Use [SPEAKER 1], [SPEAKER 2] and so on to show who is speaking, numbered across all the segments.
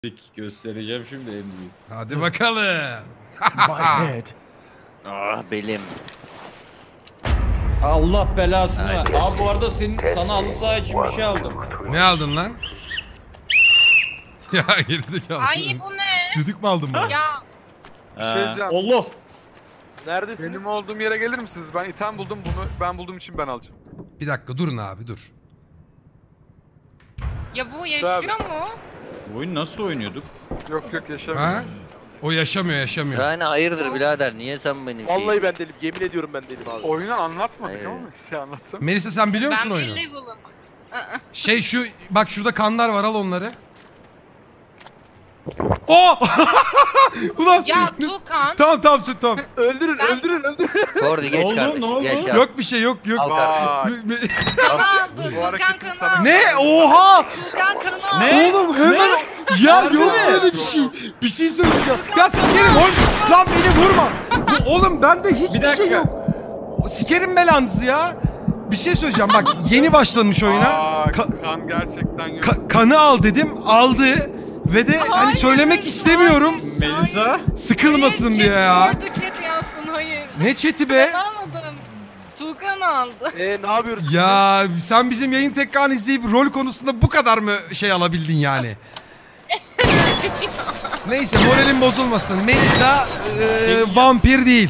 [SPEAKER 1] Göstereceğim şimdi emziği.
[SPEAKER 2] Hadi bakalım.
[SPEAKER 3] Ah belim.
[SPEAKER 1] Allah belasını. Abi bu arada sana halı saha için bir şey aldım.
[SPEAKER 2] Ne aldın lan? Ya gerizekalı.
[SPEAKER 4] Ay bu ne?
[SPEAKER 2] Düdük mü aldın bunu?
[SPEAKER 4] Ya
[SPEAKER 5] Bir şey diyeceğim.
[SPEAKER 1] Allah.
[SPEAKER 5] Neredesiniz? Benim olduğum yere gelir misiniz? Ben item buldum, bunu ben bulduğum için ben alacağım.
[SPEAKER 2] Bir dakika durun abi dur.
[SPEAKER 4] ya bu yaşıyor mu?
[SPEAKER 1] Bu oyun nasıl oynuyorduk?
[SPEAKER 5] Yok yaşamıyorum.
[SPEAKER 2] Ha? O yaşamıyor.
[SPEAKER 3] Yani hayırdır birader, niye sen benim
[SPEAKER 6] Vallahi ben delim, yemin ediyorum ben delim abi.
[SPEAKER 5] Oyunu anlatmadık ama neyse anlatsam.
[SPEAKER 2] Melisa sen biliyor musun
[SPEAKER 4] Ben
[SPEAKER 2] oyunu?
[SPEAKER 4] bir level'ım.
[SPEAKER 2] Şey şu bak şurada kanlar var, al onları. Oh! Ulan.
[SPEAKER 4] Ya Tukan.
[SPEAKER 2] Tamam süt tamam.
[SPEAKER 6] Öldürün.
[SPEAKER 3] Kordi geç
[SPEAKER 1] Oldu,
[SPEAKER 3] kardeşim.
[SPEAKER 1] ne oldu?
[SPEAKER 3] Geç ya.
[SPEAKER 2] Yok bir şey yok.
[SPEAKER 3] Al kardeşim.
[SPEAKER 5] Vay.
[SPEAKER 4] Kanı aldı.
[SPEAKER 5] Bu
[SPEAKER 4] Tukan
[SPEAKER 5] hareketin
[SPEAKER 4] kanı
[SPEAKER 5] sana-
[SPEAKER 4] aldı.
[SPEAKER 2] Ne? Oha!
[SPEAKER 4] Tukan kanı aldı.
[SPEAKER 1] Ne?
[SPEAKER 2] Oğlum hemen ya yok öyle bir şey. Bir şey söyleyeceğim. Ya sikerim oğlum. Lan beni vurma. Oğlum bende hiçbir şey yok. Sikerim belanızı ya. Bir şey söyleyeceğim bak, yeni başlamış oyuna.
[SPEAKER 5] Kan gerçekten yok.
[SPEAKER 2] Kanı al dedim, aldı ve de hani
[SPEAKER 4] Hayır,
[SPEAKER 2] söylemek istemiyorum.
[SPEAKER 1] Melisa.
[SPEAKER 2] Sıkılmasın diye ya.
[SPEAKER 4] Orada chat yazsın, hayır.
[SPEAKER 2] Ne chat'i be?
[SPEAKER 4] Ben almadım. Tukan aldı.
[SPEAKER 6] Ne yapıyoruz?
[SPEAKER 2] Ya sen bizim yayın tekrar izleyip rol konusunda bu kadar mı şey alabildin yani? Neyse moralim bozulmasın. Melisa vampir değil.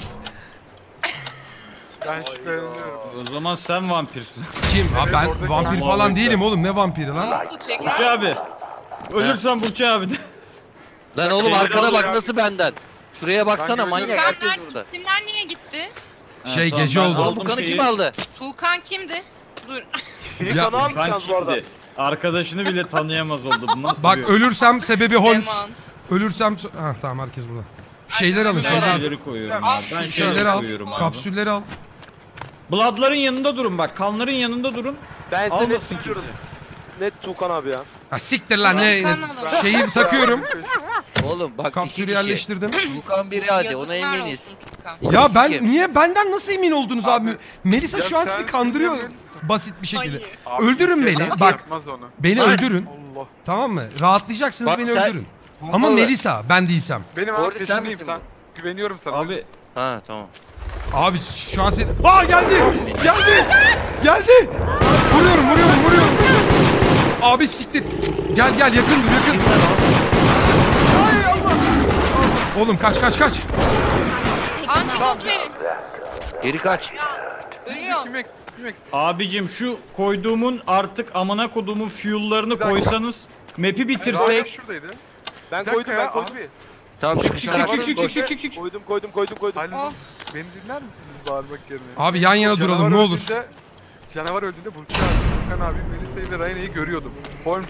[SPEAKER 5] Ben şüpheleniyorum.
[SPEAKER 1] O zaman sen vampirsin.
[SPEAKER 2] Kim? Ha, ben
[SPEAKER 5] oradaki
[SPEAKER 2] vampir
[SPEAKER 1] kan-
[SPEAKER 2] falan değilim oğlum, ne vampiri lan?
[SPEAKER 4] Oldu tekrar.
[SPEAKER 1] Burç abi. Ölürsen Burç abi de.
[SPEAKER 3] Lan oğlum
[SPEAKER 5] Şeyler
[SPEAKER 3] arkana bak
[SPEAKER 5] oluyor.
[SPEAKER 3] nasıl benden. Şuraya baksana
[SPEAKER 5] Ben
[SPEAKER 3] manyak,
[SPEAKER 5] görüyorum.
[SPEAKER 3] herkes
[SPEAKER 4] Tukanlar,
[SPEAKER 3] burada.
[SPEAKER 4] kimler niye gitti?
[SPEAKER 2] Şey,
[SPEAKER 1] tamam,
[SPEAKER 2] gece
[SPEAKER 1] ben
[SPEAKER 2] oldu.
[SPEAKER 3] Oğlum bu kanı
[SPEAKER 1] şeyi.
[SPEAKER 3] kim aldı?
[SPEAKER 4] Tukan kimdi? Dur.
[SPEAKER 6] Bir
[SPEAKER 2] Ya,
[SPEAKER 6] kanı almışsınız bu arada.
[SPEAKER 1] Kimdi? Arkadaşını bile tanıyamaz oldu. Bu nasıl
[SPEAKER 2] Bak
[SPEAKER 1] bir...
[SPEAKER 2] ölürsem sebebi Holmes.
[SPEAKER 4] Demans.
[SPEAKER 2] Ölürsem... Ha tamam, herkes burada. Şeyler alın,
[SPEAKER 1] Ben
[SPEAKER 2] şeyler.
[SPEAKER 1] şeyleri koyuyorum abi. Ben
[SPEAKER 2] Şeyleri al.
[SPEAKER 1] koyuyorum abi.
[SPEAKER 2] Kapsülleri al.
[SPEAKER 1] Blood'ların yanında durun bak. Kanların yanında durun.
[SPEAKER 6] Ben size net
[SPEAKER 1] Almasın
[SPEAKER 6] söylüyorum.
[SPEAKER 1] kimse.
[SPEAKER 6] Net Tukan abi ya.
[SPEAKER 2] Ha siktir lan ne?
[SPEAKER 4] Tukan alalım.
[SPEAKER 2] Şeyi takıyorum.
[SPEAKER 3] Oğlum bak iki
[SPEAKER 2] Kapsülü
[SPEAKER 3] kişi.
[SPEAKER 2] yerleştirdim.
[SPEAKER 3] Tukan biri hadi, ona
[SPEAKER 4] Yazıklar
[SPEAKER 3] eminiz.
[SPEAKER 4] olsun Tukan.
[SPEAKER 2] Ya
[SPEAKER 3] İki
[SPEAKER 2] ben
[SPEAKER 3] kim?
[SPEAKER 2] niye benden nasıl emin oldunuz abi?
[SPEAKER 5] Abi,
[SPEAKER 2] Melisa
[SPEAKER 5] ya
[SPEAKER 2] şu an
[SPEAKER 5] sen
[SPEAKER 2] sizi kandırıyor
[SPEAKER 5] sinirlenirsin.
[SPEAKER 2] basit bir şekilde.
[SPEAKER 4] Hayır.
[SPEAKER 5] Abi,
[SPEAKER 2] Öldürün
[SPEAKER 5] kesin
[SPEAKER 2] beni. Bak
[SPEAKER 5] yapmaz onu.
[SPEAKER 2] beni
[SPEAKER 3] Lan.
[SPEAKER 2] öldürün.
[SPEAKER 5] Allah.
[SPEAKER 2] Tamam mı? Rahatlayacaksınız,
[SPEAKER 3] Bak
[SPEAKER 2] beni
[SPEAKER 3] sen-
[SPEAKER 2] öldürün. Ama
[SPEAKER 3] Vallahi.
[SPEAKER 2] Melisa ben değilsem.
[SPEAKER 5] Benim
[SPEAKER 3] Orada
[SPEAKER 5] abi
[SPEAKER 3] sen
[SPEAKER 5] peşindeyim
[SPEAKER 3] misin
[SPEAKER 5] sen. Güveniyorum sana.
[SPEAKER 1] Abi
[SPEAKER 3] Ha tamam.
[SPEAKER 2] Abi şu an seni... Aa geldi! Geldi! Vuruyorum. Abi siktir. Gel yakın dur. Ay Allah! Oğlum kaç.
[SPEAKER 4] Antidot verin.
[SPEAKER 3] Geri kaç.
[SPEAKER 4] Ölüyor.
[SPEAKER 5] Kim eksik? Kim eksik?
[SPEAKER 1] abicim şu koyduğumun artık amına koduğumun fuel'larını
[SPEAKER 5] dakika.
[SPEAKER 1] koysanız map'i
[SPEAKER 5] Raya
[SPEAKER 1] bitirsek.
[SPEAKER 5] şuradaydı.
[SPEAKER 6] Ben
[SPEAKER 5] Bir
[SPEAKER 6] koydum
[SPEAKER 5] dakika ya,
[SPEAKER 6] ben koydum.
[SPEAKER 5] Abi.
[SPEAKER 3] Tamam çık
[SPEAKER 1] Çık.
[SPEAKER 6] Koydum.
[SPEAKER 5] Halil,
[SPEAKER 4] Of.
[SPEAKER 5] beni dinler misiniz bağırmak yerine?
[SPEAKER 2] Abi yan yana duralım ne olur.
[SPEAKER 5] Canavar öldüğünde Burcu abi, Furkan abi, Melisa'yı ve Ryan'ı görüyordum. Holmes.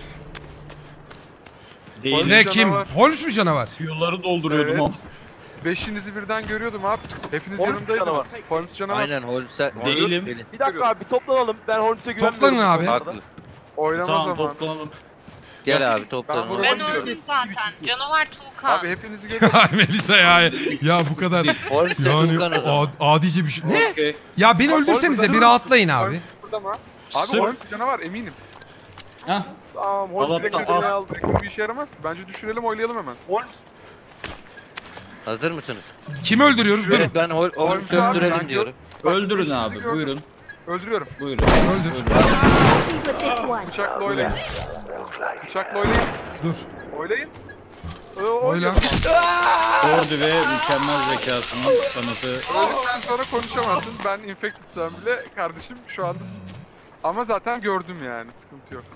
[SPEAKER 1] Değil.
[SPEAKER 2] Ne
[SPEAKER 5] Canavar.
[SPEAKER 2] kim? Holmes mu canavar?
[SPEAKER 1] Fuel'ları dolduruyordum
[SPEAKER 5] Evet.
[SPEAKER 1] ama.
[SPEAKER 5] Beşinizi birden görüyordum abi. Hepiniz
[SPEAKER 6] Holmes
[SPEAKER 5] yanımdaydınız.
[SPEAKER 6] canavar.
[SPEAKER 5] Holmes canavar.
[SPEAKER 3] Aynen Holmes'e.
[SPEAKER 1] Değilim.
[SPEAKER 6] Bir dakika abi, bir toplanalım. Ben Holmes'e güvenmiyorum.
[SPEAKER 2] Toplanın abi.
[SPEAKER 3] Haklı.
[SPEAKER 5] Oynama
[SPEAKER 1] Tamam
[SPEAKER 5] zamanı.
[SPEAKER 1] toplanalım.
[SPEAKER 3] Gel abi
[SPEAKER 5] Ben
[SPEAKER 3] toplanalım.
[SPEAKER 5] bunu-
[SPEAKER 4] Ben
[SPEAKER 5] Gidiyorum.
[SPEAKER 4] öldüm zaten. Canavar Tukan.
[SPEAKER 5] Abi hepinizi görüyorum.
[SPEAKER 2] Ay Melisa ya bu kadar
[SPEAKER 3] Holmes'e
[SPEAKER 2] yani
[SPEAKER 3] Tukan o zaman.
[SPEAKER 2] adice bir şey. Ne?
[SPEAKER 1] Okey.
[SPEAKER 2] Ya beni öldürsenize, bir rahatlayın abi.
[SPEAKER 5] Holmes burada mı? Abi
[SPEAKER 1] Sırf-
[SPEAKER 5] Holmes canavar eminim.
[SPEAKER 1] Hah.
[SPEAKER 6] Tamam, Holmes'e
[SPEAKER 1] Allah'tan
[SPEAKER 6] güvenmeyi
[SPEAKER 1] al.
[SPEAKER 6] aldım.
[SPEAKER 5] Belki bir işe yaramaz ki. Bence düşürelim, oylayalım hemen.
[SPEAKER 6] Holmes.
[SPEAKER 3] Hazır mısınız?
[SPEAKER 2] Kimi öldürüyoruz? Durun.
[SPEAKER 3] Evet ben Holmes'u
[SPEAKER 5] Holmes'u abi,
[SPEAKER 3] öldürelim
[SPEAKER 5] ben
[SPEAKER 3] diyorum.
[SPEAKER 1] Öldürün
[SPEAKER 5] beşinizi
[SPEAKER 1] abi
[SPEAKER 5] gördüm.
[SPEAKER 1] buyurun.
[SPEAKER 5] Öldürüyorum.
[SPEAKER 1] Buyurun.
[SPEAKER 2] Öldür.
[SPEAKER 5] Bıçakla oylayın. Bıçakla oylayın.
[SPEAKER 2] Dur.
[SPEAKER 5] Oylayın.
[SPEAKER 2] Oyla.
[SPEAKER 1] Ordu ve mükemmel zekasının sanatı.
[SPEAKER 5] Öldükten sonra konuşamazsın. Ben infectedsem bile kardeşim şu anda... Ama zaten gördüm yani. Sıkıntı yok.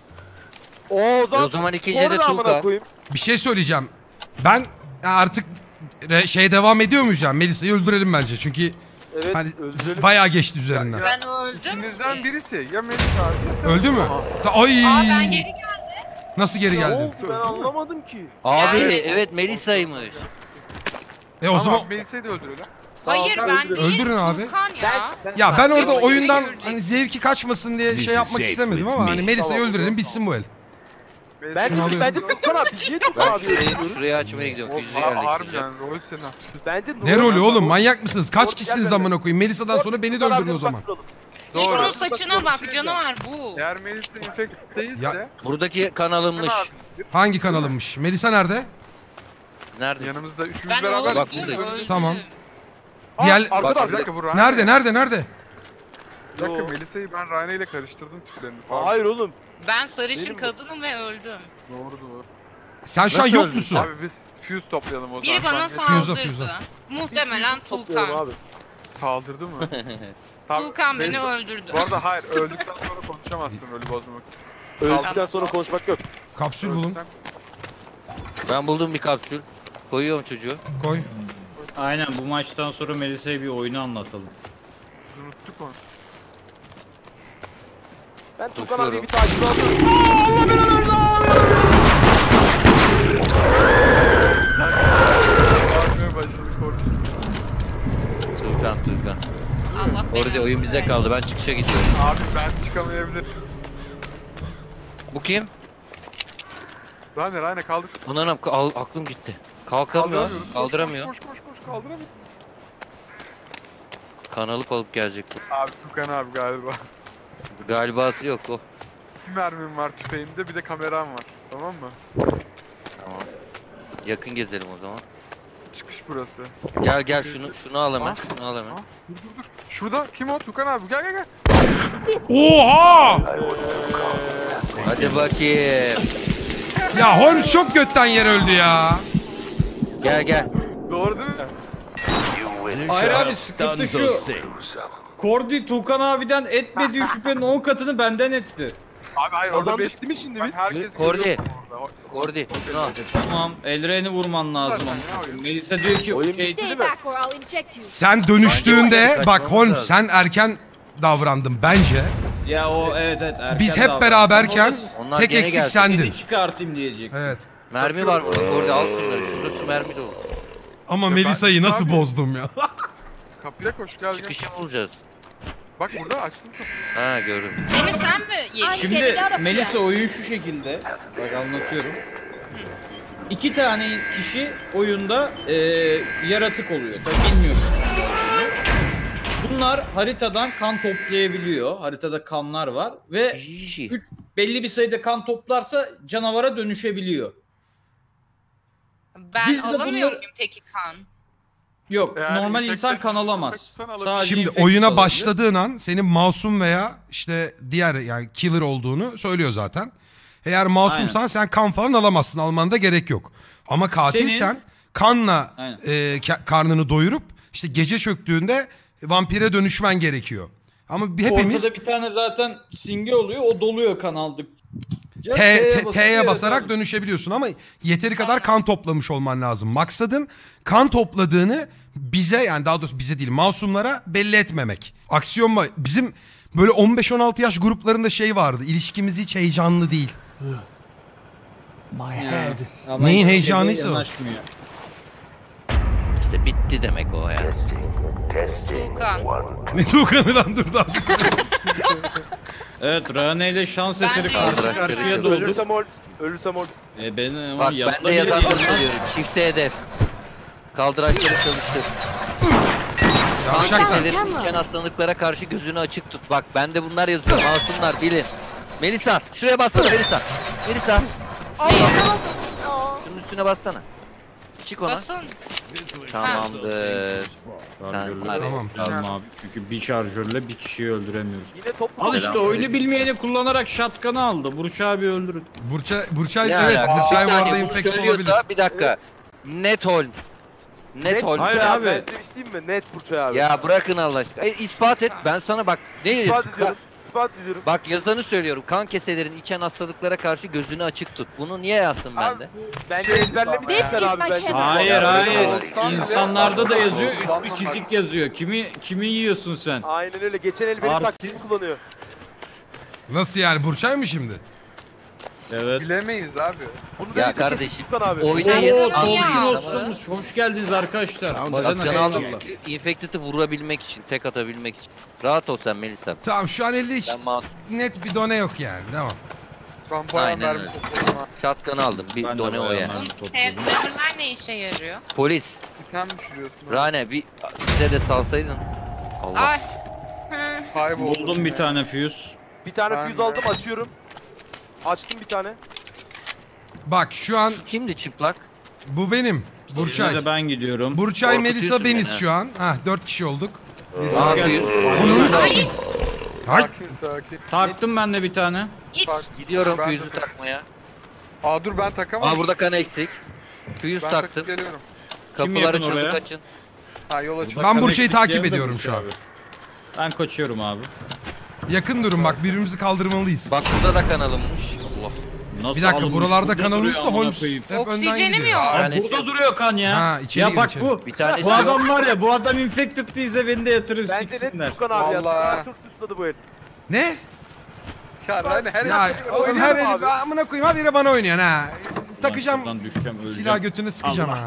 [SPEAKER 3] O zaman ikinciye de
[SPEAKER 6] Korna amına
[SPEAKER 3] Tukan.
[SPEAKER 6] koyayım.
[SPEAKER 2] Bir şey söyleyeceğim. Ben artık devam ediyor muyuz yani? Melisa'yı öldürelim bence. Çünkü
[SPEAKER 6] Evet,
[SPEAKER 2] hani
[SPEAKER 6] öldürelim.
[SPEAKER 2] bayağı geçti üzerinden.
[SPEAKER 5] Ya,
[SPEAKER 4] Ben öldüm.
[SPEAKER 5] İkinizden
[SPEAKER 4] ki.
[SPEAKER 5] birisi. Ya Melisa abi ya sen.
[SPEAKER 2] Öldü mü? Ay!
[SPEAKER 4] Aa ben geri geldim.
[SPEAKER 2] Nasıl geri
[SPEAKER 6] Ne
[SPEAKER 2] geldin?
[SPEAKER 6] oldu, ben anlamadım ki.
[SPEAKER 3] Abi
[SPEAKER 4] Yani-
[SPEAKER 3] evet Melisa'ymış.
[SPEAKER 2] O zaman
[SPEAKER 5] Melisa'yı da öldürelim.
[SPEAKER 4] Hayır
[SPEAKER 6] Tamam,
[SPEAKER 4] ben
[SPEAKER 6] öldürün.
[SPEAKER 4] değilim.
[SPEAKER 2] Öldürün abi.
[SPEAKER 4] Tukan ya.
[SPEAKER 2] ya ben orada
[SPEAKER 4] Yok,
[SPEAKER 2] oyundan
[SPEAKER 4] görecek.
[SPEAKER 2] hani zevki kaçmasın diye şey yapmak istemedim ama hani Melisa'yı
[SPEAKER 6] Tamam,
[SPEAKER 2] öldürelim bitsin bu el.
[SPEAKER 6] Bence
[SPEAKER 2] Şunu
[SPEAKER 6] bence Tukan abi. Biz niye Tukan
[SPEAKER 3] Ben
[SPEAKER 6] abi
[SPEAKER 3] şurayı,
[SPEAKER 6] öldürüyoruz?
[SPEAKER 3] şurayı açmaya gidiyorum. Füze yerleştireceğim.
[SPEAKER 5] Harbiden rol seni.
[SPEAKER 6] Bence
[SPEAKER 2] Ne rolü oğlum, manyak mısınız? Kaç
[SPEAKER 6] Doğru,
[SPEAKER 2] kişisiniz
[SPEAKER 6] gel
[SPEAKER 2] amına koyayım? Melisa'dan sonra beni de
[SPEAKER 6] Tukan
[SPEAKER 2] öldürün
[SPEAKER 6] abiye
[SPEAKER 2] o zaman.
[SPEAKER 6] uzak duralım.
[SPEAKER 4] Ya şunun
[SPEAKER 5] Doğru.
[SPEAKER 4] saçına bak canavar bu.
[SPEAKER 5] Eğer Melisa infected değilse...
[SPEAKER 2] Ya-
[SPEAKER 3] Buradaki kan alınmış.
[SPEAKER 2] Hangi kanalınmış? Melisa nerede?
[SPEAKER 3] Nerede?
[SPEAKER 5] Yanımızda üçümüz
[SPEAKER 4] Ben
[SPEAKER 5] beraber...
[SPEAKER 3] Bak,
[SPEAKER 4] öldüm.
[SPEAKER 3] buradayım.
[SPEAKER 4] öldüm.
[SPEAKER 2] Tamam.
[SPEAKER 6] Aa,
[SPEAKER 2] Diğer-
[SPEAKER 6] arkada
[SPEAKER 3] Bak,
[SPEAKER 5] Bir
[SPEAKER 6] arkada.
[SPEAKER 5] dakika bu Rane.
[SPEAKER 2] Nerede?
[SPEAKER 5] Bir dakika
[SPEAKER 6] Yo.
[SPEAKER 5] Melisa'yı ben Rane ile karıştırdım tiplerini falan.
[SPEAKER 6] Hayır oğlum.
[SPEAKER 4] Ben sarışın
[SPEAKER 6] Benim bu.
[SPEAKER 4] kadınım ve öldüm.
[SPEAKER 5] Doğru.
[SPEAKER 2] Sen şu an
[SPEAKER 3] Nasıl
[SPEAKER 2] yok
[SPEAKER 3] öldün?
[SPEAKER 2] musun?
[SPEAKER 5] Abi biz fuse toplayalım o zaman.
[SPEAKER 4] Biri bana
[SPEAKER 5] Sen
[SPEAKER 2] Füze,
[SPEAKER 4] saldırdı.
[SPEAKER 2] füze.
[SPEAKER 4] Muhtemelen
[SPEAKER 6] Topluyorum
[SPEAKER 4] Tulkan.
[SPEAKER 6] abi.
[SPEAKER 5] saldırdı mı? Tamam,
[SPEAKER 4] Tulkan beni
[SPEAKER 5] Melisa-
[SPEAKER 4] öldürdü.
[SPEAKER 5] Bu arada hayır, öldükten sonra konuşamazsın rolü bozmak.
[SPEAKER 6] Öldükten sonra konuşmak yok.
[SPEAKER 2] Kapsül bulun.
[SPEAKER 5] Öldükten-
[SPEAKER 3] Ben buldum bir kapsül. Koyuyorum çocuğu.
[SPEAKER 2] Koy.
[SPEAKER 1] Aynen bu maçtan sonra Melisa'ya bir oyunu anlatalım.
[SPEAKER 5] Biz unuttuk onu.
[SPEAKER 6] Ben Tukan
[SPEAKER 3] Koşuyorum.
[SPEAKER 6] abi bir takip aldım.
[SPEAKER 5] Bağırmaya başladı korktum.
[SPEAKER 3] Tuğkan.
[SPEAKER 4] Allah beni
[SPEAKER 3] Orada oyun bize kaldı. Ben çıkışa gidiyorum.
[SPEAKER 5] Abi ben çıkamayabilirim.
[SPEAKER 3] Bu kim?
[SPEAKER 5] Rane kaldır.
[SPEAKER 3] Ananam aklım gitti. Kalkamıyor.
[SPEAKER 5] Kaldıramıyoruz.
[SPEAKER 3] Kaldıramıyor.
[SPEAKER 5] Koş kaldıramıyor.
[SPEAKER 3] Kan alıp alıp gelecek bu.
[SPEAKER 5] Abi Tukan abi galiba.
[SPEAKER 3] Galibası yok o.
[SPEAKER 5] Bir mermim var tüfeğimde bir de kameram var. Tamam mı?
[SPEAKER 3] Tamam. Yakın gezelim o zaman.
[SPEAKER 5] Çıkış burası.
[SPEAKER 3] Gel şunu al hemen. Şunu al hemen.
[SPEAKER 5] Dur. Şurada kim o? Tukan abi gel.
[SPEAKER 2] Oha!
[SPEAKER 3] Hadi bakayım.
[SPEAKER 2] Ya Holmes çok götten yer öldü ya.
[SPEAKER 3] Gel.
[SPEAKER 5] Doğru değil mi?
[SPEAKER 1] Hayır abi sıkıntı şu. Kordi Tulkan abiden etmediği şüphenin 10 katını benden etti.
[SPEAKER 5] Abi hayır orada
[SPEAKER 6] Oradan
[SPEAKER 5] 5
[SPEAKER 6] bitti mi şimdi
[SPEAKER 5] Bak,
[SPEAKER 6] biz?
[SPEAKER 5] herkes
[SPEAKER 3] Kordi.
[SPEAKER 5] görüyor orada.
[SPEAKER 3] Kordi şunu al.
[SPEAKER 1] Tamam Elren'i vurman lazım
[SPEAKER 5] Zaten
[SPEAKER 1] ama.
[SPEAKER 5] ya oyun.
[SPEAKER 1] Melisa diyor ki
[SPEAKER 6] Oyun
[SPEAKER 1] şey,
[SPEAKER 6] bitti
[SPEAKER 7] Stay
[SPEAKER 6] mi?
[SPEAKER 7] back or I'll inject you.
[SPEAKER 2] Sen dönüştüğünde
[SPEAKER 3] Bence
[SPEAKER 2] bak
[SPEAKER 3] kaçmamız
[SPEAKER 2] Holmes
[SPEAKER 3] lazım.
[SPEAKER 2] sen erken davrandın bence.
[SPEAKER 1] ya o evet erken
[SPEAKER 2] Biz hep
[SPEAKER 1] davran.
[SPEAKER 2] beraberken
[SPEAKER 3] Onlar
[SPEAKER 2] tek
[SPEAKER 3] gene
[SPEAKER 2] eksik
[SPEAKER 3] geldi.
[SPEAKER 2] sendin.
[SPEAKER 1] Seni çıkartayım diyecek.
[SPEAKER 2] Evet.
[SPEAKER 3] Mermi var burada Kordi al şunları. Şurası mermi dolu.
[SPEAKER 2] Ama
[SPEAKER 5] ben-
[SPEAKER 2] Melisa'yı nasıl
[SPEAKER 5] abi-
[SPEAKER 2] bozdum ya.
[SPEAKER 5] Kapıya koş gel.
[SPEAKER 3] Çıkışı bulacağız.
[SPEAKER 5] Bak burada açtım kapıyı.
[SPEAKER 3] Ha gördüm.
[SPEAKER 4] Beni sen mi yedin?
[SPEAKER 1] Şimdi Melisa oyun şu şekilde. Bak anlatıyorum. 2 tane kişi oyunda yaratık oluyor. Tabii bilmiyorum. Bunlar haritadan kan toplayabiliyor. Haritada kanlar var ve
[SPEAKER 3] Jiji.
[SPEAKER 1] belli bir sayıda kan toplarsa canavara dönüşebiliyor.
[SPEAKER 4] Ben
[SPEAKER 1] Biz de
[SPEAKER 4] alamıyor
[SPEAKER 1] bunları-
[SPEAKER 4] muyum peki kan?
[SPEAKER 1] Yok
[SPEAKER 5] Eğer
[SPEAKER 1] normal
[SPEAKER 5] infekte-
[SPEAKER 1] insan kan alamaz.
[SPEAKER 5] infektesan alabilir.
[SPEAKER 1] Sadece
[SPEAKER 2] Şimdi
[SPEAKER 1] infekte
[SPEAKER 2] oyuna
[SPEAKER 1] alabilir.
[SPEAKER 2] başladığın an senin masum veya işte diğer yani killer olduğunu söylüyor zaten. Eğer masumsan sen kan falan alamazsın. Almana da gerek yok. Ama katilsen
[SPEAKER 1] Senin-
[SPEAKER 2] kanla
[SPEAKER 1] Aynen.
[SPEAKER 2] karnını doyurup işte gece çöktüğünde vampire dönüşmen gerekiyor. Ama hepimiz
[SPEAKER 1] Ortada bir tane zaten simge oluyor. O doluyor kan aldık.
[SPEAKER 2] T'ye basarak dönüşebiliyorsun ama yeteri kadar kan toplamış olman lazım. Maksadın kan topladığını bize yani daha doğrusu bize değil masumlara belli etmemek. Aksiyon mu? Bizim böyle 15-16 yaş gruplarında şey vardı. İlişkimiz hiç heyecanlı değil. Neyin heyecanıysa o.
[SPEAKER 3] İşte bitti demek o ya.
[SPEAKER 4] Tulkan.
[SPEAKER 2] Ne Tuğkan'ı lan dur daha.
[SPEAKER 1] Evet Rane ile şans eseri karşı
[SPEAKER 3] Arkadaşları
[SPEAKER 1] karşıya
[SPEAKER 3] çok-
[SPEAKER 1] doğduk.
[SPEAKER 6] Ölürsem ol.
[SPEAKER 1] Ben
[SPEAKER 3] Bak ben de yazanları söylüyorum. Çifte hedef. Kaldıraçları çalıştır. Kan
[SPEAKER 2] Yavşak sen.
[SPEAKER 3] keseleri diken hastalıklara karşı gözünü açık tut. Bak ben de bunlar yazıyor. Masumlar bilin. Melisa şuraya bassana Melisa. Melisa. Şunun üstüne bassana. Çık ona.
[SPEAKER 4] Basın.
[SPEAKER 3] Tamamdır. Sen var ya.
[SPEAKER 2] Tamam.
[SPEAKER 1] Lazım abi. Çünkü bir şarjörle bir kişiyi öldüremiyoruz.
[SPEAKER 6] Yine top.
[SPEAKER 1] Al işte oyunu bilmeyeni kullanarak shotgun'ı aldı. Burç abi öldürün.
[SPEAKER 2] Burçay
[SPEAKER 3] Ne
[SPEAKER 2] evet
[SPEAKER 3] alaka?
[SPEAKER 2] Burçay
[SPEAKER 3] Bir
[SPEAKER 2] bu arada
[SPEAKER 3] tane bunu
[SPEAKER 2] infekte
[SPEAKER 3] söylüyorsa,
[SPEAKER 2] olabilir.
[SPEAKER 3] Bir dakika. Net ol. Net ol.
[SPEAKER 1] Hayır
[SPEAKER 6] Ya
[SPEAKER 1] abi.
[SPEAKER 6] ben size bir şey diyeyim mi? Net Burçay abi.
[SPEAKER 3] Ya bırakın Allah aşkına. İspat et. Ben sana bak. Ne
[SPEAKER 6] İspat
[SPEAKER 3] diyorsun?
[SPEAKER 6] ediyorum. İspat ediyorum.
[SPEAKER 3] Bak yazanı söylüyorum. Kan keselerin içen hastalıklara karşı gözünü açık tut. Bunu niye yazsın bende?
[SPEAKER 6] Bence ezberlemişsin
[SPEAKER 7] This
[SPEAKER 6] sen
[SPEAKER 7] is
[SPEAKER 6] abi
[SPEAKER 7] my
[SPEAKER 6] bence.
[SPEAKER 7] camera.
[SPEAKER 1] Hayır
[SPEAKER 3] Ya,
[SPEAKER 1] hayır.
[SPEAKER 3] öyle
[SPEAKER 1] İnsanlarda da yazıyor. Üst bir çizik yazıyor. Kimi yiyorsun sen?
[SPEAKER 6] Aynen öyle. Geçen el benim
[SPEAKER 1] Artist.
[SPEAKER 6] taktiğimi kullanıyor.
[SPEAKER 2] Nasıl yani Burçay mı şimdi?
[SPEAKER 1] Evet.
[SPEAKER 5] Bilemeyiz abi.
[SPEAKER 6] Bunu
[SPEAKER 3] Ya
[SPEAKER 6] verirse
[SPEAKER 3] kardeşim,
[SPEAKER 6] kesin Tukan abi.
[SPEAKER 3] Oynayın.
[SPEAKER 1] Oo,
[SPEAKER 4] Sen
[SPEAKER 1] Tolkien
[SPEAKER 4] bunu
[SPEAKER 1] olsunmuş. Hoş geldiniz arkadaşlar.
[SPEAKER 3] Bak
[SPEAKER 1] Bacana
[SPEAKER 3] can aldım
[SPEAKER 1] eyvallah.
[SPEAKER 3] çünkü infected'ı vurabilmek için, tek atabilmek için. Rahat ol sen Melisa.
[SPEAKER 2] Tamam şu an elde hiç
[SPEAKER 3] Ben masum.
[SPEAKER 2] net bir done yok yani. Devam.
[SPEAKER 5] Ben bayağı
[SPEAKER 3] Aynen
[SPEAKER 5] mermi
[SPEAKER 3] öyle.
[SPEAKER 5] topladım ha.
[SPEAKER 3] Shotgun aldım. Bir
[SPEAKER 1] Ben de
[SPEAKER 3] done o
[SPEAKER 1] bayağı
[SPEAKER 3] yani.
[SPEAKER 1] mermi topladım.
[SPEAKER 4] Lever'lar ne işe yarıyor?
[SPEAKER 3] Polis.
[SPEAKER 5] Bir tane mi düşürüyorsun?
[SPEAKER 3] Rane bize de salsaydın. Allah.
[SPEAKER 4] Ay. Hı.
[SPEAKER 5] Kayboldum
[SPEAKER 1] Buldum bir
[SPEAKER 5] ya.
[SPEAKER 1] tane fuse.
[SPEAKER 6] Bir tane
[SPEAKER 5] Ben
[SPEAKER 6] füze
[SPEAKER 5] de.
[SPEAKER 6] aldım, açıyorum. Açtım bir tane.
[SPEAKER 2] Bak şu an
[SPEAKER 3] Şu kimdi çıplak?
[SPEAKER 2] bu benim.
[SPEAKER 1] Buraya
[SPEAKER 2] Burçay.
[SPEAKER 1] da ben gidiyorum.
[SPEAKER 2] Burçay,
[SPEAKER 3] Korkutuyorsun
[SPEAKER 2] Melisa, beniz
[SPEAKER 3] beni.
[SPEAKER 2] şu an. Hah 4 kişi olduk.
[SPEAKER 3] Aa,
[SPEAKER 1] Gel.
[SPEAKER 3] buyur.
[SPEAKER 4] Ay
[SPEAKER 2] Hay.
[SPEAKER 5] Sakin.
[SPEAKER 1] Taktım ben de bir tane.
[SPEAKER 4] it.
[SPEAKER 5] Bak,
[SPEAKER 3] Gidiyorum
[SPEAKER 5] Ben de-
[SPEAKER 3] füyüzü takmaya.
[SPEAKER 5] Aa dur ben takamadım.
[SPEAKER 3] Aa burada kan eksik. Füyüz
[SPEAKER 5] ben
[SPEAKER 3] taktım.
[SPEAKER 5] takıp geliyorum.
[SPEAKER 3] Kapılar
[SPEAKER 1] yakın
[SPEAKER 3] açıldı
[SPEAKER 1] oraya?
[SPEAKER 3] kaçın.
[SPEAKER 5] Ha yol açıldı.
[SPEAKER 2] Ben Burçay'ı
[SPEAKER 1] Eksik
[SPEAKER 2] takip
[SPEAKER 1] diyen de
[SPEAKER 2] ediyorum
[SPEAKER 1] Burçay
[SPEAKER 2] şu an.
[SPEAKER 1] abi. Ben kaçıyorum abi.
[SPEAKER 2] Yakın durun bak, birbirimizi kaldırmalıyız.
[SPEAKER 3] Bak burada da kan alınmış. Allah.
[SPEAKER 1] Nasıl
[SPEAKER 2] Bir dakika,
[SPEAKER 1] alınmış?
[SPEAKER 2] buralarda
[SPEAKER 1] Burada
[SPEAKER 2] kan
[SPEAKER 1] duruyor
[SPEAKER 2] alınmışsa
[SPEAKER 1] amına
[SPEAKER 2] Holmes
[SPEAKER 1] koyayım.
[SPEAKER 2] hep önden
[SPEAKER 4] Oksijeni mi
[SPEAKER 2] gidiyor.
[SPEAKER 4] yok?
[SPEAKER 1] Abi
[SPEAKER 3] Yani
[SPEAKER 1] burada
[SPEAKER 3] şey-
[SPEAKER 1] duruyor kan ya.
[SPEAKER 2] Ha, içeri
[SPEAKER 1] ya
[SPEAKER 2] gir,
[SPEAKER 1] bak
[SPEAKER 2] içeri.
[SPEAKER 1] bu.
[SPEAKER 3] Bir tanesi
[SPEAKER 1] Bu
[SPEAKER 3] yok.
[SPEAKER 1] adam var ya, bu adam infected değilse beni de yatırıp
[SPEAKER 6] Bence net
[SPEAKER 1] siksinler.
[SPEAKER 6] Tukan abi ya.
[SPEAKER 5] Vallahi.
[SPEAKER 6] Tukan çok suçladı bu el.
[SPEAKER 2] Ne?
[SPEAKER 5] Ya yani her
[SPEAKER 2] Ya oğlum her
[SPEAKER 6] Oynayalım
[SPEAKER 2] herif
[SPEAKER 6] abi.
[SPEAKER 2] amına koyayım, habire bana oynuyorsun ha. Takacağım
[SPEAKER 1] Şuradan düşeceğim, öleceğim.
[SPEAKER 2] silah götüne sıkacağım
[SPEAKER 1] Allah.
[SPEAKER 2] ha.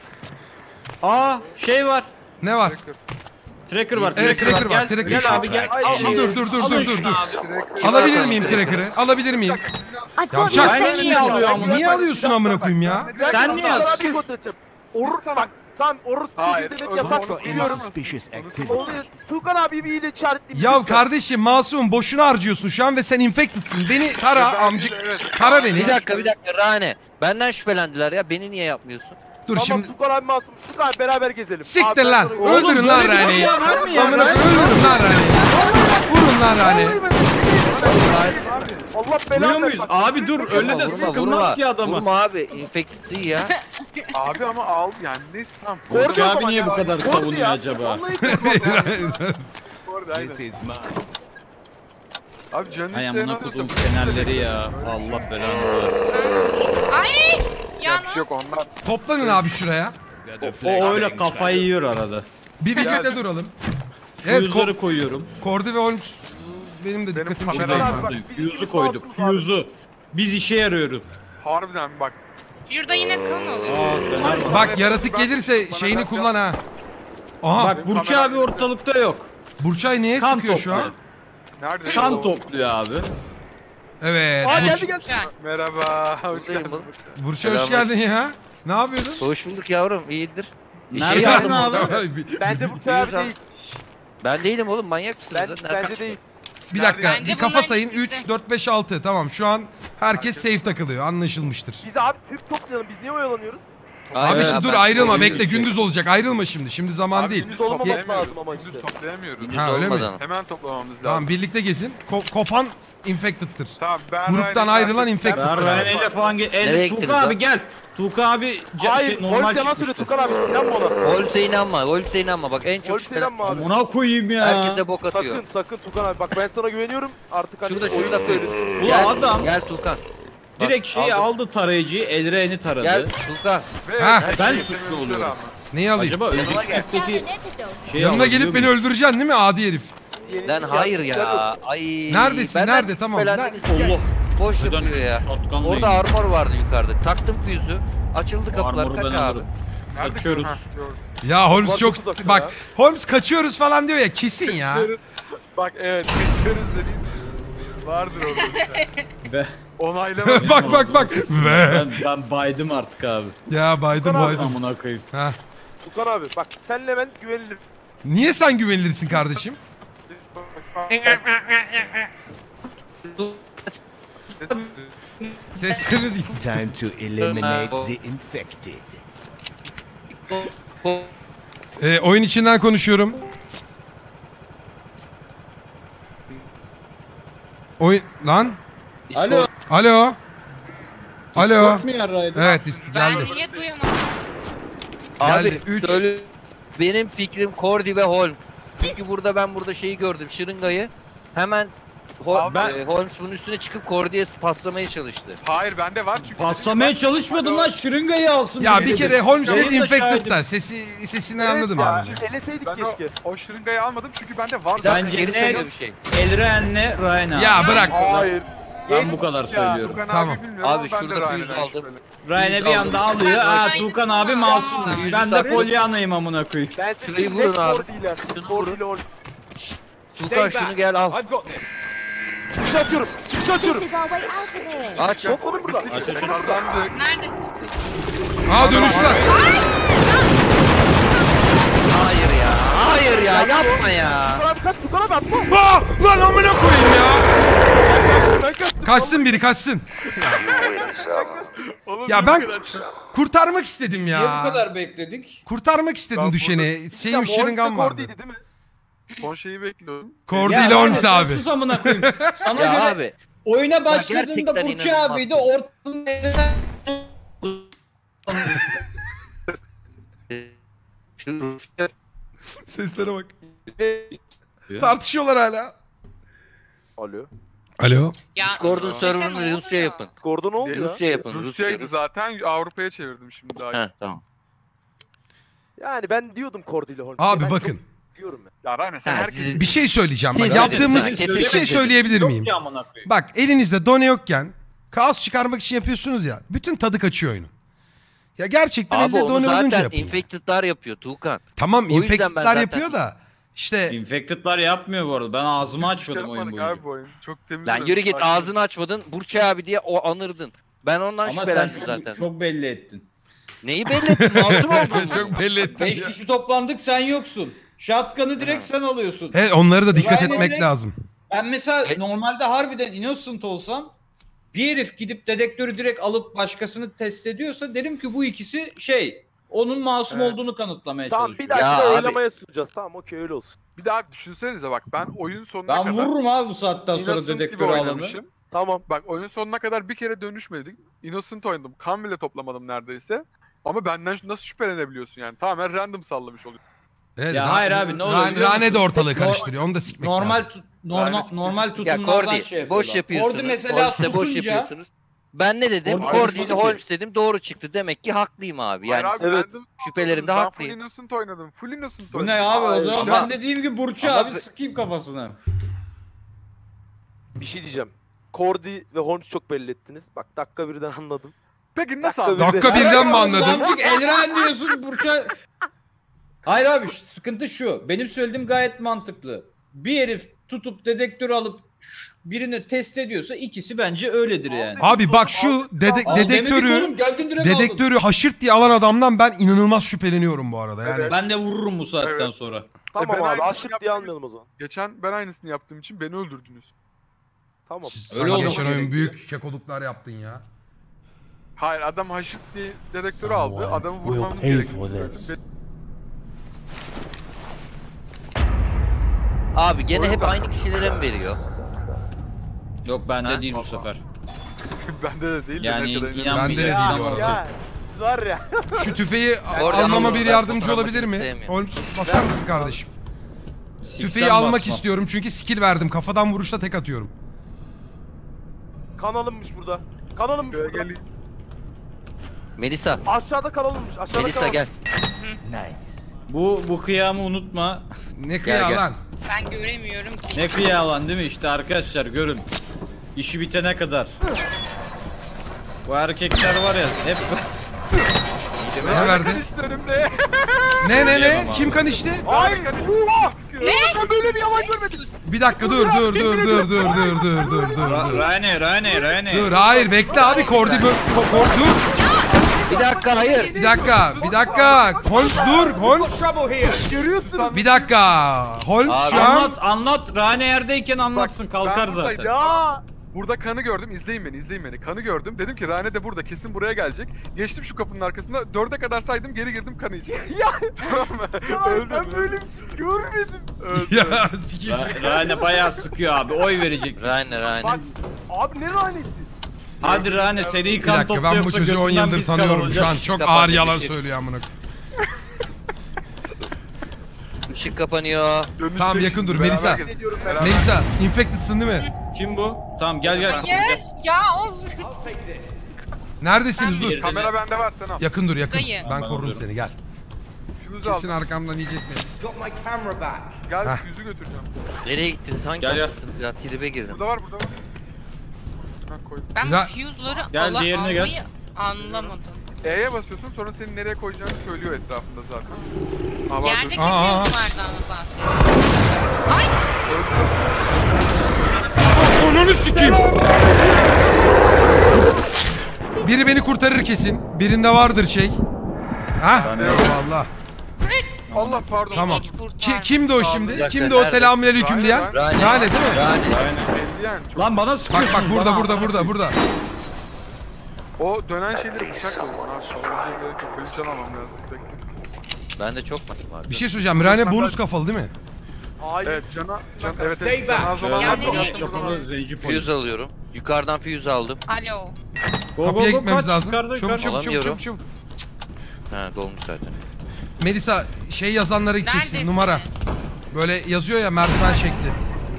[SPEAKER 1] Aa şey var.
[SPEAKER 2] Ne var?
[SPEAKER 1] Tracker var.
[SPEAKER 2] Evet, tracker var,
[SPEAKER 1] Gel,
[SPEAKER 2] tracker
[SPEAKER 1] gel
[SPEAKER 2] var.
[SPEAKER 1] abi gel.
[SPEAKER 6] Ay,
[SPEAKER 1] Al,
[SPEAKER 6] şey-
[SPEAKER 2] Dur dur dur
[SPEAKER 1] alın
[SPEAKER 2] dur dur
[SPEAKER 1] şunu
[SPEAKER 2] dur.
[SPEAKER 1] abi.
[SPEAKER 2] Alabilir miyim tracker'ı? Alabilir miyim? Ya
[SPEAKER 1] Sen niye alıyorsun amına?
[SPEAKER 2] Niye alıyorsun amına koyayım ya?
[SPEAKER 1] Sen niye
[SPEAKER 6] Tukan
[SPEAKER 1] alıyorsun?
[SPEAKER 6] abi kontrol edeceğim. Orur bak. Tamam Orus
[SPEAKER 5] Hayır,
[SPEAKER 6] çocuğu demek
[SPEAKER 5] o zaman
[SPEAKER 6] yasak.
[SPEAKER 5] onu-
[SPEAKER 6] Biliyorum.
[SPEAKER 7] Suspicious activity.
[SPEAKER 6] Oluyor. Tukan abi bir ile işaretleyeyim.
[SPEAKER 2] Ya
[SPEAKER 6] lütfen.
[SPEAKER 2] kardeşim masumum, boşuna harcıyorsun şu an ve sen infected'sın. Beni tara amcık.
[SPEAKER 5] Evet.
[SPEAKER 2] Tara beni.
[SPEAKER 3] Bir dakika Rane. Benden şüphelendiler ya. Beni niye yapmıyorsun?
[SPEAKER 2] Dur
[SPEAKER 6] Tamam
[SPEAKER 2] şimdi.
[SPEAKER 6] Tukan abi masummuş. Tukan abi beraber gezelim.
[SPEAKER 2] Siktir
[SPEAKER 6] Abi, ben
[SPEAKER 2] lan.
[SPEAKER 6] sana-
[SPEAKER 2] Öldürün lan Rane'yi.
[SPEAKER 1] Var mı ya?
[SPEAKER 2] Amına koyayım, öldürün lan Rane'yi. Vurun lan Rane'yi.
[SPEAKER 6] Allah
[SPEAKER 1] Vuruyor
[SPEAKER 6] belanı versin.
[SPEAKER 1] muyuz?
[SPEAKER 6] Bak,
[SPEAKER 1] Abi dur, öyle de
[SPEAKER 3] Vurma,
[SPEAKER 1] sıkılmaz ki adama.
[SPEAKER 3] Vurma abi. Infected değil ya.
[SPEAKER 5] Abi ama al yani neyse tamam.
[SPEAKER 6] Kordi
[SPEAKER 1] Burcu
[SPEAKER 6] o
[SPEAKER 1] abi
[SPEAKER 6] zaman
[SPEAKER 1] niye
[SPEAKER 6] ya.
[SPEAKER 1] bu kadar
[SPEAKER 6] Kordi
[SPEAKER 1] savunuyor
[SPEAKER 6] ya.
[SPEAKER 1] acaba?
[SPEAKER 6] Vallahi kordi.
[SPEAKER 5] Kordi aynen.
[SPEAKER 7] This is mine.
[SPEAKER 5] Abi canı
[SPEAKER 1] Ay
[SPEAKER 5] isteyen
[SPEAKER 1] amına
[SPEAKER 5] alıyorsa
[SPEAKER 1] koduğum
[SPEAKER 5] bu
[SPEAKER 1] fenerleri ya. Allah belanı versin.
[SPEAKER 4] Ay. Ya
[SPEAKER 5] Yapacak yok ondan.
[SPEAKER 2] Toplanın abi şuraya.
[SPEAKER 1] O öyle kafayı yiyor arada.
[SPEAKER 2] Bir birlikte duralım. Evet,
[SPEAKER 1] Fuse'ları koyuyorum.
[SPEAKER 2] Kordi ve Holmes benim de
[SPEAKER 5] Benim
[SPEAKER 2] dikkatimi
[SPEAKER 5] kamera-
[SPEAKER 2] çekiyor.
[SPEAKER 6] Abi bak, biz
[SPEAKER 1] Fuse'u
[SPEAKER 6] ikimiz
[SPEAKER 1] koyduk.
[SPEAKER 6] masumuz abi.
[SPEAKER 1] Fuse'u. Biz işe yarıyoruz.
[SPEAKER 5] Harbiden bak.
[SPEAKER 4] Şurada yine kıl mı oluyor?
[SPEAKER 2] Bak yaratık gelirse şeyini kullan ha. Aha,
[SPEAKER 1] Bak Burcu abi ortalıkta yok.
[SPEAKER 2] Burçay niye
[SPEAKER 1] Kan
[SPEAKER 2] sıkıyor şu an?
[SPEAKER 1] topluyor.
[SPEAKER 5] Nerede?
[SPEAKER 1] Kan topluyor abi.
[SPEAKER 2] Evet.
[SPEAKER 6] Aa geldi geldi.
[SPEAKER 4] Güzel.
[SPEAKER 5] Merhaba. Hoş
[SPEAKER 3] Buradayım
[SPEAKER 5] geldin.
[SPEAKER 3] oğlum.
[SPEAKER 2] Burçay hoş
[SPEAKER 3] Selamünaleyküm.
[SPEAKER 2] geldin ya. Ne yapıyordun?
[SPEAKER 3] Hoş bulduk yavrum. İyidir.
[SPEAKER 1] Nerede
[SPEAKER 3] yardım
[SPEAKER 1] abi?
[SPEAKER 3] oldu.
[SPEAKER 6] Bence bu çay abi
[SPEAKER 3] Buyur
[SPEAKER 6] değil.
[SPEAKER 3] Ben değilim oğlum. Manyak mısınız?
[SPEAKER 6] Ben,
[SPEAKER 3] lan?
[SPEAKER 6] bence değil.
[SPEAKER 2] Bir dakika,
[SPEAKER 4] Bence
[SPEAKER 2] bir kafa
[SPEAKER 4] bunlar
[SPEAKER 2] sayın.
[SPEAKER 4] ikisi.
[SPEAKER 2] 3, 4, 5, 6. Tamam, şu an herkes safe takılıyor. Anlaşılmıştır.
[SPEAKER 6] Biz abi Türk toplayalım. Biz niye oyalanıyoruz?
[SPEAKER 3] Hayır,
[SPEAKER 2] Abi
[SPEAKER 3] ya,
[SPEAKER 2] şimdi dur,
[SPEAKER 3] ben-
[SPEAKER 2] ayrılma,
[SPEAKER 1] Oyun
[SPEAKER 2] bekle,
[SPEAKER 1] yüksek.
[SPEAKER 2] gündüz olacak. Ayrılma şimdi. Şimdi zaman
[SPEAKER 5] Abi
[SPEAKER 2] değil.
[SPEAKER 5] gündüz
[SPEAKER 6] olmaması
[SPEAKER 5] toplayamıyoruz.
[SPEAKER 6] lazım ama
[SPEAKER 5] Gündüz
[SPEAKER 6] işte.
[SPEAKER 5] toplayamıyoruz.
[SPEAKER 3] Gündüz
[SPEAKER 2] Ha, öyle mi?
[SPEAKER 3] olmadan.
[SPEAKER 5] Hemen toplamamız lazım.
[SPEAKER 2] Tamam, birlikte gezin. Kopan infected'tır.
[SPEAKER 5] Tamam, ben
[SPEAKER 2] Gruptan
[SPEAKER 5] Ryan'e
[SPEAKER 2] ayrılan
[SPEAKER 5] herkes-
[SPEAKER 2] infected.
[SPEAKER 1] Ben Ryan ile falan
[SPEAKER 3] Nereye
[SPEAKER 1] Tuğka
[SPEAKER 3] gittiniz
[SPEAKER 1] abi
[SPEAKER 3] lan?
[SPEAKER 1] gel. Tuğka abi
[SPEAKER 6] Hayır.
[SPEAKER 1] normal
[SPEAKER 6] Holmes yalan söyle
[SPEAKER 1] çıkmıştı.
[SPEAKER 6] Tukan abi. İnanma ona.
[SPEAKER 3] Holmes'e inanma. Holmes'e inanma. Bak en çok
[SPEAKER 6] Holmes
[SPEAKER 3] şüphelen.
[SPEAKER 6] inanma abi.
[SPEAKER 1] Buna koyayım ya.
[SPEAKER 3] Herkese bok atıyor.
[SPEAKER 6] Sakın sakın Tukan abi. Bak ben sana güveniyorum. Artık hani
[SPEAKER 3] Şurada
[SPEAKER 6] oyunu söyledim.
[SPEAKER 1] Ulan
[SPEAKER 3] Gel,
[SPEAKER 1] adam
[SPEAKER 3] Gel Tuğkan.
[SPEAKER 1] direkt şeyi
[SPEAKER 3] aldım.
[SPEAKER 1] aldı tarayıcıyı, Elren'i taradı.
[SPEAKER 3] Gel Tuğkan.
[SPEAKER 5] Ve
[SPEAKER 2] Ha,
[SPEAKER 5] her
[SPEAKER 1] ben
[SPEAKER 5] şeyi
[SPEAKER 1] suçlu
[SPEAKER 5] temizler
[SPEAKER 1] oluyorum.
[SPEAKER 5] ama.
[SPEAKER 2] Neyi alayım?
[SPEAKER 1] Acaba
[SPEAKER 3] Yanıma gel.
[SPEAKER 1] önceki şey
[SPEAKER 2] Yanına gelip beni öldüreceksin değil mi adi herif?
[SPEAKER 3] Lan hayır ya. Ay.
[SPEAKER 2] Neredesin?
[SPEAKER 3] Benden
[SPEAKER 2] Nerede? Tamam.
[SPEAKER 3] şüphelendiniz.
[SPEAKER 1] Allah.
[SPEAKER 3] Boş yapıyor ya. Orada armor vardı yukarıda. Taktım füzü. Açıldı kapılar. Kaç abi.
[SPEAKER 5] Nerede ki?
[SPEAKER 1] Kaçıyoruz.
[SPEAKER 5] Ha, gördüm.
[SPEAKER 2] Ya Holmes
[SPEAKER 6] Ulan
[SPEAKER 2] çok...
[SPEAKER 6] çok uzak
[SPEAKER 2] Bak
[SPEAKER 6] ya.
[SPEAKER 2] Holmes kaçıyoruz falan diyor ya, kesin ya.
[SPEAKER 5] Bak evet. Geçiyoruz dediğiniz vardır orada.
[SPEAKER 1] Be.
[SPEAKER 5] Onaylamadım.
[SPEAKER 2] Bak. Ve.
[SPEAKER 1] Ben baydım artık abi.
[SPEAKER 2] Ya baydım.
[SPEAKER 1] Amına koyayım.
[SPEAKER 2] Ha.
[SPEAKER 6] Tukan abi bak senle ben güvenilir.
[SPEAKER 2] Niye sen güvenilirsin kardeşim? Sesleriniz gitti.
[SPEAKER 7] Time to eliminate the infected.
[SPEAKER 2] Oyun içinden konuşuyorum. Oyun... Lan?
[SPEAKER 1] Alo.
[SPEAKER 2] Alo? Alo?
[SPEAKER 1] Yok mu yarraydı?
[SPEAKER 2] Evet
[SPEAKER 4] Ben
[SPEAKER 2] geldi.
[SPEAKER 4] niye duyamadım?
[SPEAKER 3] Abi
[SPEAKER 2] Geldi, üç.
[SPEAKER 3] söyle. Benim fikrim Cordy ve Holmes. Çünkü ben burada şeyi gördüm. Şırıngayı. Hemen Holmes bunun üstüne çıkıp Cordy'ye paslamaya çalıştı.
[SPEAKER 5] Hayır bende var çünkü.
[SPEAKER 1] Paslamaya çalışmadım lan, şırıngayı alsın.
[SPEAKER 2] Ya
[SPEAKER 1] diye
[SPEAKER 2] bir
[SPEAKER 1] dedim.
[SPEAKER 2] kere Holmes
[SPEAKER 1] Benim
[SPEAKER 2] net
[SPEAKER 1] de
[SPEAKER 2] infected
[SPEAKER 1] şahidim.
[SPEAKER 2] da sesini anladım
[SPEAKER 6] ya,
[SPEAKER 2] abi.
[SPEAKER 6] eleseydik
[SPEAKER 5] Ben
[SPEAKER 6] keşke.
[SPEAKER 5] o şırıngayı almadım çünkü bende var.
[SPEAKER 3] Bir dakika
[SPEAKER 1] Bence
[SPEAKER 3] geri
[SPEAKER 1] net-
[SPEAKER 3] söylüyor bir şey.
[SPEAKER 1] Elren'le Ryan abi.
[SPEAKER 2] Ya bırak.
[SPEAKER 6] Hayır.
[SPEAKER 1] Ben bu kadar söylüyorum.
[SPEAKER 5] Tukan
[SPEAKER 2] Tamam.
[SPEAKER 5] abi bilmiyorum
[SPEAKER 3] Abi
[SPEAKER 5] ama ben de
[SPEAKER 3] şurada
[SPEAKER 5] Ryan'den
[SPEAKER 3] füze aldım.
[SPEAKER 5] şüpheliyim.
[SPEAKER 1] Ryan'e bir anda alıyor. Aa Tuğkan abi masum.
[SPEAKER 4] Füze
[SPEAKER 1] Ben de
[SPEAKER 3] sakladım.
[SPEAKER 1] Polyana'yım amına koyayım.
[SPEAKER 6] Ben
[SPEAKER 3] Şurayı
[SPEAKER 6] seçtim,
[SPEAKER 3] vurun abi.
[SPEAKER 6] Kordi'yle.
[SPEAKER 3] Şunu
[SPEAKER 6] Kordi'yle
[SPEAKER 3] vurun.
[SPEAKER 6] ol.
[SPEAKER 3] Tuğkan şunu gel al.
[SPEAKER 6] Çıkışı açıyorum. Çıkışı açıyorum.
[SPEAKER 8] This is our way out of here.
[SPEAKER 3] Aç.
[SPEAKER 6] Topladım burada.
[SPEAKER 5] Kazandık.
[SPEAKER 4] Nerede?
[SPEAKER 2] Aa dönüşler.
[SPEAKER 3] Hayır ya. Hayır ya yapma ya.
[SPEAKER 6] Tukan abi kaç Tukan abi atma.
[SPEAKER 2] Lan amına koyayım ya.
[SPEAKER 6] Ben kaçtım.
[SPEAKER 2] Kaçsın biri kaçsın.
[SPEAKER 5] Oğlum
[SPEAKER 2] Ya
[SPEAKER 5] niye
[SPEAKER 2] ben
[SPEAKER 5] bu kadar çabuk?
[SPEAKER 2] kurtarmak istedim
[SPEAKER 1] Niye bu
[SPEAKER 2] ya.
[SPEAKER 1] kadar bekledik?
[SPEAKER 2] Kurtarmak istedim
[SPEAKER 5] Ben
[SPEAKER 2] düşeni. Şeyim şırıngan vardı.
[SPEAKER 6] Değil mi?
[SPEAKER 5] Son şeyi bekliyorum.
[SPEAKER 2] Kordi
[SPEAKER 1] Ya
[SPEAKER 2] ile Holmes
[SPEAKER 1] sen
[SPEAKER 2] abi.
[SPEAKER 1] sus amına koyayım. Sana
[SPEAKER 3] Ya
[SPEAKER 1] göre
[SPEAKER 3] abi.
[SPEAKER 1] oyuna başladığında
[SPEAKER 3] gerçekten
[SPEAKER 1] Burçu
[SPEAKER 3] inanılmaz.
[SPEAKER 1] abiydi ortasında
[SPEAKER 3] Şu
[SPEAKER 2] Seslere bak. Tartışıyorlar hala.
[SPEAKER 6] Alo.
[SPEAKER 2] Alo.
[SPEAKER 4] Ya
[SPEAKER 3] Gordon
[SPEAKER 4] desene ne
[SPEAKER 3] serverını
[SPEAKER 4] oldu
[SPEAKER 3] Rusya
[SPEAKER 4] ya?
[SPEAKER 3] yapın.
[SPEAKER 6] Gordon oldu ya.
[SPEAKER 3] Rusya yapın.
[SPEAKER 5] Rusya'ydı
[SPEAKER 3] Rusya.
[SPEAKER 5] zaten Avrupa'ya çevirdim şimdi daha.
[SPEAKER 3] Heh tamam.
[SPEAKER 6] Yani ben diyordum Kordi ile Holmes.
[SPEAKER 2] Abi
[SPEAKER 6] Ben
[SPEAKER 2] bakın.
[SPEAKER 6] çok diyorum ya.
[SPEAKER 5] Ya Rane sen
[SPEAKER 3] Ha,
[SPEAKER 5] herkes...
[SPEAKER 3] siz-
[SPEAKER 2] Bir şey söyleyeceğim. Bak
[SPEAKER 3] Siz
[SPEAKER 2] yaptığımız
[SPEAKER 3] dediniz,
[SPEAKER 2] bir şey
[SPEAKER 3] kesin
[SPEAKER 2] söyleyebilir miyim?
[SPEAKER 1] Yok ya amına koyayım.
[SPEAKER 2] Bak elinizde done yokken kaos çıkarmak için yapıyorsunuz ya. Bütün tadı kaçıyor oyunun. Ya gerçekten
[SPEAKER 3] Abi
[SPEAKER 2] elde
[SPEAKER 3] onu
[SPEAKER 2] done olunca
[SPEAKER 3] zaten
[SPEAKER 2] yapın.
[SPEAKER 3] Infected'lar yapıyor Tuğkan.
[SPEAKER 2] Tamam
[SPEAKER 3] o yüzden ben
[SPEAKER 2] infected'lar
[SPEAKER 3] zaten-
[SPEAKER 2] yapıyor da işte
[SPEAKER 1] Infected'lar yapmıyor bu arada. Ben ağzımı açmadım oyun
[SPEAKER 5] Çıkaramadık
[SPEAKER 1] boyunca.
[SPEAKER 5] abi bu oyun. Çok temiz.
[SPEAKER 3] Lan
[SPEAKER 5] oyun.
[SPEAKER 3] yürü git
[SPEAKER 5] Sakin.
[SPEAKER 3] ağzını açmadın. Burçay abi diye o anırdın. Ben ondan
[SPEAKER 1] Ama sen
[SPEAKER 3] şüphelendim
[SPEAKER 1] çok,
[SPEAKER 3] zaten.
[SPEAKER 1] çok belli ettin.
[SPEAKER 3] Neyi belli ettin? Masum oldun mu?
[SPEAKER 2] çok belli ettim
[SPEAKER 1] 5
[SPEAKER 2] ya.
[SPEAKER 1] kişi toplandık sen yoksun. Shotgun'ı direkt sen alıyorsun.
[SPEAKER 2] Evet onları da dikkat
[SPEAKER 1] Ryan'e
[SPEAKER 2] etmek
[SPEAKER 1] direkt-
[SPEAKER 2] lazım.
[SPEAKER 1] Ben mesela
[SPEAKER 3] E-
[SPEAKER 1] normalde harbiden innocent olsam bir herif gidip dedektörü direkt alıp başkasını test ediyorsa derim ki bu ikisi onun masum
[SPEAKER 5] Evet.
[SPEAKER 1] olduğunu kanıtlamaya
[SPEAKER 6] Tamam
[SPEAKER 1] çalışıyor.
[SPEAKER 6] bir dahaki
[SPEAKER 3] Ya
[SPEAKER 6] de
[SPEAKER 3] abi.
[SPEAKER 6] oylamaya sunacağız. Tamam okey öyle olsun.
[SPEAKER 5] Bir daha düşünsenize bak ben oyun sonuna
[SPEAKER 1] Ben
[SPEAKER 5] kadar
[SPEAKER 1] vururum abi bu saatten sonra
[SPEAKER 5] Innocent gibi
[SPEAKER 1] dedektörü alanı.
[SPEAKER 5] oynamışım.
[SPEAKER 6] Tamam.
[SPEAKER 5] Bak oyun sonuna kadar bir kere dönüşmedik. Innocent oynadım. Kan bile toplamadım neredeyse. Ama benden nasıl şüphelenebiliyorsun yani? Tamamen random sallamış oluyor.
[SPEAKER 2] Evet,
[SPEAKER 1] Ya hayır abi, ne oluyor biliyor
[SPEAKER 2] Rane de
[SPEAKER 1] musun?
[SPEAKER 2] ortalığı karıştırıyor. Onu da sikmek
[SPEAKER 1] Normal
[SPEAKER 2] lazım.
[SPEAKER 1] normal
[SPEAKER 3] Ya
[SPEAKER 1] tutumlardan
[SPEAKER 3] Kordi
[SPEAKER 1] şey yapıyorlar.
[SPEAKER 3] boş yapıyorsunuz.
[SPEAKER 1] Kordi mesela
[SPEAKER 3] Holmes'e boş
[SPEAKER 1] susunca
[SPEAKER 3] yapıyorsunuz. Ben ne dedim?
[SPEAKER 1] Kordi
[SPEAKER 3] Kordi ile
[SPEAKER 1] konuşmadı ki.
[SPEAKER 3] Holmes dedim. Doğru çıktı. Demek ki haklıyım abi. Yani
[SPEAKER 5] Hayır abi,
[SPEAKER 6] evet,
[SPEAKER 5] random
[SPEAKER 3] şüphelerimde
[SPEAKER 5] ben
[SPEAKER 3] haklıyım.
[SPEAKER 5] full innocent oynadım. Full innocent
[SPEAKER 1] bu ne
[SPEAKER 5] oynadım.
[SPEAKER 1] abi o
[SPEAKER 6] Hayır,
[SPEAKER 1] zaman
[SPEAKER 3] ama-
[SPEAKER 1] ben dediğim gibi Burçu
[SPEAKER 3] ama-
[SPEAKER 1] abi sıkayım kafasına.
[SPEAKER 6] Bir şey diyeceğim. Kordi ve Holmes çok belli ettiniz. Bak dakika birden anladım.
[SPEAKER 5] Peki nasıl
[SPEAKER 6] Dakika
[SPEAKER 5] anladın?
[SPEAKER 2] Dakika birden mi
[SPEAKER 1] Abi,
[SPEAKER 2] anladın?
[SPEAKER 1] Mantık Elren diyorsun Burç'a. Hayır abi sıkıntı şu. Benim söylediğim gayet mantıklı. Bir herif tutup dedektörü alıp birini test ediyorsa ikisi bence öyledir yani.
[SPEAKER 2] Abi bak şu
[SPEAKER 1] Al demedik
[SPEAKER 2] dedektörü
[SPEAKER 1] oğlum, geldin direkt aldın.
[SPEAKER 2] dedektörü haşırt diye alan adamdan ben inanılmaz şüpheleniyorum bu arada. Yani
[SPEAKER 1] Ben de vururum bu saatten
[SPEAKER 5] Evet.
[SPEAKER 1] sonra.
[SPEAKER 6] Tamam
[SPEAKER 5] ben
[SPEAKER 6] abi
[SPEAKER 5] aynısını
[SPEAKER 6] aşık diye
[SPEAKER 5] yaptım.
[SPEAKER 6] almayalım o zaman.
[SPEAKER 5] Geçen ben aynısını yaptığım için beni öldürdünüz.
[SPEAKER 6] Tamam.
[SPEAKER 2] sen
[SPEAKER 1] Öyle olması
[SPEAKER 2] geçen oyun
[SPEAKER 1] gerekiyor.
[SPEAKER 2] büyük kekoluklar yaptın ya.
[SPEAKER 5] Hayır adam haşık diye dedektörü aldı.
[SPEAKER 7] Someone
[SPEAKER 5] Adamı
[SPEAKER 7] will
[SPEAKER 5] vurmamız
[SPEAKER 7] pay
[SPEAKER 5] gerektiğini
[SPEAKER 7] for
[SPEAKER 5] söyledim.
[SPEAKER 7] this.
[SPEAKER 3] Abi gene hep aynı kişilere mi veriyor?
[SPEAKER 1] Yok bende
[SPEAKER 3] Ha?
[SPEAKER 1] değil bu sefer.
[SPEAKER 5] Bende de değil de
[SPEAKER 1] Yani
[SPEAKER 5] ne kadar
[SPEAKER 1] inan-
[SPEAKER 2] Bende de
[SPEAKER 1] Ya,
[SPEAKER 2] değil bu arada.
[SPEAKER 6] Ya var ya.
[SPEAKER 2] Şu tüfeği
[SPEAKER 3] Orada
[SPEAKER 2] almama
[SPEAKER 3] almıyorum,
[SPEAKER 2] bir
[SPEAKER 3] ben
[SPEAKER 2] yardımcı
[SPEAKER 3] fotoğraf
[SPEAKER 2] olabilir mi?
[SPEAKER 3] istemiyorum.
[SPEAKER 2] Holmes basar mısın kardeşim? Tüfeği
[SPEAKER 1] Siksen
[SPEAKER 2] almak
[SPEAKER 1] basma.
[SPEAKER 2] istiyorum çünkü skill verdim. Kafadan vuruşla tek atıyorum.
[SPEAKER 6] Kan alınmış burada. Kan alınmış
[SPEAKER 5] Şöyle
[SPEAKER 6] burada.
[SPEAKER 5] geleyim.
[SPEAKER 3] Melisa.
[SPEAKER 6] Aşağıda kan alınmış. Aşağıda
[SPEAKER 3] Melisa
[SPEAKER 6] kan
[SPEAKER 3] gel.
[SPEAKER 7] Nice.
[SPEAKER 1] Bu kıyamı unutma.
[SPEAKER 2] Ne kıya
[SPEAKER 3] gel.
[SPEAKER 2] lan?
[SPEAKER 4] Ben göremiyorum ki.
[SPEAKER 1] Ne kıya lan değil mi işte arkadaşlar görün. İşi bitene kadar. Bu erkekler var ya hep
[SPEAKER 2] Ne verdi?
[SPEAKER 5] Kan işte önümde.
[SPEAKER 2] Ne
[SPEAKER 1] Söyleyemem abi.
[SPEAKER 2] Kim kan içti?
[SPEAKER 6] Hayır.
[SPEAKER 5] Kan işte.
[SPEAKER 6] Ben böyle bir yalan görmedim.
[SPEAKER 2] Bir dakika dur.
[SPEAKER 1] Rane.
[SPEAKER 2] Dur hayır bekle abi Kordi dur.
[SPEAKER 3] Bir dakika hayır.
[SPEAKER 2] Bir dakika. Holmes dur. Holmes.
[SPEAKER 6] Görüyorsunuz.
[SPEAKER 2] Bir dakika. Holmes
[SPEAKER 3] Abi,
[SPEAKER 2] şu an.
[SPEAKER 1] Anlat. Rane yerdeyken anlatsın
[SPEAKER 5] Bak,
[SPEAKER 1] kalkar
[SPEAKER 5] ben
[SPEAKER 1] zaten.
[SPEAKER 6] Ya.
[SPEAKER 5] Burada kanı gördüm. İzleyin beni. Kanı gördüm. Dedim ki Rane de burada. Kesin buraya gelecek. Geçtim şu kapının arkasında. 4'e kadar saydım. Geri girdim kanı içtim.
[SPEAKER 6] Ya.
[SPEAKER 5] Tamam mı?
[SPEAKER 6] Ya
[SPEAKER 5] Öldüm.
[SPEAKER 6] ben böyle bir şey görmedim.
[SPEAKER 5] Öldüm.
[SPEAKER 2] Ya sikeyim.
[SPEAKER 1] Rane bayağı sıkıyor abi. Oy verecek.
[SPEAKER 3] Rane.
[SPEAKER 6] Bak. Abi ne lanesi?
[SPEAKER 1] Hadi Rane seri
[SPEAKER 2] Bir
[SPEAKER 1] kan
[SPEAKER 2] dakika
[SPEAKER 1] topla
[SPEAKER 2] ben bu
[SPEAKER 1] yoksa
[SPEAKER 2] çocuğu 10
[SPEAKER 1] götünden
[SPEAKER 2] yıldır
[SPEAKER 1] biz
[SPEAKER 2] tanıyorum. Şu an
[SPEAKER 1] kalamayacağız.
[SPEAKER 2] çok
[SPEAKER 3] Kapandı
[SPEAKER 2] ağır
[SPEAKER 3] bir
[SPEAKER 2] yalan
[SPEAKER 3] şey.
[SPEAKER 2] söylüyor amına.
[SPEAKER 3] Işık kapanıyor.
[SPEAKER 5] Dönüşecek
[SPEAKER 2] Tamam, yakın
[SPEAKER 5] şimdi.
[SPEAKER 2] dur,
[SPEAKER 5] Beraber
[SPEAKER 2] Melisa.
[SPEAKER 5] gezelim.
[SPEAKER 6] Diyorum ben.
[SPEAKER 5] Beraber.
[SPEAKER 2] Melisa infected'sın değil mi?
[SPEAKER 1] Kim bu? Tamam gel.
[SPEAKER 4] Hayır. Ya of.
[SPEAKER 2] Neredesiniz dur.
[SPEAKER 1] Bir-
[SPEAKER 5] Kamera bende var sen al.
[SPEAKER 2] Yakın dur yakın.
[SPEAKER 4] Dayı.
[SPEAKER 2] Ben
[SPEAKER 1] Ben
[SPEAKER 2] korurum
[SPEAKER 1] alıyorum.
[SPEAKER 2] seni gel.
[SPEAKER 5] Şunuzu
[SPEAKER 2] Kesin
[SPEAKER 5] al.
[SPEAKER 2] arkamdan yiyecek beni.
[SPEAKER 5] Gel
[SPEAKER 2] Heh.
[SPEAKER 5] yüzü götüreceğim.
[SPEAKER 3] Nereye gittiniz? Hangi
[SPEAKER 1] Gel ya.
[SPEAKER 3] kapısınız ya? Tribe girdim.
[SPEAKER 5] Burada var. Ha koydum.
[SPEAKER 4] Ben
[SPEAKER 2] Güzel.
[SPEAKER 4] bu fuse'ları
[SPEAKER 1] Gel, diğerine gel.
[SPEAKER 4] almayı anlamadım.
[SPEAKER 5] E'ye basıyorsun sonra seni nereye koyacağını söylüyor etrafında zaten. Ha, var,
[SPEAKER 4] Yerdeki
[SPEAKER 5] dur.
[SPEAKER 2] Aa.
[SPEAKER 4] fuse'lardan mı bahsediyorsun? Ay!
[SPEAKER 2] Onunu sikeyim. Biri beni kurtarır kesin. Birinde vardır şey. Ha? Eyvallah.
[SPEAKER 5] Allah pardon.
[SPEAKER 2] Tamam.
[SPEAKER 4] Hiç kurtarmadı.
[SPEAKER 2] Kimdi o
[SPEAKER 3] Bir
[SPEAKER 2] şimdi?
[SPEAKER 3] dakika,
[SPEAKER 2] Kimdi o
[SPEAKER 3] nerede?
[SPEAKER 2] selamünaleyküm diyen?
[SPEAKER 5] Rani.
[SPEAKER 2] Rani değil mi?
[SPEAKER 3] Yani
[SPEAKER 5] Belli yani. Çok...
[SPEAKER 1] Lan bana
[SPEAKER 2] Bak
[SPEAKER 1] sıkıyorsunuz.
[SPEAKER 2] bak burada
[SPEAKER 1] bana.
[SPEAKER 2] burada.
[SPEAKER 5] O dönen şeyleri bıçak koydum. Ona savunacak gerek yok. Kılıç alamam lazım. Bekle.
[SPEAKER 3] ben de çok maçım var.
[SPEAKER 2] Bir şey söyleyeceğim. Rani bonus kafalı değil mi?
[SPEAKER 6] Hayır.
[SPEAKER 5] Evet evet cana az olan
[SPEAKER 4] Ya
[SPEAKER 5] var.
[SPEAKER 4] nereye
[SPEAKER 1] Kafalı zenci polis.
[SPEAKER 3] Fuse alıyorum. Yukarıdan fuse aldım.
[SPEAKER 4] Alo.
[SPEAKER 2] Kapıya gitmemiz
[SPEAKER 1] kaç,
[SPEAKER 2] lazım.
[SPEAKER 1] yukarıda,
[SPEAKER 2] Çabuk
[SPEAKER 1] yukarıda.
[SPEAKER 3] Alamıyorum.
[SPEAKER 2] çabuk.
[SPEAKER 3] Ha dolmuş zaten.
[SPEAKER 2] Melisa şey yazanlara gideceksin
[SPEAKER 4] Neredesiniz?
[SPEAKER 2] numara. Böyle yazıyor ya merdiven şekli.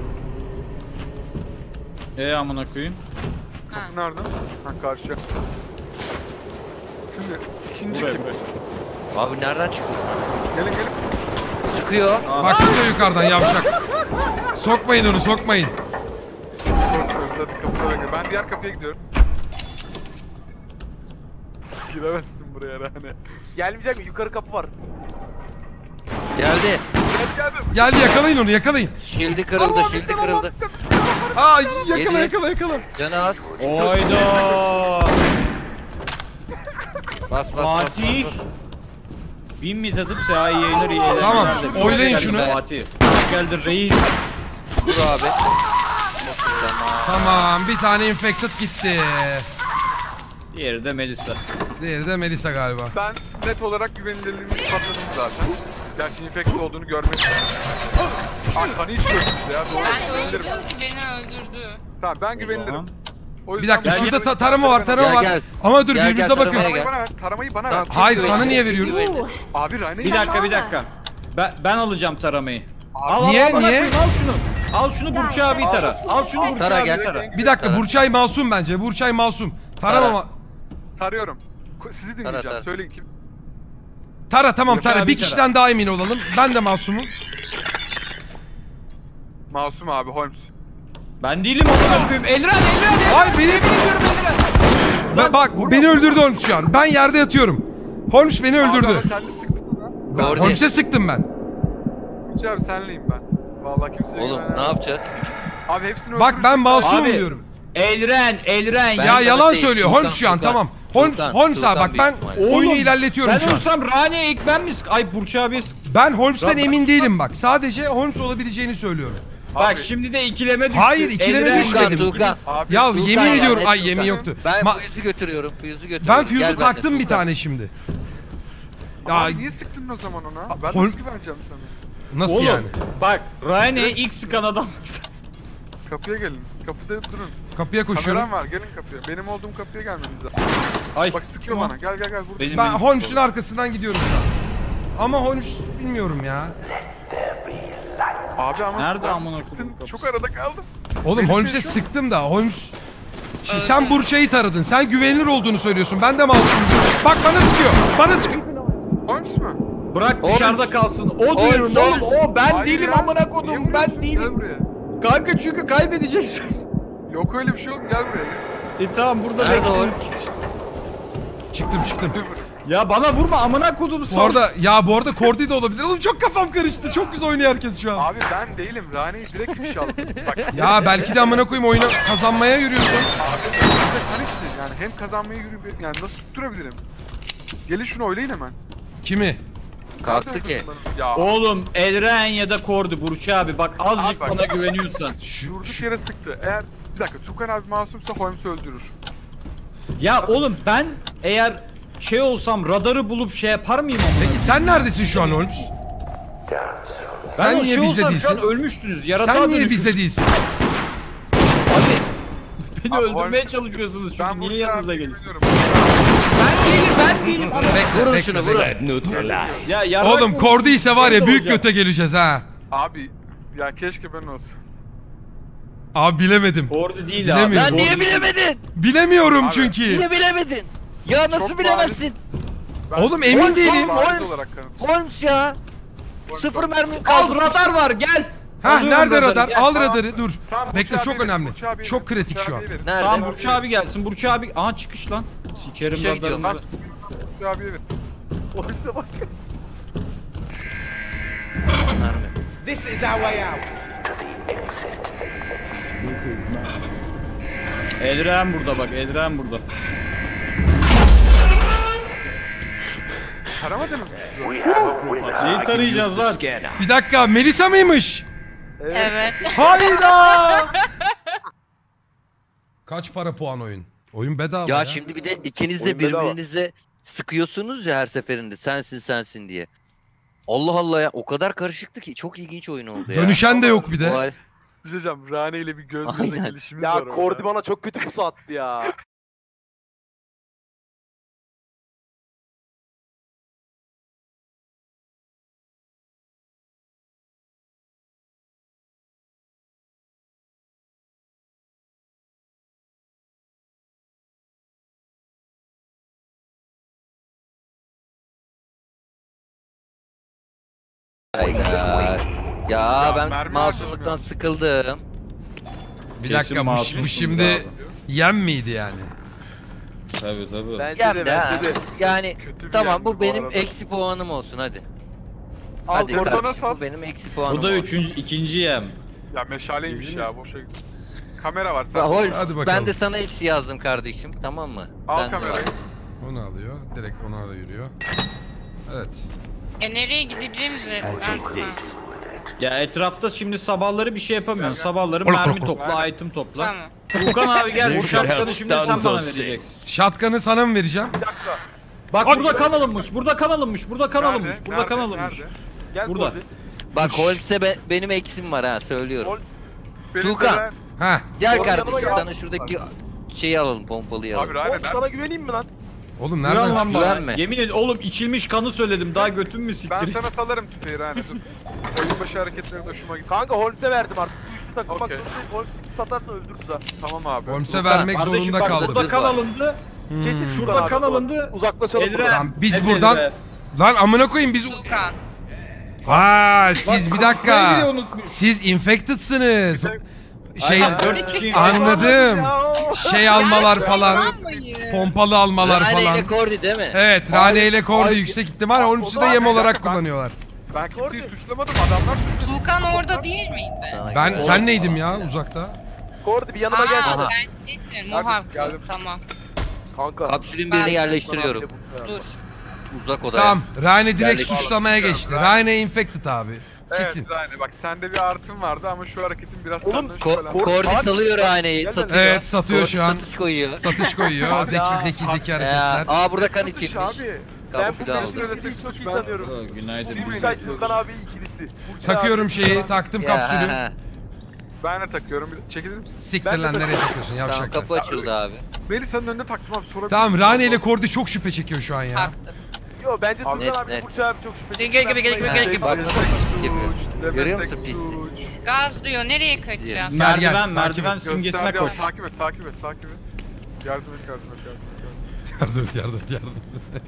[SPEAKER 1] Amına koyayım.
[SPEAKER 4] Ha.
[SPEAKER 5] Nerede? Ha karşı. Şimdi ikinci
[SPEAKER 1] Buraya
[SPEAKER 5] kim?
[SPEAKER 1] buraya.
[SPEAKER 3] Abi nereden çıkıyor?
[SPEAKER 5] Gelin.
[SPEAKER 3] Sıkıyor.
[SPEAKER 2] Bak sıkıyor yukarıdan yavşak. Sokmayın onu sokmayın.
[SPEAKER 5] Korkuyoruz hadi kapıda bekle. Ben diğer kapıya gidiyorum. Giremezsin buraya Rani.
[SPEAKER 6] Gelmeyecek mi? Yukarı kapı var.
[SPEAKER 3] Geldi.
[SPEAKER 5] Geldim.
[SPEAKER 2] Geldi yakalayın onu yakalayın.
[SPEAKER 3] Shield'i kırıldı, shield'i kırıldı.
[SPEAKER 2] Aa
[SPEAKER 3] Yedi.
[SPEAKER 2] yakala.
[SPEAKER 3] Canı az.
[SPEAKER 1] Oyda.
[SPEAKER 3] Bas.
[SPEAKER 1] Fatih. Bin mi tadıp iyi yayınlar iyi eğlenceler.
[SPEAKER 2] Tamam,
[SPEAKER 1] de.
[SPEAKER 2] oylayın
[SPEAKER 1] Hoş geldin
[SPEAKER 2] şunu.
[SPEAKER 1] Fatih. Hoş geldin reis.
[SPEAKER 3] Dur abi.
[SPEAKER 2] Tamam bir tane infected gitti.
[SPEAKER 1] Diğeri de Melisa.
[SPEAKER 2] Diğeri de Melisa galiba.
[SPEAKER 5] Ben net olarak güvenilirliğimi ispatladım zaten. Gerçi infekte olduğunu görmedim. Kanı hiç görmüştü ya. Doğru.
[SPEAKER 4] Ben
[SPEAKER 5] Güvenilirim.
[SPEAKER 4] öldüm ki beni öldürdü.
[SPEAKER 5] Tamam ben güvenilirim. O
[SPEAKER 2] Bir
[SPEAKER 5] yüzden
[SPEAKER 2] dakika
[SPEAKER 5] ben-
[SPEAKER 2] şurada tarama var
[SPEAKER 3] Gel,
[SPEAKER 2] var.
[SPEAKER 3] gel.
[SPEAKER 2] Ama dur
[SPEAKER 3] Gel,
[SPEAKER 2] birbirimize
[SPEAKER 3] gel,
[SPEAKER 2] bakın.
[SPEAKER 3] taramaya
[SPEAKER 5] Taramayı
[SPEAKER 3] gel.
[SPEAKER 5] bana ver. Taramayı bana ver.
[SPEAKER 3] Tamam,
[SPEAKER 2] Hayır,
[SPEAKER 3] kim
[SPEAKER 2] sana
[SPEAKER 3] güvenilir?
[SPEAKER 2] niye
[SPEAKER 3] Kim
[SPEAKER 2] veriyoruz?
[SPEAKER 3] güvenilir?
[SPEAKER 5] Abi Rani
[SPEAKER 1] Bir dakika. Ben alacağım taramayı. Al,
[SPEAKER 2] Niye,
[SPEAKER 1] al, bana
[SPEAKER 2] niye?
[SPEAKER 1] koyayım, al şunu. Al şunu Burç abi tara. Al şunu Burç
[SPEAKER 3] Tara,
[SPEAKER 1] abi
[SPEAKER 3] gel.
[SPEAKER 1] tara.
[SPEAKER 2] Bir dakika
[SPEAKER 3] Tara.
[SPEAKER 2] Burçay masum bence. Burçay masum. Tarama.
[SPEAKER 5] Tarıyorum. Sizi dinleyeceğim.
[SPEAKER 3] Tara.
[SPEAKER 5] Söyleyin kim?
[SPEAKER 2] Tara tamam
[SPEAKER 1] Yok
[SPEAKER 2] Tara.
[SPEAKER 1] abi,
[SPEAKER 2] Bir
[SPEAKER 1] Tara.
[SPEAKER 2] kişiden daha emin olalım. Ben de masumum.
[SPEAKER 5] Masum abi Holmes.
[SPEAKER 1] Ben değilim amına koyayım. Elran.
[SPEAKER 2] Ay beni bak beni öldürdü Holmes şu an. Ben yerde yatıyorum. Holmes beni öldürdü.
[SPEAKER 5] Abi ama sen de sıktın bana.
[SPEAKER 3] Kordi.
[SPEAKER 2] Holmes'e sıktım ben.
[SPEAKER 5] Hiç abi senleyim ben. Vallahi kimseye
[SPEAKER 3] Oğlum
[SPEAKER 5] güvenemem.
[SPEAKER 3] ne yapacağız?
[SPEAKER 5] Abi hepsini
[SPEAKER 2] Bak ben masumum
[SPEAKER 1] Abi.
[SPEAKER 2] diyorum.
[SPEAKER 1] Elren.
[SPEAKER 3] Ben
[SPEAKER 2] Ya
[SPEAKER 3] sana
[SPEAKER 2] yalan
[SPEAKER 3] değil,
[SPEAKER 2] söylüyor
[SPEAKER 3] Furkan,
[SPEAKER 2] Holmes şu an
[SPEAKER 3] Furkan.
[SPEAKER 2] tamam. Holmes
[SPEAKER 3] Furkan
[SPEAKER 2] abi bak
[SPEAKER 3] büyük
[SPEAKER 2] ben
[SPEAKER 3] ihtimalle.
[SPEAKER 2] oyunu
[SPEAKER 1] Oğlum,
[SPEAKER 2] ilerletiyorum
[SPEAKER 1] Ben
[SPEAKER 2] şu an.
[SPEAKER 1] olsam Rani'ye ilk ben mi Ay Burç abiye
[SPEAKER 2] Ben Holmes'ten
[SPEAKER 1] Ya-
[SPEAKER 2] emin değilim bak. Sadece Holmes olabileceğini söylüyorum.
[SPEAKER 1] Bak
[SPEAKER 5] Abi.
[SPEAKER 1] şimdi de ikileme düştü.
[SPEAKER 2] Hayır, ikileme
[SPEAKER 1] Elren-
[SPEAKER 2] düşmedim.
[SPEAKER 3] Tuğkan.
[SPEAKER 5] Abi,
[SPEAKER 2] Ya
[SPEAKER 3] Furkan
[SPEAKER 2] yemin
[SPEAKER 3] ya,
[SPEAKER 2] ediyorum
[SPEAKER 3] net
[SPEAKER 2] ay
[SPEAKER 3] Furkan.
[SPEAKER 2] yemin yoktu.
[SPEAKER 3] Ben
[SPEAKER 2] Ma-
[SPEAKER 3] fuse'u götürüyorum.
[SPEAKER 2] ben
[SPEAKER 3] Gel
[SPEAKER 2] fuse'u
[SPEAKER 3] benimle
[SPEAKER 2] taktım bir
[SPEAKER 3] Furkan.
[SPEAKER 2] tane şimdi. Ya
[SPEAKER 5] Abi niye sıktın o zaman ona? Ben
[SPEAKER 2] Hol-
[SPEAKER 5] nasıl güveneceğim sana?
[SPEAKER 2] nasıl
[SPEAKER 1] Oğlum
[SPEAKER 2] yani?
[SPEAKER 1] bak Rani'ye ilk sıkan adam.
[SPEAKER 5] Kapıya gelin. Kapıda durun.
[SPEAKER 2] Kapıya koşuyorum.
[SPEAKER 5] Kameram var. Gelin kapıya. Benim olduğum kapıya gelmeniz lazım.
[SPEAKER 1] Ay
[SPEAKER 5] Bak sıkıyor
[SPEAKER 1] kim o?
[SPEAKER 5] bana. Gel burada.
[SPEAKER 1] Benim-
[SPEAKER 2] Ben Holmes'un arkasından gidiyorum şu an. Ama Holmes bilmiyorum ya.
[SPEAKER 5] Abi ama
[SPEAKER 1] Nerede
[SPEAKER 5] sen
[SPEAKER 1] amına
[SPEAKER 5] sıktın.
[SPEAKER 1] koyayım kapısı?
[SPEAKER 5] Çok arada kaldım.
[SPEAKER 2] Oğlum
[SPEAKER 5] Benim
[SPEAKER 2] Holmes'e
[SPEAKER 5] şu-
[SPEAKER 2] sıktım da Holmes... Şimdi sen Burçay'ı taradın. Sen güvenilir olduğunu söylüyorsun. Ben de masumum. Bak bana sıkıyor. Bana sıkıyor.
[SPEAKER 5] Holmes mü?
[SPEAKER 1] Bırak
[SPEAKER 3] Oğlum.
[SPEAKER 1] dışarıda kalsın. O
[SPEAKER 3] Oğlum,
[SPEAKER 1] diyorum oğlum. O ben
[SPEAKER 5] Hayır
[SPEAKER 1] değilim
[SPEAKER 5] ya.
[SPEAKER 1] amına
[SPEAKER 5] Niye
[SPEAKER 1] kodum.
[SPEAKER 5] vuruyorsun?
[SPEAKER 1] Ben
[SPEAKER 5] Gel
[SPEAKER 1] değilim.
[SPEAKER 5] buraya.
[SPEAKER 1] Kanka çünkü kaybedeceksin.
[SPEAKER 5] Yok öyle bir şey oğlum. Gel buraya.
[SPEAKER 1] Tamam burada
[SPEAKER 3] Nerede
[SPEAKER 1] bekleyin.
[SPEAKER 2] Çıktım.
[SPEAKER 5] Gel.
[SPEAKER 1] Ya bana vurma amına kodum.
[SPEAKER 2] Bu arada bu arada Cordy de olabilir. Oğlum çok kafam karıştı. Çok güzel oynuyor herkes şu an.
[SPEAKER 5] Abi ben değilim. Rani'yi direkt ifşa aldım. Bak.
[SPEAKER 2] Ya belki de amına koyayım oyunu kazanmaya yürüyorsun.
[SPEAKER 5] Abi sen işte yani hem kazanmaya yürü yani nasıl tutturabilirim? Gelin şunu oylayın hemen.
[SPEAKER 2] Kimi?
[SPEAKER 3] Kalktı ki.
[SPEAKER 5] Ya
[SPEAKER 1] Oğlum Elren ya da Kordi Burç abi bak azıcık
[SPEAKER 5] Abi bak.
[SPEAKER 1] bana güveniyorsan.
[SPEAKER 5] durduk yere sıktı. Eğer bir dakika Tukan abi masumsa Holmes'u öldürür.
[SPEAKER 1] Ya oğlum ben eğer şey olsam radarı bulup şey yapar mıyım amına?
[SPEAKER 2] Peki sen neredesin şu an Holmes?
[SPEAKER 1] Ben
[SPEAKER 2] Sen
[SPEAKER 1] o
[SPEAKER 2] niye
[SPEAKER 1] şey
[SPEAKER 2] bizde
[SPEAKER 1] olsam şu an
[SPEAKER 2] değilsin?
[SPEAKER 1] ölmüştünüz. Yaratığa
[SPEAKER 2] Sen niye
[SPEAKER 1] dönüşmüşsünüz.
[SPEAKER 2] bizde değilsin?
[SPEAKER 1] Abi beni
[SPEAKER 5] Abi,
[SPEAKER 1] öldürmeye
[SPEAKER 5] Holmes-
[SPEAKER 1] çalışıyorsunuz çünkü
[SPEAKER 5] Ben
[SPEAKER 1] niye
[SPEAKER 5] burada
[SPEAKER 1] yanınıza
[SPEAKER 5] abi
[SPEAKER 1] gelin?
[SPEAKER 5] güveniyorum.
[SPEAKER 1] Ben değilim.
[SPEAKER 2] Bekle, bekle,
[SPEAKER 3] şunu,
[SPEAKER 2] bekle.
[SPEAKER 3] vurun.
[SPEAKER 7] Neutralized.
[SPEAKER 1] Ya yarak
[SPEAKER 2] Oğlum
[SPEAKER 1] mı?
[SPEAKER 2] Cordy ise var ya
[SPEAKER 1] Nerede
[SPEAKER 2] büyük
[SPEAKER 1] olacak?
[SPEAKER 2] göte geleceğiz ha.
[SPEAKER 5] Abi ya keşke ben olsam.
[SPEAKER 2] Abi bilemedim.
[SPEAKER 1] Kordi değil
[SPEAKER 2] Bilemiyorum.
[SPEAKER 1] abi.
[SPEAKER 3] Lan niye
[SPEAKER 1] Kordi değil.
[SPEAKER 3] bilemedin?
[SPEAKER 2] Bilemiyorum
[SPEAKER 5] Abi,
[SPEAKER 2] çünkü.
[SPEAKER 3] Niye bilemedin? Ya nasıl
[SPEAKER 5] Çok
[SPEAKER 3] bilemezsin?
[SPEAKER 5] Ben-
[SPEAKER 2] Oğlum emin
[SPEAKER 5] Holmes
[SPEAKER 2] değilim.
[SPEAKER 5] bariz
[SPEAKER 3] Holmes.
[SPEAKER 5] olarak kanıt.
[SPEAKER 3] Holmes ya. Sıfır mermin
[SPEAKER 1] Al
[SPEAKER 3] kaldı.
[SPEAKER 1] radar var gel.
[SPEAKER 2] Ha
[SPEAKER 1] Alıyorum
[SPEAKER 2] nerede
[SPEAKER 1] radarı,
[SPEAKER 2] radar?
[SPEAKER 1] gel.
[SPEAKER 2] Al radarı dur.
[SPEAKER 5] Tamam,
[SPEAKER 2] Bekle
[SPEAKER 5] Burç
[SPEAKER 2] çok
[SPEAKER 5] abiye
[SPEAKER 2] önemli.
[SPEAKER 5] verin, Burç abiye
[SPEAKER 2] Çok
[SPEAKER 5] verin,
[SPEAKER 2] kritik
[SPEAKER 5] Burç
[SPEAKER 2] şu an.
[SPEAKER 5] abiye verin.
[SPEAKER 3] Nerede?
[SPEAKER 1] Tamam Burç abi gelsin. Burç abi. Aha çıkış lan. Sikerim
[SPEAKER 3] Çıkışa gidiyorum.
[SPEAKER 1] radarını.
[SPEAKER 5] Ben Burç abiye verin. Holmes'e bak.
[SPEAKER 3] Mermi.
[SPEAKER 7] This is our way out.
[SPEAKER 1] Elren burada bak. Elren burada.
[SPEAKER 5] Taramadınız mı siz onu?
[SPEAKER 1] Şeyi tarayacağız lan.
[SPEAKER 2] Bir dakika, Melisa mıymış?
[SPEAKER 4] Evet.
[SPEAKER 2] Hayda! Kaç para puan oyun? Oyun bedava ya.
[SPEAKER 3] Ya şimdi bir de ikiniz de
[SPEAKER 6] Oyun bedava.
[SPEAKER 3] birbirinize sıkıyorsunuz ya her seferinde sensin diye. Allah Allah ya o kadar karışıktı ki çok ilginç oyun oldu ya.
[SPEAKER 2] Dönüşen de yok bir de.
[SPEAKER 3] Vay.
[SPEAKER 5] Bir şey diyeceğim. Rane ile bir göz göze
[SPEAKER 3] Aynen.
[SPEAKER 5] gelişimiz var
[SPEAKER 6] Ya
[SPEAKER 5] orada.
[SPEAKER 6] Kordi bana çok kötü pusu attı ya.
[SPEAKER 3] Hayda. Ya ben
[SPEAKER 5] mermi
[SPEAKER 3] masumluktan
[SPEAKER 5] harcadım ya.
[SPEAKER 3] sıkıldım.
[SPEAKER 2] Bir
[SPEAKER 1] Kesin
[SPEAKER 2] dakika, bu
[SPEAKER 1] masumsunuz
[SPEAKER 2] şimdi
[SPEAKER 1] abi.
[SPEAKER 2] yem miydi yani?
[SPEAKER 1] Tabii tabii.
[SPEAKER 6] Bence
[SPEAKER 3] Yem
[SPEAKER 6] de
[SPEAKER 3] de ha.
[SPEAKER 6] bence de.
[SPEAKER 3] Yani
[SPEAKER 5] Kötü bir
[SPEAKER 3] tamam
[SPEAKER 5] yendi
[SPEAKER 3] bu benim
[SPEAKER 5] arada.
[SPEAKER 3] eksi puanım olsun hadi.
[SPEAKER 6] Al
[SPEAKER 3] Hadi
[SPEAKER 6] Kordi.
[SPEAKER 5] Kordi.
[SPEAKER 3] kardeşim bu benim eksi puanım
[SPEAKER 1] Bu da
[SPEAKER 3] olsun.
[SPEAKER 1] ikinci yem.
[SPEAKER 5] Ya meşaleymiş
[SPEAKER 1] İzin
[SPEAKER 5] ya
[SPEAKER 1] mi?
[SPEAKER 5] boşa gitti. Kamera var sen.
[SPEAKER 3] Holmes,
[SPEAKER 2] Hadi bakalım.
[SPEAKER 3] ben de sana eksi yazdım kardeşim tamam mı?
[SPEAKER 5] Al
[SPEAKER 3] Sen de
[SPEAKER 5] kamerayı.
[SPEAKER 3] varsın.
[SPEAKER 2] Onu alıyor. Direkt ona da yürüyor. Evet.
[SPEAKER 4] Nereye gideceğimizi ben
[SPEAKER 1] Ya etrafta şimdi sabahları bir şey yapamıyorsun. Sabahları
[SPEAKER 2] Kork,
[SPEAKER 1] mermi
[SPEAKER 2] kork, kork.
[SPEAKER 1] topla, item topla.
[SPEAKER 4] Tamam.
[SPEAKER 1] Furkan abi gel bu
[SPEAKER 7] They
[SPEAKER 1] şartları
[SPEAKER 7] should
[SPEAKER 1] şimdi
[SPEAKER 7] have
[SPEAKER 1] sen bana
[SPEAKER 7] stuns on
[SPEAKER 1] vereceksin.
[SPEAKER 2] Shotgun'ı sana mı vereceğim?
[SPEAKER 6] Bir dakika.
[SPEAKER 1] Bak
[SPEAKER 2] Hadi.
[SPEAKER 1] burada kan alınmış, burada kan alınmış, burada kan alınmış,
[SPEAKER 5] Nerede?
[SPEAKER 1] burada kan
[SPEAKER 5] Nerede?
[SPEAKER 1] alınmış.
[SPEAKER 5] Nerede?
[SPEAKER 6] Gel
[SPEAKER 1] Burada.
[SPEAKER 6] Kordi.
[SPEAKER 3] Bak Holmes'e benim eksim var ha söylüyorum.
[SPEAKER 6] Kordi.
[SPEAKER 5] Benim
[SPEAKER 3] Tuğkan.
[SPEAKER 5] de-
[SPEAKER 2] Heh.
[SPEAKER 3] Gel
[SPEAKER 6] Doğru,
[SPEAKER 3] kardeşim
[SPEAKER 6] yanıma gel.
[SPEAKER 3] sana şuradaki şeyi alalım pompalıyı
[SPEAKER 5] Abi
[SPEAKER 3] alalım.
[SPEAKER 5] Rane
[SPEAKER 6] Oğlum
[SPEAKER 5] nerede?
[SPEAKER 6] sana güveneyim mi lan?
[SPEAKER 2] Oğlum
[SPEAKER 1] Güven
[SPEAKER 2] nereden
[SPEAKER 1] lan
[SPEAKER 2] çıktı?
[SPEAKER 1] bana.
[SPEAKER 3] Güvenme.
[SPEAKER 1] Yemin ederim oğlum içilmiş kanı söyledim daha götüm mü
[SPEAKER 5] Ben
[SPEAKER 1] siktir?
[SPEAKER 5] sana salarım tüfeği Rane dur. Oyun başı hareketleri de hoşuma gitti.
[SPEAKER 6] Kanka Holmes'e verdim artık. Bu üçlü takılmak
[SPEAKER 5] Okey.
[SPEAKER 6] zorundayım. Holmes'i satarsan öldürürüz ha.
[SPEAKER 5] Tamam abi.
[SPEAKER 2] Holmes'e
[SPEAKER 3] Tuğkan,
[SPEAKER 2] vermek
[SPEAKER 1] Kardeşim
[SPEAKER 2] zorunda
[SPEAKER 1] bak
[SPEAKER 2] kaldım.
[SPEAKER 1] burada kan alındı.
[SPEAKER 6] Kesin
[SPEAKER 1] Şurada
[SPEAKER 6] abi.
[SPEAKER 1] kan alındı.
[SPEAKER 6] Uzaklaşalım
[SPEAKER 1] Edren.
[SPEAKER 6] buradan.
[SPEAKER 2] Lan biz
[SPEAKER 1] Hadi
[SPEAKER 2] buradan...
[SPEAKER 1] be.
[SPEAKER 2] Lan amına koyayım biz...
[SPEAKER 4] Tuğkan.
[SPEAKER 2] Ha siz
[SPEAKER 1] Bak,
[SPEAKER 2] bir
[SPEAKER 1] kafayı
[SPEAKER 2] dakika.
[SPEAKER 1] bile unutmuş.
[SPEAKER 2] Siz infected'sınız. Şey
[SPEAKER 1] Aynen, 4 kişi.
[SPEAKER 2] anladım.
[SPEAKER 6] Ya,
[SPEAKER 2] Şey almalar falan.
[SPEAKER 4] Almayın.
[SPEAKER 2] Pompalı almalar
[SPEAKER 3] Rane
[SPEAKER 2] falan.
[SPEAKER 3] ile Kordi değil mi?
[SPEAKER 2] Evet, Rane ile Kordi
[SPEAKER 6] Ay,
[SPEAKER 2] yüksek ihtimal. Holmes'u da
[SPEAKER 6] o
[SPEAKER 2] yem
[SPEAKER 6] zaman-
[SPEAKER 2] olarak
[SPEAKER 6] Ben-
[SPEAKER 2] kullanıyorlar.
[SPEAKER 5] Ben kimseyi suçlamadım adamlar suçladı.
[SPEAKER 4] Tuğkan orada değil miydi?
[SPEAKER 3] Sana
[SPEAKER 2] Ben
[SPEAKER 3] göre-
[SPEAKER 2] sen neydin ya uzakta?
[SPEAKER 6] Kordi bir yanıma
[SPEAKER 4] Aa,
[SPEAKER 6] gelsene.
[SPEAKER 4] ben değilsin. Muhakkak.
[SPEAKER 5] geldim.
[SPEAKER 4] Tamam.
[SPEAKER 6] Kanka.
[SPEAKER 3] Kapsülün
[SPEAKER 4] Ben-
[SPEAKER 3] birini yerleştiriyorum.
[SPEAKER 4] Dur.
[SPEAKER 3] Uzak odaya.
[SPEAKER 2] Tamam, Rane direkt
[SPEAKER 3] Yerleştir.
[SPEAKER 2] suçlamaya geçti. Rane infected abi. Kesin.
[SPEAKER 5] Evet Rane bak sende bir artın vardı ama şu hareketin biraz
[SPEAKER 6] Oğlum,
[SPEAKER 5] senden şüphelendim.
[SPEAKER 3] Kordi
[SPEAKER 6] Abi,
[SPEAKER 3] salıyor Rane'yi
[SPEAKER 6] gel
[SPEAKER 3] satıyor.
[SPEAKER 2] Evet, satıyor
[SPEAKER 3] Kordi
[SPEAKER 2] şu an.
[SPEAKER 3] satış koyuyor.
[SPEAKER 2] Satış koyuyor. Zeki
[SPEAKER 6] Ya.
[SPEAKER 2] hareketler.
[SPEAKER 3] Aa burada kan
[SPEAKER 5] Satış
[SPEAKER 3] içilmiş.
[SPEAKER 5] abi.
[SPEAKER 6] Ben
[SPEAKER 3] Kapı
[SPEAKER 6] bu
[SPEAKER 3] filan
[SPEAKER 6] ikisini
[SPEAKER 3] aldım.
[SPEAKER 6] çok iyi
[SPEAKER 5] Ben-
[SPEAKER 6] tanıyorum.
[SPEAKER 1] Günaydın.
[SPEAKER 6] Burçay Tuğkan abi ikilisi. Burçay
[SPEAKER 2] Takıyorum
[SPEAKER 6] abi,
[SPEAKER 2] şeyi,
[SPEAKER 6] Tuğkan abi.
[SPEAKER 2] taktım
[SPEAKER 3] Ya,
[SPEAKER 2] kapsülü.
[SPEAKER 3] he.
[SPEAKER 5] Ben de takıyorum. Çekilir misin?
[SPEAKER 2] Siktir
[SPEAKER 6] Ben de
[SPEAKER 2] lan nereye
[SPEAKER 6] takıyorum.
[SPEAKER 2] takıyorsun
[SPEAKER 3] Tamam
[SPEAKER 2] yavşaklar.
[SPEAKER 3] kapı açıldı abi.
[SPEAKER 5] Melisa'nın önünde taktım abi sorabilir
[SPEAKER 2] Tamam,
[SPEAKER 5] misin?
[SPEAKER 2] Rane ile Kordi çok şüphe çekiyor şu an ya.
[SPEAKER 4] Taktım.
[SPEAKER 6] Yo bence Tuğkan
[SPEAKER 3] Net,
[SPEAKER 6] abi
[SPEAKER 3] net.
[SPEAKER 6] Burçay abi çok şüpheli.
[SPEAKER 4] Gel, gel, gel, gel, gel.
[SPEAKER 3] Bak pislik yapıyor.
[SPEAKER 5] Demesek
[SPEAKER 3] Görüyor musun pislik?
[SPEAKER 5] suç.
[SPEAKER 4] Gaz diyor. Nereye kaçacağım?
[SPEAKER 2] Gel,
[SPEAKER 1] Merdiven,
[SPEAKER 2] takip
[SPEAKER 1] merdiven
[SPEAKER 2] et.
[SPEAKER 1] simgesine
[SPEAKER 5] Gösterdi
[SPEAKER 1] koş.
[SPEAKER 5] abi, takip et, takip et, takip et. Yardım et, yardım et, yardım et.
[SPEAKER 2] Yardım et, yardım et, yardım et.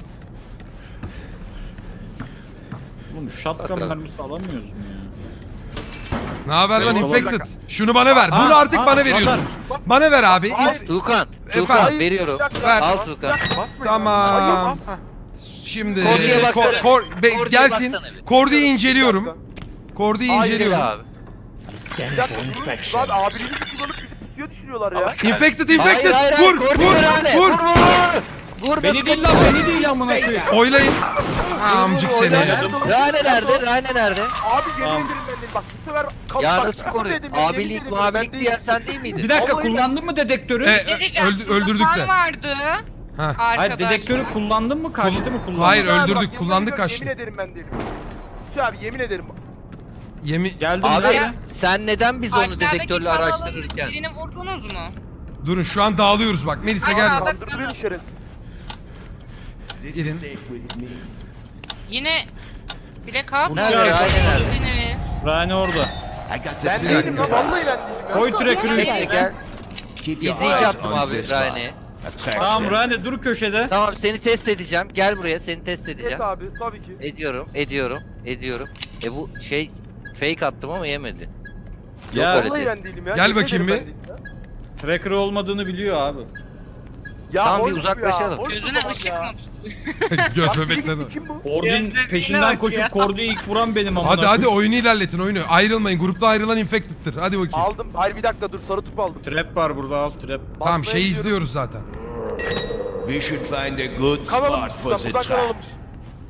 [SPEAKER 1] Oğlum shotgun
[SPEAKER 3] Bakalım.
[SPEAKER 1] mermisi alamıyoruz mu ya?
[SPEAKER 2] Ne haber lan
[SPEAKER 1] Neyse,
[SPEAKER 2] infected? Şunu bana ver. Bunu artık bana veriyorsun. Bana ver abi.
[SPEAKER 6] Hayır.
[SPEAKER 3] Tuğkan,
[SPEAKER 2] Efendim?
[SPEAKER 3] Tuğkan veriyorum.
[SPEAKER 2] Ver.
[SPEAKER 3] Al Tuğkan.
[SPEAKER 5] Basmayın
[SPEAKER 2] Tamam.
[SPEAKER 5] abi. Hah.
[SPEAKER 2] Şimdi
[SPEAKER 3] Kordi'ye baksana. Kordi'ye
[SPEAKER 2] gelsin.
[SPEAKER 3] baksana bir.
[SPEAKER 2] Kordi'yi inceliyorum. Kordi'yi
[SPEAKER 6] Hayır
[SPEAKER 2] inceliyorum.
[SPEAKER 3] abi.
[SPEAKER 6] Bir dakika durun. Lan abiliğimizi kullanıp bizi pusuya düşürüyorlar ya.
[SPEAKER 2] Infected,
[SPEAKER 3] Hayır
[SPEAKER 2] infected.
[SPEAKER 3] hayır
[SPEAKER 2] Vur,
[SPEAKER 3] hayır. Kordi
[SPEAKER 2] vur,
[SPEAKER 3] Rane.
[SPEAKER 2] vur.
[SPEAKER 3] Vur vur. Vur.
[SPEAKER 1] Beni değil lan beni değil amına koyayım.
[SPEAKER 2] Oylayın. Amcık seni.
[SPEAKER 3] Rane nerede? Rane nerede?
[SPEAKER 6] Abi yemin ederim ben değilim. Bak bu sefer
[SPEAKER 3] Ya
[SPEAKER 6] bak,
[SPEAKER 3] nasıl
[SPEAKER 6] kabul
[SPEAKER 3] koruyor?
[SPEAKER 6] edin, yemin
[SPEAKER 3] Abilik
[SPEAKER 6] ederim ben
[SPEAKER 3] muhabilik
[SPEAKER 6] değilim.
[SPEAKER 3] diyen sen değil miydin?
[SPEAKER 1] Bir dakika
[SPEAKER 6] Vallahi ben-
[SPEAKER 1] kullandın mı dedektörü?
[SPEAKER 2] E,
[SPEAKER 4] Bir şey diyeceğim.
[SPEAKER 2] öldürdük
[SPEAKER 4] Şurada
[SPEAKER 2] de.
[SPEAKER 4] kan vardı.
[SPEAKER 2] Ha.
[SPEAKER 1] Hayır
[SPEAKER 4] Arkadaşlar.
[SPEAKER 1] dedektörü kullandın mı kaçtı mı kullandın?
[SPEAKER 2] Hayır,
[SPEAKER 6] Abi bak,
[SPEAKER 2] öldürdük,
[SPEAKER 6] yemin
[SPEAKER 2] kullandık,
[SPEAKER 6] ediyorum,
[SPEAKER 2] kaçtı.
[SPEAKER 6] Yemin ederim ben değilim. Burçay abi yemin ederim.
[SPEAKER 2] Yemin...
[SPEAKER 1] Geldim
[SPEAKER 3] Abi
[SPEAKER 1] nereye?
[SPEAKER 3] sen neden biz onu
[SPEAKER 4] Aşağıdaki
[SPEAKER 3] dedektörle
[SPEAKER 4] kanalın
[SPEAKER 3] araştırırken?
[SPEAKER 4] Birini vurdunuz mu?
[SPEAKER 2] Durun şu an dağılıyoruz bak. Melisa gel.
[SPEAKER 4] Aa,
[SPEAKER 6] Kandırdı beni şerefsiz.
[SPEAKER 2] Gelin.
[SPEAKER 4] Yine bile kalk.
[SPEAKER 3] Nerede? Rane nerede?
[SPEAKER 1] Rane orada.
[SPEAKER 6] Ben
[SPEAKER 2] Bir
[SPEAKER 6] değilim
[SPEAKER 2] dakika.
[SPEAKER 6] lan vallahi ben değilim ya.
[SPEAKER 1] Koy tracker'ı
[SPEAKER 3] Bekle
[SPEAKER 1] üstüne.
[SPEAKER 3] gel. İzleyiciye attım abi Rane'ye.
[SPEAKER 1] Tamam Rane dur köşede.
[SPEAKER 3] Tamam seni test edeceğim. Gel buraya seni test edeceğim.
[SPEAKER 6] Evet abi tabii ki.
[SPEAKER 3] Ediyorum. Bu şey fake attım ama yemedi.
[SPEAKER 1] Ya
[SPEAKER 3] öyle
[SPEAKER 6] Vallahi
[SPEAKER 3] değil.
[SPEAKER 6] ben değilim ya.
[SPEAKER 2] Gel
[SPEAKER 6] yemin
[SPEAKER 2] bakayım
[SPEAKER 6] ederim
[SPEAKER 2] bir.
[SPEAKER 6] ben değilim ya.
[SPEAKER 1] tracker olmadığını biliyor abi.
[SPEAKER 6] Ya
[SPEAKER 3] Tamam, bir
[SPEAKER 6] oğlum
[SPEAKER 3] uzaklaşalım.
[SPEAKER 6] ya, oğlum
[SPEAKER 4] Gözüne
[SPEAKER 6] tamam
[SPEAKER 4] ışık
[SPEAKER 6] ya.
[SPEAKER 4] mı?
[SPEAKER 2] Göz
[SPEAKER 6] Bak,
[SPEAKER 2] bebeklerine.
[SPEAKER 6] biri kim bu?
[SPEAKER 1] Kordin peşinden koşup Kordi'yi ilk vuran benim amına
[SPEAKER 2] Hadi hadi
[SPEAKER 1] koyayım.
[SPEAKER 2] oyunu ilerletin oyunu. Ayrılmayın. Grupta ayrılan infected'tır. Hadi bakayım.
[SPEAKER 6] Aldım. Hayır bir dakika dur sarı tup aldım.
[SPEAKER 1] Trap var burada al trap.
[SPEAKER 2] Tamam
[SPEAKER 6] Basmaya
[SPEAKER 2] şeyi
[SPEAKER 6] gidiyorum.
[SPEAKER 2] izliyoruz zaten.
[SPEAKER 7] We should find a good
[SPEAKER 6] Kan alınmış
[SPEAKER 7] spot for
[SPEAKER 6] buradan.
[SPEAKER 7] the
[SPEAKER 6] Buradan kan
[SPEAKER 7] trap.
[SPEAKER 6] alınmış.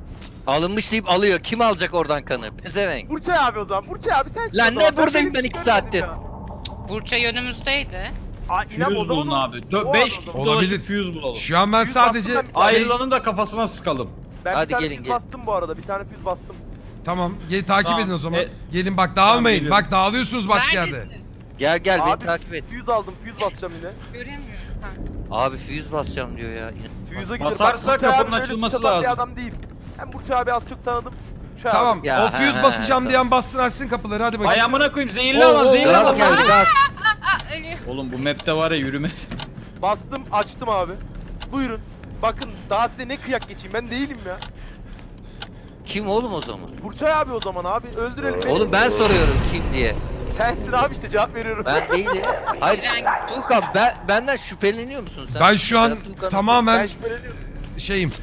[SPEAKER 3] Alınmış deyip alıyor. Kim alacak oradan kanı? Pezevenk.
[SPEAKER 6] Burçay abi o zaman. Burçay abi sensin
[SPEAKER 3] Lan
[SPEAKER 6] o zaman.
[SPEAKER 3] ne buradayım
[SPEAKER 6] seni
[SPEAKER 3] ben
[SPEAKER 6] hiç
[SPEAKER 3] 2
[SPEAKER 6] görmedim
[SPEAKER 3] saattir.
[SPEAKER 6] ya.
[SPEAKER 4] Burça yönümüzdeydi.
[SPEAKER 6] Aa, İrem o
[SPEAKER 1] Fuse
[SPEAKER 6] zaman
[SPEAKER 1] bulun
[SPEAKER 6] o-
[SPEAKER 1] abi.
[SPEAKER 6] o
[SPEAKER 1] 5
[SPEAKER 6] adam.
[SPEAKER 1] kişi
[SPEAKER 2] Olabilir.
[SPEAKER 1] dolaşıp fuse bulalım.
[SPEAKER 2] Şu an ben
[SPEAKER 6] Fuse
[SPEAKER 2] sadece...
[SPEAKER 6] bastım ben.
[SPEAKER 1] Ayrılanın da kafasına sıkalım.
[SPEAKER 6] Ben
[SPEAKER 3] Hadi
[SPEAKER 6] bir tane
[SPEAKER 3] gelin,
[SPEAKER 6] füz
[SPEAKER 3] gelin.
[SPEAKER 6] bastım bu arada. Bir tane füz bastım.
[SPEAKER 2] Tamam takip
[SPEAKER 1] Tamam.
[SPEAKER 2] edin o zaman.
[SPEAKER 1] E-
[SPEAKER 2] Gelin bak dağılmayın.
[SPEAKER 1] geliyorum.
[SPEAKER 2] Bak dağılıyorsunuz başka yerde.
[SPEAKER 4] Neredesin?
[SPEAKER 3] Gel beni
[SPEAKER 6] Abi,
[SPEAKER 3] takip et.
[SPEAKER 6] Füz aldım. Füz basacağım yine.
[SPEAKER 4] Göremiyorum. Ha.
[SPEAKER 3] Abi fuse basacağım diyor ya.
[SPEAKER 6] Füze gidiyorum.
[SPEAKER 1] Basarsa
[SPEAKER 6] Burçay
[SPEAKER 1] kapının
[SPEAKER 6] abi böyle
[SPEAKER 1] açılması
[SPEAKER 6] suç atan
[SPEAKER 1] lazım.
[SPEAKER 6] bir adam değil. Hem Burçay abi az çok tanıdım. Burçay
[SPEAKER 2] Tamam
[SPEAKER 6] abi.
[SPEAKER 3] Ya,
[SPEAKER 2] o fuse
[SPEAKER 3] he,
[SPEAKER 2] basacağım
[SPEAKER 3] tamam.
[SPEAKER 2] diyen bassın açsın kapıları hadi bakayım.
[SPEAKER 1] Ayağımına koyayım zehirli alan zehirli
[SPEAKER 3] Gaz
[SPEAKER 1] alan.
[SPEAKER 3] geldi gaz.
[SPEAKER 4] Ölüyor.
[SPEAKER 1] Oğlum bu map'te var ya yürüme.
[SPEAKER 6] Bastım açtım abi. Buyurun. Bakın daha size ne kıyak geçeyim ben değilim ya.
[SPEAKER 3] Kim oğlum o zaman?
[SPEAKER 6] Burçay abi o zaman abi öldürelim beni.
[SPEAKER 3] Oğlum ben soruyorum kim diye.
[SPEAKER 6] Sensin abi işte cevap veriyorum.
[SPEAKER 3] Ben değilim. Hayır. Tuğkan benden şüpheleniyor musun sen?
[SPEAKER 2] Ben şu an
[SPEAKER 3] Tuğkan'ı-
[SPEAKER 2] tamamen
[SPEAKER 6] Ben şüpheleniyorum.
[SPEAKER 2] şeyim.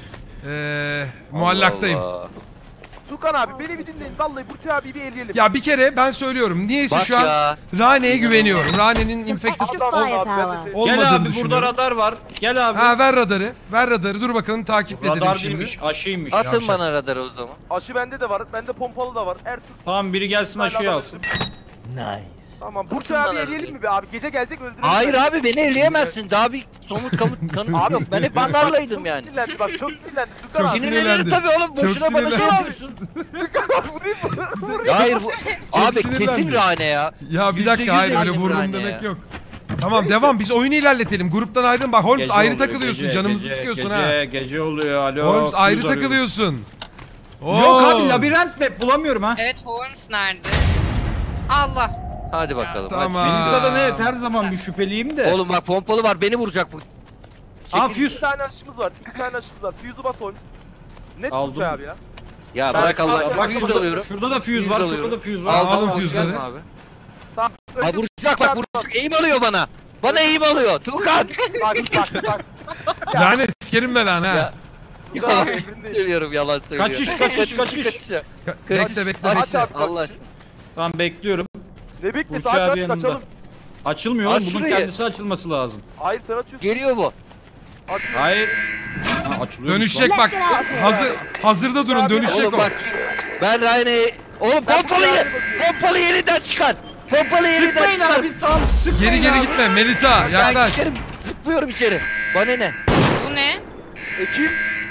[SPEAKER 2] Muallaktayım.
[SPEAKER 3] Allah Allah.
[SPEAKER 6] Tukan abi beni bir dinleyin. Vallahi Burçay abi bir eleyelim.
[SPEAKER 2] Ya bir kere ben söylüyorum. Niyeyse
[SPEAKER 3] Bak
[SPEAKER 2] şu an
[SPEAKER 3] ya.
[SPEAKER 2] Rane'ye güveniyorum. Rane'nin infected
[SPEAKER 6] Adam ol abi ben de seni.
[SPEAKER 2] olmadığını
[SPEAKER 1] Gel abi burada
[SPEAKER 2] düşünüyorum.
[SPEAKER 1] radar var. Gel abi.
[SPEAKER 2] Ha ver radarı. Ver radarı. Dur bakalım takip edelim
[SPEAKER 1] Radar
[SPEAKER 2] şimdi.
[SPEAKER 1] değilmiş aşıymış.
[SPEAKER 3] Atın
[SPEAKER 2] Yavşak.
[SPEAKER 3] bana radarı o zaman.
[SPEAKER 6] Aşı bende de var. Bende pompalı da var. Her türlü
[SPEAKER 1] Tamam biri gelsin aşıyı
[SPEAKER 6] adam
[SPEAKER 1] alsın.
[SPEAKER 7] Nice.
[SPEAKER 6] Tamam Burçay abi
[SPEAKER 3] bana
[SPEAKER 6] eleyelim
[SPEAKER 3] radarı.
[SPEAKER 6] mi be abi? Gece gelecek öldürelim.
[SPEAKER 3] Hayır
[SPEAKER 6] ben.
[SPEAKER 3] abi beni eleyemezsin. Daha bir somut kanıt
[SPEAKER 6] Abi
[SPEAKER 3] yok. Ben hep banlarlaydım
[SPEAKER 6] çok
[SPEAKER 3] yani.
[SPEAKER 6] sinirlendi bak çok sinirlendi. Tukan
[SPEAKER 2] Çok
[SPEAKER 6] abi.
[SPEAKER 2] sinirlendi.
[SPEAKER 3] Sinirlenirim tabii oğlum.
[SPEAKER 2] Çok
[SPEAKER 3] Boşuna bana şey
[SPEAKER 2] sinirlendi.
[SPEAKER 3] yapıyorsun.
[SPEAKER 6] Vurayım mı?
[SPEAKER 3] Hayır bu. Abi
[SPEAKER 2] sinirlendi.
[SPEAKER 3] kesin Rane ya.
[SPEAKER 2] Ya bir
[SPEAKER 3] %100
[SPEAKER 2] dakika hayır öyle
[SPEAKER 3] eminim
[SPEAKER 2] vururum
[SPEAKER 3] Rane
[SPEAKER 2] demek
[SPEAKER 3] ya.
[SPEAKER 2] yok. Tamam devam biz oyunu ilerletelim. Gruptan ayrılın. Bak Holmes
[SPEAKER 1] Gece
[SPEAKER 2] ayrı
[SPEAKER 1] oluyor,
[SPEAKER 2] takılıyorsun.
[SPEAKER 1] gece,
[SPEAKER 2] Canımızı
[SPEAKER 1] gece,
[SPEAKER 2] sıkıyorsun
[SPEAKER 1] gece,
[SPEAKER 2] ha.
[SPEAKER 1] Gece oluyor alo.
[SPEAKER 2] Holmes
[SPEAKER 1] fuse
[SPEAKER 2] ayrı
[SPEAKER 1] arıyorum.
[SPEAKER 2] takılıyorsun.
[SPEAKER 1] Yok
[SPEAKER 2] Oo.
[SPEAKER 1] abi labirent map bulamıyorum ha.
[SPEAKER 4] Evet Holmes nerede? Allah.
[SPEAKER 3] Hadi bakalım.
[SPEAKER 2] Tamam.
[SPEAKER 1] Melisa'dan evet her zaman bir şüpheliyim de.
[SPEAKER 3] Oğlum bak pompalı var beni vuracak bu.
[SPEAKER 1] Aa
[SPEAKER 6] İki
[SPEAKER 1] fuse.
[SPEAKER 6] tane aşımız var. İki tane aşımız var. Fuse'u bas Holmes. Net
[SPEAKER 1] Aldım.
[SPEAKER 6] Burçay abi ya.
[SPEAKER 3] Ya
[SPEAKER 6] Ben-
[SPEAKER 3] bırak Allah.
[SPEAKER 6] Bak,
[SPEAKER 3] Bak
[SPEAKER 1] şurada,
[SPEAKER 3] alıyorum.
[SPEAKER 1] şurada da fuse
[SPEAKER 3] Fuse
[SPEAKER 1] var,
[SPEAKER 3] alıyorum.
[SPEAKER 1] şurada da fuse var.
[SPEAKER 2] Aldım
[SPEAKER 3] Aldım
[SPEAKER 2] fuse'ları.
[SPEAKER 3] fuse'ları abi.
[SPEAKER 6] Tamam.
[SPEAKER 3] Ha vuracak bak vuracak. Eğim alıyor bana. Bana eğim alıyor. Tuğkan.
[SPEAKER 6] Bak.
[SPEAKER 2] Lanet sikerim ben lan ha.
[SPEAKER 3] Ya.
[SPEAKER 6] Tukan
[SPEAKER 3] Yalan
[SPEAKER 6] abi emrindeyim.
[SPEAKER 3] söylüyorum yalan söylüyor.
[SPEAKER 1] Kaçış.
[SPEAKER 2] Bekle bekle
[SPEAKER 3] Aç,
[SPEAKER 2] bekle.
[SPEAKER 6] abi,
[SPEAKER 3] Allah
[SPEAKER 6] kaç.
[SPEAKER 3] aşkına.
[SPEAKER 1] Tamam bekliyorum.
[SPEAKER 6] Ne beklesi
[SPEAKER 1] Burçay
[SPEAKER 6] aç
[SPEAKER 1] abi yanında.
[SPEAKER 6] kaçalım.
[SPEAKER 1] Açılmıyor
[SPEAKER 3] Aç
[SPEAKER 1] oğlum bunun
[SPEAKER 3] şurayı.
[SPEAKER 1] kendisi açılması lazım.
[SPEAKER 6] Hayır sen açıyorsun.
[SPEAKER 3] Geliyor bu.
[SPEAKER 6] Açıyor.
[SPEAKER 1] Hayır. Ha, açılıyor.
[SPEAKER 2] Dönüşecek bak. Hazırda durun dönüşecek
[SPEAKER 3] Oğlum
[SPEAKER 2] o.
[SPEAKER 3] bak ben Ryan'e... Oğlum pompalı yeniden çıkar. Pompalı yeniden
[SPEAKER 1] Sıkmayın
[SPEAKER 3] çıkar.
[SPEAKER 1] abi tamam sıkmayın
[SPEAKER 2] Geri
[SPEAKER 1] abi.
[SPEAKER 2] gitme Melisa
[SPEAKER 3] Ben
[SPEAKER 2] yaklaş.
[SPEAKER 3] çıkarım. Zıplıyorum içeri. Bana ne?
[SPEAKER 4] Bu ne?
[SPEAKER 6] Ekim.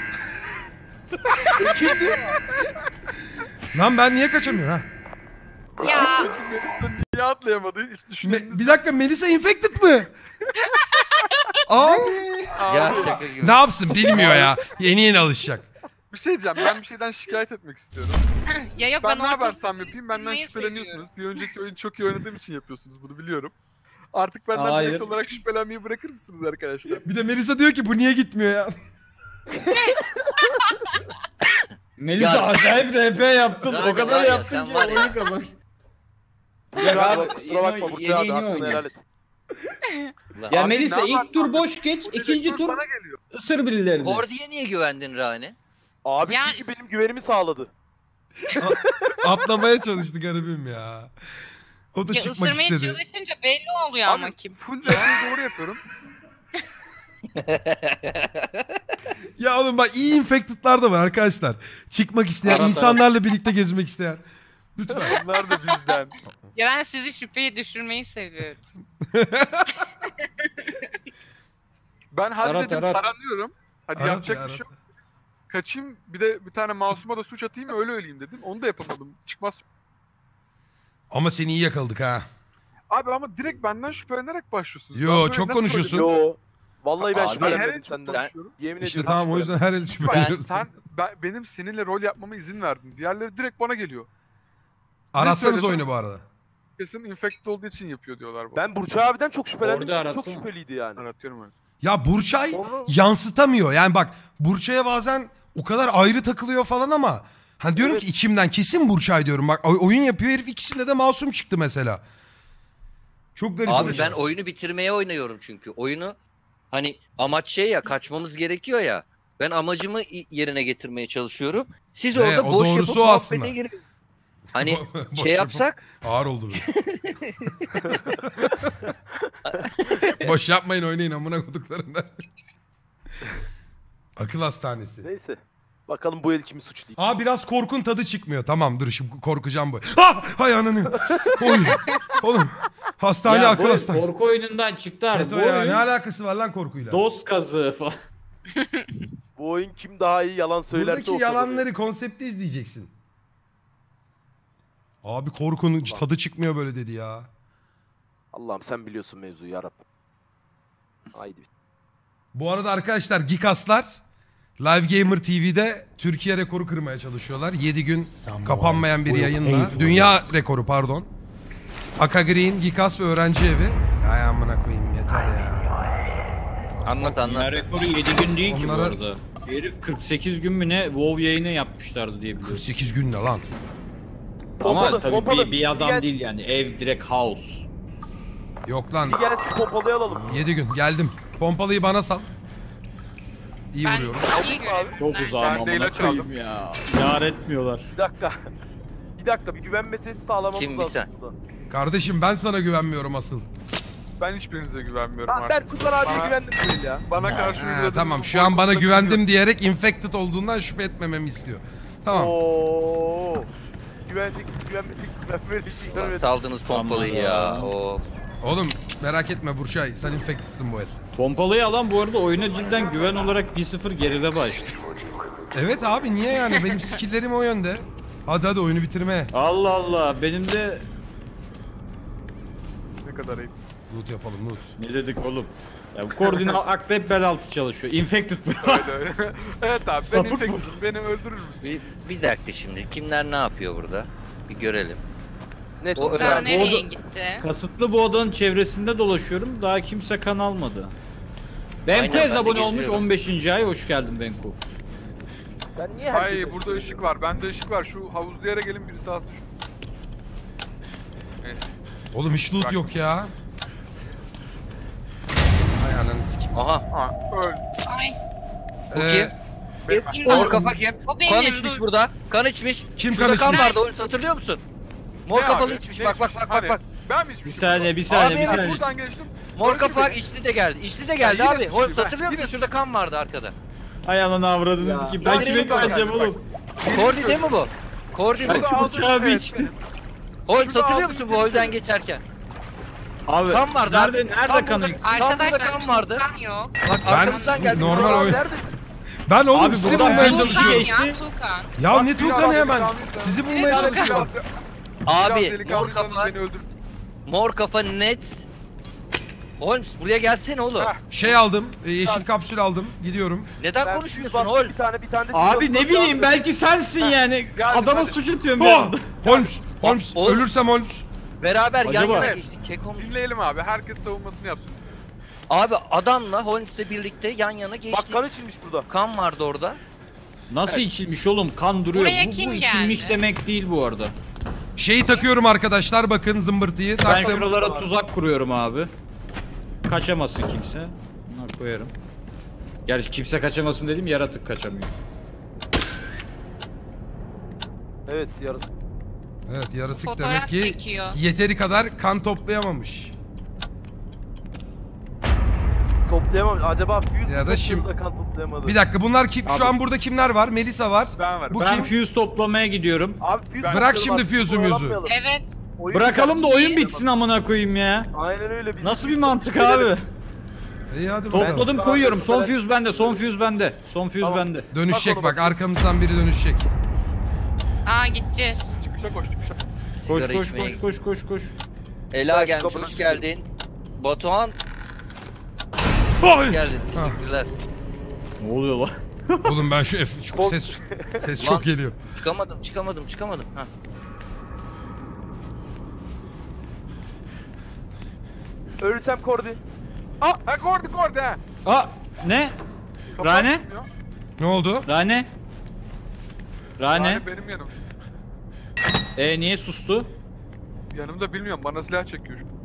[SPEAKER 6] Ekim değil mi?
[SPEAKER 2] Lan ben niye kaçamıyorum ha?
[SPEAKER 4] Ya.
[SPEAKER 5] Niye atlayamadı? Hiç düşündünüz
[SPEAKER 2] Bir dakika Melisa infected mı? Abi.
[SPEAKER 3] Ya şaka gibi.
[SPEAKER 2] Ne yapsın bilmiyor ya. Yeni alışacak.
[SPEAKER 5] Bir şey diyeceğim. Ben bir şeyden şikayet etmek istiyorum.
[SPEAKER 4] Ya yok
[SPEAKER 5] Ben ne
[SPEAKER 4] ortada
[SPEAKER 5] yaparsam yapayım benden
[SPEAKER 4] durmayı
[SPEAKER 5] şüpheleniyorsunuz. Bir önceki oyun çok iyi oynadığım için yapıyorsunuz bunu biliyorum. Artık benden
[SPEAKER 1] Hayır.
[SPEAKER 5] direkt olarak şüphelenmeyi bırakır mısınız arkadaşlar?
[SPEAKER 2] Bir de Melisa diyor ki bu niye gitmiyor ya?
[SPEAKER 1] Melisa
[SPEAKER 3] Ya-
[SPEAKER 1] acayip RP yaptın.
[SPEAKER 3] Rani
[SPEAKER 1] O kadar
[SPEAKER 3] var ya,
[SPEAKER 1] yaptın
[SPEAKER 3] sen
[SPEAKER 1] ki
[SPEAKER 3] var ya.
[SPEAKER 1] oyunu kazan.
[SPEAKER 6] Kusura
[SPEAKER 1] abi,
[SPEAKER 6] bakma, kusura bakma Burçay abi
[SPEAKER 1] yeni oyun.
[SPEAKER 6] hakkını helal et.
[SPEAKER 1] Ya
[SPEAKER 5] Abi
[SPEAKER 1] Melisa
[SPEAKER 5] ne
[SPEAKER 1] ilk
[SPEAKER 5] yaparsan
[SPEAKER 1] tur boş
[SPEAKER 5] yap,
[SPEAKER 1] geç,
[SPEAKER 5] bu
[SPEAKER 1] ikinci
[SPEAKER 5] direktör
[SPEAKER 1] tur
[SPEAKER 5] bana geliyor.
[SPEAKER 1] ısır birilerini.
[SPEAKER 3] Kordi'ye niye güvendin Rane?
[SPEAKER 6] Abi
[SPEAKER 4] Yani-
[SPEAKER 6] çünkü benim güvenimi sağladı.
[SPEAKER 2] Atlamaya çalıştı garibim ya. O da
[SPEAKER 4] Ya
[SPEAKER 2] çıkmak
[SPEAKER 4] ısırmaya
[SPEAKER 2] istedi.
[SPEAKER 4] çalışınca belli oluyor ama
[SPEAKER 5] Abi
[SPEAKER 4] kim.
[SPEAKER 5] full repliği doğru yapıyorum.
[SPEAKER 2] Ya oğlum bak iyi infected'lar da var arkadaşlar. Çıkmak isteyen,
[SPEAKER 1] Evet,
[SPEAKER 2] insanlarla birlikte gezmek isteyen. Lütfen.
[SPEAKER 5] Onlar da bizden.
[SPEAKER 4] Ya ben sizi şüpheye düşürmeyi seviyorum.
[SPEAKER 5] Ben hadi
[SPEAKER 1] Arat,
[SPEAKER 5] dedim
[SPEAKER 1] arat.
[SPEAKER 5] taranıyorum. Hadi
[SPEAKER 2] Arat
[SPEAKER 5] yapacak
[SPEAKER 2] ya,
[SPEAKER 5] bir şey
[SPEAKER 2] arat.
[SPEAKER 5] yok. Kaçayım bir de bir tane masuma da suç atayım öyle öleyim dedim. Onu da yapamadım. Çıkmaz.
[SPEAKER 2] Ama seni iyi yakaladık ha.
[SPEAKER 5] Abi ama direkt benden şüphelenerek başlıyorsunuz.
[SPEAKER 2] Yo,
[SPEAKER 5] Ben böyle
[SPEAKER 2] çok
[SPEAKER 5] nasıl
[SPEAKER 2] konuşuyorsun.
[SPEAKER 5] oynayayım?
[SPEAKER 6] Yo. Vallahi ben
[SPEAKER 3] Abi,
[SPEAKER 5] Her
[SPEAKER 6] şüphelenmedim
[SPEAKER 5] en çok
[SPEAKER 6] senden.
[SPEAKER 5] konuşuyorum.
[SPEAKER 6] Yemin
[SPEAKER 2] İşte
[SPEAKER 6] ediyorum.
[SPEAKER 2] tamam o yüzden her el şüpheliyoruz.
[SPEAKER 5] Benim seninle rol yapmama izin verdin. Diğerleri direkt bana geliyor.
[SPEAKER 2] Aratsanız
[SPEAKER 5] söylesem-
[SPEAKER 2] oyunu bu arada.
[SPEAKER 5] Kesin infected olduğu için yapıyor diyorlar bu.
[SPEAKER 6] Ben Burçay abiden çok şüphelendim
[SPEAKER 1] Orada
[SPEAKER 6] çünkü çok
[SPEAKER 1] aratsana.
[SPEAKER 6] şüpheliydi yani.
[SPEAKER 5] aratıyorum öyle.
[SPEAKER 2] Ya Burçay
[SPEAKER 6] Sonra-
[SPEAKER 2] yansıtamıyor. Yani bak Burçay'a bazen o kadar ayrı takılıyor falan ama hani diyorum
[SPEAKER 6] Evet.
[SPEAKER 2] ki içimden kesin Burçay diyorum. Bak oyun yapıyor herif ikisinde de masum çıktı mesela. Çok garip
[SPEAKER 3] Abi
[SPEAKER 2] oyuncu.
[SPEAKER 3] ben oyunu bitirmeye oynuyorum çünkü. Oyunu hani amaç şey ya kaçmamız gerekiyor ya. Ben amacımı yerine getirmeye çalışıyorum. Siz
[SPEAKER 2] He,
[SPEAKER 3] orada
[SPEAKER 2] o
[SPEAKER 3] boş
[SPEAKER 2] doğrusu
[SPEAKER 3] yapıp
[SPEAKER 2] o aslında.
[SPEAKER 3] muhabbete girin. Hani
[SPEAKER 2] Boş
[SPEAKER 3] şey
[SPEAKER 2] yapıp-
[SPEAKER 3] yapsak
[SPEAKER 2] Ağır oldu böyle. Boş yapmayın oynayın amına koduklarından. Akıl hastanesi.
[SPEAKER 6] Neyse. Bakalım bu el kimi suçlayacak.
[SPEAKER 2] Aa biraz korkun tadı çıkmıyor. Tamam dur şimdi korkacağım bu. Ah hay ananı. Oy. Oğlum hastane
[SPEAKER 1] Ya
[SPEAKER 2] akıl
[SPEAKER 1] bu
[SPEAKER 2] hastane.
[SPEAKER 1] korku oyunundan çıktı artık.
[SPEAKER 2] Çeto ya ne alakası var lan korkuyla?
[SPEAKER 1] Dost kazığı falan.
[SPEAKER 6] Bu oyun kim daha iyi yalan söylerse
[SPEAKER 2] Buradaki
[SPEAKER 6] o kazanıyor.
[SPEAKER 2] yalanları konsepte izleyeceksin. Abi korkunun tadı çıkmıyor böyle dedi ya.
[SPEAKER 6] Allah'ım sen biliyorsun mevzuyu yarabbim. Haydi.
[SPEAKER 2] Bu arada arkadaşlar Gikaslar Live Gamer TV'de Türkiye rekoru kırmaya çalışıyorlar. 7 gün kapanmayan bir yayınla. Dünya rekoru pardon. Aka Green, Gikas ve Öğrenci Evi. Ay amına koyayım yeter ya.
[SPEAKER 3] Anlat
[SPEAKER 1] Ya
[SPEAKER 3] anlat.
[SPEAKER 1] rekoru 7 gün değil ki bu
[SPEAKER 2] Onlara-
[SPEAKER 1] arada. Herif 48 gün mü ne WoW yayını yapmışlardı diye biliyorum.
[SPEAKER 2] 48 gün ne lan?
[SPEAKER 1] Ama
[SPEAKER 6] Pompalı,
[SPEAKER 1] tabii
[SPEAKER 6] pompalı.
[SPEAKER 1] bir adam
[SPEAKER 6] Gelsin.
[SPEAKER 1] değil yani. Ev direkt house.
[SPEAKER 2] Yok lan.
[SPEAKER 6] Bir gelsin pompalayı alalım.
[SPEAKER 2] 7 gün geldim. Pompalıyı bana sal. İyi
[SPEAKER 4] Ben
[SPEAKER 2] vuruyorum.
[SPEAKER 4] iyi
[SPEAKER 1] Çok
[SPEAKER 4] görevimden.
[SPEAKER 1] uzağım
[SPEAKER 5] Ben de
[SPEAKER 1] amına
[SPEAKER 5] ilaç
[SPEAKER 1] koyayım
[SPEAKER 5] aldım.
[SPEAKER 1] ya. Yar etmiyorlar.
[SPEAKER 6] Bir dakika. Bir dakika bir güven meselesi sağlamamız
[SPEAKER 3] Kim, bir
[SPEAKER 6] lazım
[SPEAKER 3] sen?
[SPEAKER 6] burada.
[SPEAKER 2] Kardeşim ben sana güvenmiyorum asıl.
[SPEAKER 5] Ben hiçbirinize güvenmiyorum
[SPEAKER 6] Ha, ben
[SPEAKER 5] artık.
[SPEAKER 6] Tukan abiye
[SPEAKER 5] Bana-
[SPEAKER 6] güvendim bu el ya.
[SPEAKER 5] Bana karşı
[SPEAKER 2] Ha,
[SPEAKER 5] uyguladığınız
[SPEAKER 2] tamam
[SPEAKER 5] bu
[SPEAKER 2] şu an bana
[SPEAKER 5] korkuda
[SPEAKER 2] güvendim diyerek infected olduğundan şüphe etmememi istiyor. Tamam.
[SPEAKER 6] Oo. Güvenseksiz güvenmeseksiz ben böyle bir şey
[SPEAKER 3] Lan
[SPEAKER 6] görmedim.
[SPEAKER 3] saldınız pompalıyı ya. Of.
[SPEAKER 2] Oğlum merak etme Burçay sen infected'sın bu el.
[SPEAKER 1] Pompalıyı alan bu arada oyuna cidden güven olarak 1-0 geride başladı.
[SPEAKER 2] Evet abi niye yani benim skill'lerim o yönde. Hadi oyunu bitirme.
[SPEAKER 1] Allah Allah benim de
[SPEAKER 5] Ne kadar iyi.
[SPEAKER 2] Loot yapalım loot.
[SPEAKER 1] ne dedik oğlum? Ya bu koordinat akrep bel altı çalışıyor. Infected bu.
[SPEAKER 5] Öyle öyle. Evet abi ben
[SPEAKER 1] Sapık bu.
[SPEAKER 5] infected'ım. Beni öldürür müsün?
[SPEAKER 3] Bir dakika şimdi. Kimler ne yapıyor burada? Bir görelim.
[SPEAKER 6] Net.
[SPEAKER 3] O
[SPEAKER 4] Daha
[SPEAKER 3] önemli.
[SPEAKER 4] nereye
[SPEAKER 1] Oldu.
[SPEAKER 4] gitti?
[SPEAKER 1] Kasıtlı bu odanın çevresinde dolaşıyorum. Daha kimse kan almadı.
[SPEAKER 3] Aynen,
[SPEAKER 1] Benku
[SPEAKER 3] ben de
[SPEAKER 1] abone olmuş
[SPEAKER 3] geziyorum.
[SPEAKER 1] 15. ay. Hoş geldin Benku.
[SPEAKER 6] Ben niye herkese...
[SPEAKER 5] Hayır burada ışık var. Bende ışık var. Şu havuzlu yere gelin birisi alsın şu. Neyse.
[SPEAKER 2] Oğlum hiç loot yok ya. Ay ananı sikeyim.
[SPEAKER 3] Aha.
[SPEAKER 5] Ha öl.
[SPEAKER 4] Ay.
[SPEAKER 3] Bu
[SPEAKER 2] Ee,
[SPEAKER 3] kim? Mor kafa kim?
[SPEAKER 4] O benim,
[SPEAKER 3] Kan içmiş
[SPEAKER 4] dur.
[SPEAKER 3] burada. Kan içmiş.
[SPEAKER 2] Kim
[SPEAKER 3] Şurada
[SPEAKER 2] kan
[SPEAKER 3] kan
[SPEAKER 2] içmiş?
[SPEAKER 3] vardı. Onu hatırlıyor musun? Mor
[SPEAKER 5] Ne
[SPEAKER 3] kafalı
[SPEAKER 5] abi?
[SPEAKER 3] içmiş.
[SPEAKER 5] Ne
[SPEAKER 3] Bak bak
[SPEAKER 5] içmiş?
[SPEAKER 3] bak bak
[SPEAKER 5] Hani?
[SPEAKER 3] bak.
[SPEAKER 5] Ben mi içmişim?
[SPEAKER 1] Bir saniye, bir saniye,
[SPEAKER 3] Abi,
[SPEAKER 1] bir
[SPEAKER 3] evet,
[SPEAKER 1] saniye.
[SPEAKER 5] Buradan geçtim.
[SPEAKER 3] Mor
[SPEAKER 5] Öldü
[SPEAKER 3] kafa
[SPEAKER 5] beni.
[SPEAKER 3] içli de geldi. İçli de geldi
[SPEAKER 5] Ya yine
[SPEAKER 3] abi.
[SPEAKER 5] suçluyum,
[SPEAKER 3] Holmes
[SPEAKER 5] ben
[SPEAKER 3] hatırlıyor
[SPEAKER 5] yine
[SPEAKER 3] musun? Şurada kan vardı arkada.
[SPEAKER 1] Hay ananı avradınız ki. Ben
[SPEAKER 3] Ya,
[SPEAKER 1] kime
[SPEAKER 3] benim bak-
[SPEAKER 1] güveneceğim
[SPEAKER 5] bak-
[SPEAKER 1] oğlum?
[SPEAKER 3] Kordi değil mi bu? Kordi bu.
[SPEAKER 5] Şurada aldığım-
[SPEAKER 1] Burç abi
[SPEAKER 5] evet,
[SPEAKER 1] içti.
[SPEAKER 5] benim.
[SPEAKER 3] Holmes
[SPEAKER 5] şurada
[SPEAKER 3] hatırlıyor
[SPEAKER 5] aldığım
[SPEAKER 3] musun bu holden
[SPEAKER 5] birisi.
[SPEAKER 3] geçerken?
[SPEAKER 1] Abi
[SPEAKER 3] Kan vardı abi.
[SPEAKER 1] nerede
[SPEAKER 3] Tam
[SPEAKER 1] kanı?
[SPEAKER 3] burada- Tam burada
[SPEAKER 4] Arkadaşlar
[SPEAKER 3] kan vardı.
[SPEAKER 4] Tukan yok.
[SPEAKER 3] Bak arkamızdan geldi.
[SPEAKER 2] normal
[SPEAKER 3] Burada-
[SPEAKER 2] oyun.
[SPEAKER 6] Neredesin?
[SPEAKER 2] Ben oğlum
[SPEAKER 1] Abi
[SPEAKER 2] sizi
[SPEAKER 1] buradan
[SPEAKER 2] bulmaya
[SPEAKER 1] bir
[SPEAKER 2] çalışıyorum.
[SPEAKER 1] geçti.
[SPEAKER 4] Ya Tukan.
[SPEAKER 2] Ya
[SPEAKER 5] Bak,
[SPEAKER 2] ne
[SPEAKER 5] biraz
[SPEAKER 2] Tuğkan'ı
[SPEAKER 5] daha
[SPEAKER 2] hemen.
[SPEAKER 5] delikanlıysan-
[SPEAKER 2] Sizi bulmaya
[SPEAKER 4] Evet,
[SPEAKER 2] çalışıyorum.
[SPEAKER 5] Biraz
[SPEAKER 3] Abi mor
[SPEAKER 5] delikanlıysanız
[SPEAKER 3] kafa,
[SPEAKER 5] beni öldür.
[SPEAKER 3] mor kafa net. Holmes buraya gelsene oğlum.
[SPEAKER 5] Heh.
[SPEAKER 2] Şey aldım. Yeşil kapsül aldım. Gidiyorum.
[SPEAKER 3] Neden
[SPEAKER 6] Ben
[SPEAKER 3] konuşmuyorsun
[SPEAKER 6] bastım,
[SPEAKER 3] Holmes?
[SPEAKER 6] bir tane de
[SPEAKER 1] Abi ne bileyim belki sensin yani.
[SPEAKER 5] geldim,
[SPEAKER 1] Adama
[SPEAKER 5] hadi.
[SPEAKER 1] suç atıyorum bir
[SPEAKER 2] Oh!
[SPEAKER 1] anda.
[SPEAKER 2] Holmes.
[SPEAKER 3] Oğlum.
[SPEAKER 2] Ölürsem Holmes.
[SPEAKER 3] Beraber yan
[SPEAKER 1] Acaba-
[SPEAKER 3] yana geçtik. Kekom.
[SPEAKER 5] Dinleyelim abi. Herkes savunmasını yapsın.
[SPEAKER 3] Abi adamla Holmes'le birlikte yan yana
[SPEAKER 6] Bak
[SPEAKER 3] geçtik.
[SPEAKER 6] kan içilmiş burada.
[SPEAKER 3] Kan vardı orada.
[SPEAKER 1] Nasıl içilmiş oğlum? Kan duruyor.
[SPEAKER 4] Buraya
[SPEAKER 1] Bu
[SPEAKER 4] kim
[SPEAKER 1] içilmiş
[SPEAKER 4] geldi?
[SPEAKER 1] demek değil bu arada.
[SPEAKER 2] Şeyi takıyorum arkadaşlar bakın zımbırtıyı.
[SPEAKER 1] Ben
[SPEAKER 2] Taktım.
[SPEAKER 1] şuralara tuzak kuruyorum abi. Kaçamasın kimse. Buna koyarım. Gerçi kimse kaçamasın dedim, yaratık kaçamıyor.
[SPEAKER 6] Evet yaratık.
[SPEAKER 2] Evet yaratık
[SPEAKER 4] Fotoğraf
[SPEAKER 2] demek ki
[SPEAKER 4] çekiyor.
[SPEAKER 2] yeteri kadar kan toplayamamış.
[SPEAKER 6] Toplayamam. Acaba fuse
[SPEAKER 2] Ya da
[SPEAKER 6] mu
[SPEAKER 2] şimdi-
[SPEAKER 6] topladı da kan toplayamadı.
[SPEAKER 2] Bir dakika bunlar kim?
[SPEAKER 1] Abi.
[SPEAKER 2] Şu an burada kimler var? Melisa var.
[SPEAKER 5] Ben varım.
[SPEAKER 2] Bu
[SPEAKER 1] Ben
[SPEAKER 2] kim?
[SPEAKER 1] fuse toplamaya gidiyorum.
[SPEAKER 6] Abi fuse
[SPEAKER 5] Bırak
[SPEAKER 6] toplayalım
[SPEAKER 2] şimdi
[SPEAKER 6] artık,
[SPEAKER 2] fuse'u
[SPEAKER 6] oyalanmayalım.
[SPEAKER 4] Evet.
[SPEAKER 6] Oyun
[SPEAKER 1] Bırakalım da
[SPEAKER 6] güzel.
[SPEAKER 1] oyun bitsin amına koyayım ya.
[SPEAKER 6] Aynen öyle. Biz
[SPEAKER 1] Nasıl bir mantık abi?
[SPEAKER 2] İyi hadi bakalım.
[SPEAKER 1] Topladım koyuyorum. Son fuse bende. Son fuse bende. Son fuse
[SPEAKER 6] Tamam.
[SPEAKER 1] bende.
[SPEAKER 2] Dönüşecek
[SPEAKER 6] Bak
[SPEAKER 2] bak
[SPEAKER 6] ona bak.
[SPEAKER 2] arkamızdan biri dönüşecek.
[SPEAKER 4] Aa gideceğiz.
[SPEAKER 5] Çıkışa koş çıkışa.
[SPEAKER 1] Koş
[SPEAKER 3] Sigara
[SPEAKER 1] koş
[SPEAKER 3] içmeye.
[SPEAKER 1] koş koş koş koş.
[SPEAKER 3] Ela
[SPEAKER 6] Ben
[SPEAKER 3] gelmiş
[SPEAKER 6] kapıdan
[SPEAKER 3] hoş
[SPEAKER 6] çıkıyorum.
[SPEAKER 3] geldin. Batuhan
[SPEAKER 2] Ay!
[SPEAKER 3] geldin. Teşekkürler.
[SPEAKER 1] Ne oluyor lan?
[SPEAKER 2] Oğlum ben şu çok ses
[SPEAKER 3] Lan.
[SPEAKER 2] çok geliyor.
[SPEAKER 3] Çıkamadım. Ha.
[SPEAKER 6] Ölürsem Kordi.
[SPEAKER 5] Ha kordi ha.
[SPEAKER 1] Aa ne?
[SPEAKER 5] Kapat
[SPEAKER 1] Rane?
[SPEAKER 5] diyor.
[SPEAKER 2] Ne oldu?
[SPEAKER 1] Rane? Rane?
[SPEAKER 5] Rane benim yanım.
[SPEAKER 1] Niye sustu?
[SPEAKER 5] Yanımda bilmiyorum. Bana silah çekiyor şu.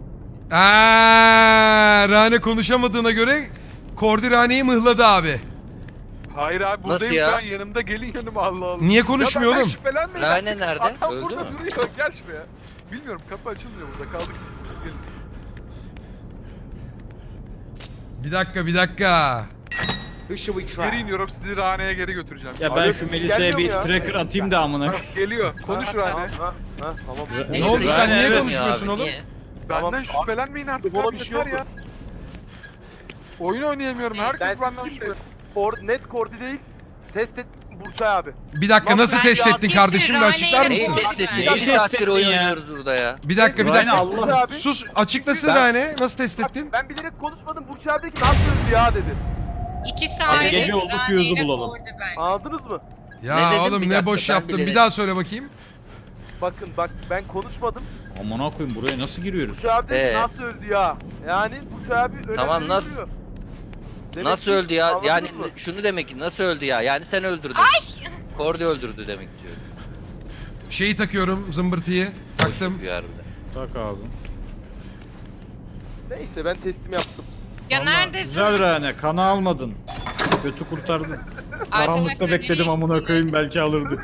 [SPEAKER 2] Rane konuşamadığına göre Kordi Rane'yi mıhladı abi.
[SPEAKER 5] Hayır abi
[SPEAKER 3] Nasıl
[SPEAKER 5] buradayım
[SPEAKER 3] ya?
[SPEAKER 5] şu an yanımda gelin yanıma Allah Allah.
[SPEAKER 2] Niye konuşmuyor
[SPEAKER 5] ya ben
[SPEAKER 2] oğlum?
[SPEAKER 5] şüphelenmeyin.
[SPEAKER 3] Rane nerede?
[SPEAKER 5] Adam
[SPEAKER 3] Öldü
[SPEAKER 5] burada
[SPEAKER 3] mü?
[SPEAKER 5] duruyor gel şuraya. Bilmiyorum kapı açılmıyor burada kaldık. Gelin.
[SPEAKER 2] Bir dakika.
[SPEAKER 7] Who should we
[SPEAKER 5] Geri
[SPEAKER 7] track?
[SPEAKER 5] iniyorum, sizi Rane'ye geri götüreceğim.
[SPEAKER 1] Ya ben
[SPEAKER 6] Abi,
[SPEAKER 1] şu Melisa'ya
[SPEAKER 6] gelmiyor
[SPEAKER 1] bir
[SPEAKER 6] mu ya?
[SPEAKER 1] tracker atayım da amına.
[SPEAKER 5] Geliyor. Konuş Rane.
[SPEAKER 6] Ha, tamam.
[SPEAKER 2] Ne oldu
[SPEAKER 3] Neyse,
[SPEAKER 2] sen niye
[SPEAKER 3] evet
[SPEAKER 2] konuşmuyorsun
[SPEAKER 3] ya,
[SPEAKER 2] oğlum?
[SPEAKER 3] niye?
[SPEAKER 6] Tamam.
[SPEAKER 5] Benden şüphelenmeyin artık.
[SPEAKER 6] Bana
[SPEAKER 5] abi,
[SPEAKER 6] bir şey
[SPEAKER 5] yeter
[SPEAKER 6] oldu.
[SPEAKER 5] ya. Oyun oynayamıyorum. Herkes
[SPEAKER 6] Ben
[SPEAKER 5] benden şüphe.
[SPEAKER 6] net kordi değil. Test et Burçay abi.
[SPEAKER 2] Bir dakika nasıl
[SPEAKER 4] Ben
[SPEAKER 2] test
[SPEAKER 4] ya,
[SPEAKER 2] ettin
[SPEAKER 4] kesin
[SPEAKER 2] kardeşim bir
[SPEAKER 4] Rane'yle
[SPEAKER 2] açıklar
[SPEAKER 3] Neyi
[SPEAKER 2] mısın?
[SPEAKER 3] test ettin?
[SPEAKER 4] Neyi
[SPEAKER 3] 50 saattir
[SPEAKER 1] test
[SPEAKER 3] oyun
[SPEAKER 1] ettin ya?
[SPEAKER 3] oynuyoruz burada ya.
[SPEAKER 2] Bir dakika bir
[SPEAKER 1] Rane
[SPEAKER 2] dakika.
[SPEAKER 6] Burçay abi.
[SPEAKER 2] Sus açıklasın
[SPEAKER 6] Ben-
[SPEAKER 2] Rane. Nasıl test ettin?
[SPEAKER 6] Ben bilerek konuşmadım. Burçay abi dedi ki nasıl öldü ya dedi.
[SPEAKER 4] 2 saniye.
[SPEAKER 1] gece oldu, fuse'u bulalım.
[SPEAKER 6] Anladınız mı?
[SPEAKER 2] Ya
[SPEAKER 3] Ne dedim?
[SPEAKER 2] oğlum
[SPEAKER 3] Bir
[SPEAKER 2] ne
[SPEAKER 3] dakika,
[SPEAKER 2] boş
[SPEAKER 3] ben
[SPEAKER 2] yaptın.
[SPEAKER 3] bilerek.
[SPEAKER 2] Bir daha söyle bakayım.
[SPEAKER 6] Bakın bak ben konuşmadım.
[SPEAKER 1] Amına koyayım buraya nasıl giriyoruz?
[SPEAKER 6] Burçay abi dedi ki nasıl öldü ya. Yani Burçay abi öyle
[SPEAKER 3] Tamam,
[SPEAKER 6] öyle
[SPEAKER 3] nasıl-
[SPEAKER 6] yürüyor. Demek
[SPEAKER 3] Nasıl
[SPEAKER 6] ki
[SPEAKER 3] öldü ya?
[SPEAKER 6] anladınız
[SPEAKER 3] Yani
[SPEAKER 6] mı?
[SPEAKER 3] şunu demek ki nasıl öldü ya? Yani sen öldürdün. Kordi öldürdü demek diyor.
[SPEAKER 2] Şeyi takıyorum zımbırtıyı. Taktım.
[SPEAKER 3] Bir harbiden.
[SPEAKER 1] Tak abi.
[SPEAKER 6] Neyse ben testimi yaptım.
[SPEAKER 4] Ya neredesin?
[SPEAKER 1] Güzel Rane, kanı almadın. Kötü kurtardın. Karanlıkta bekledim amına koyayım belki alırdı.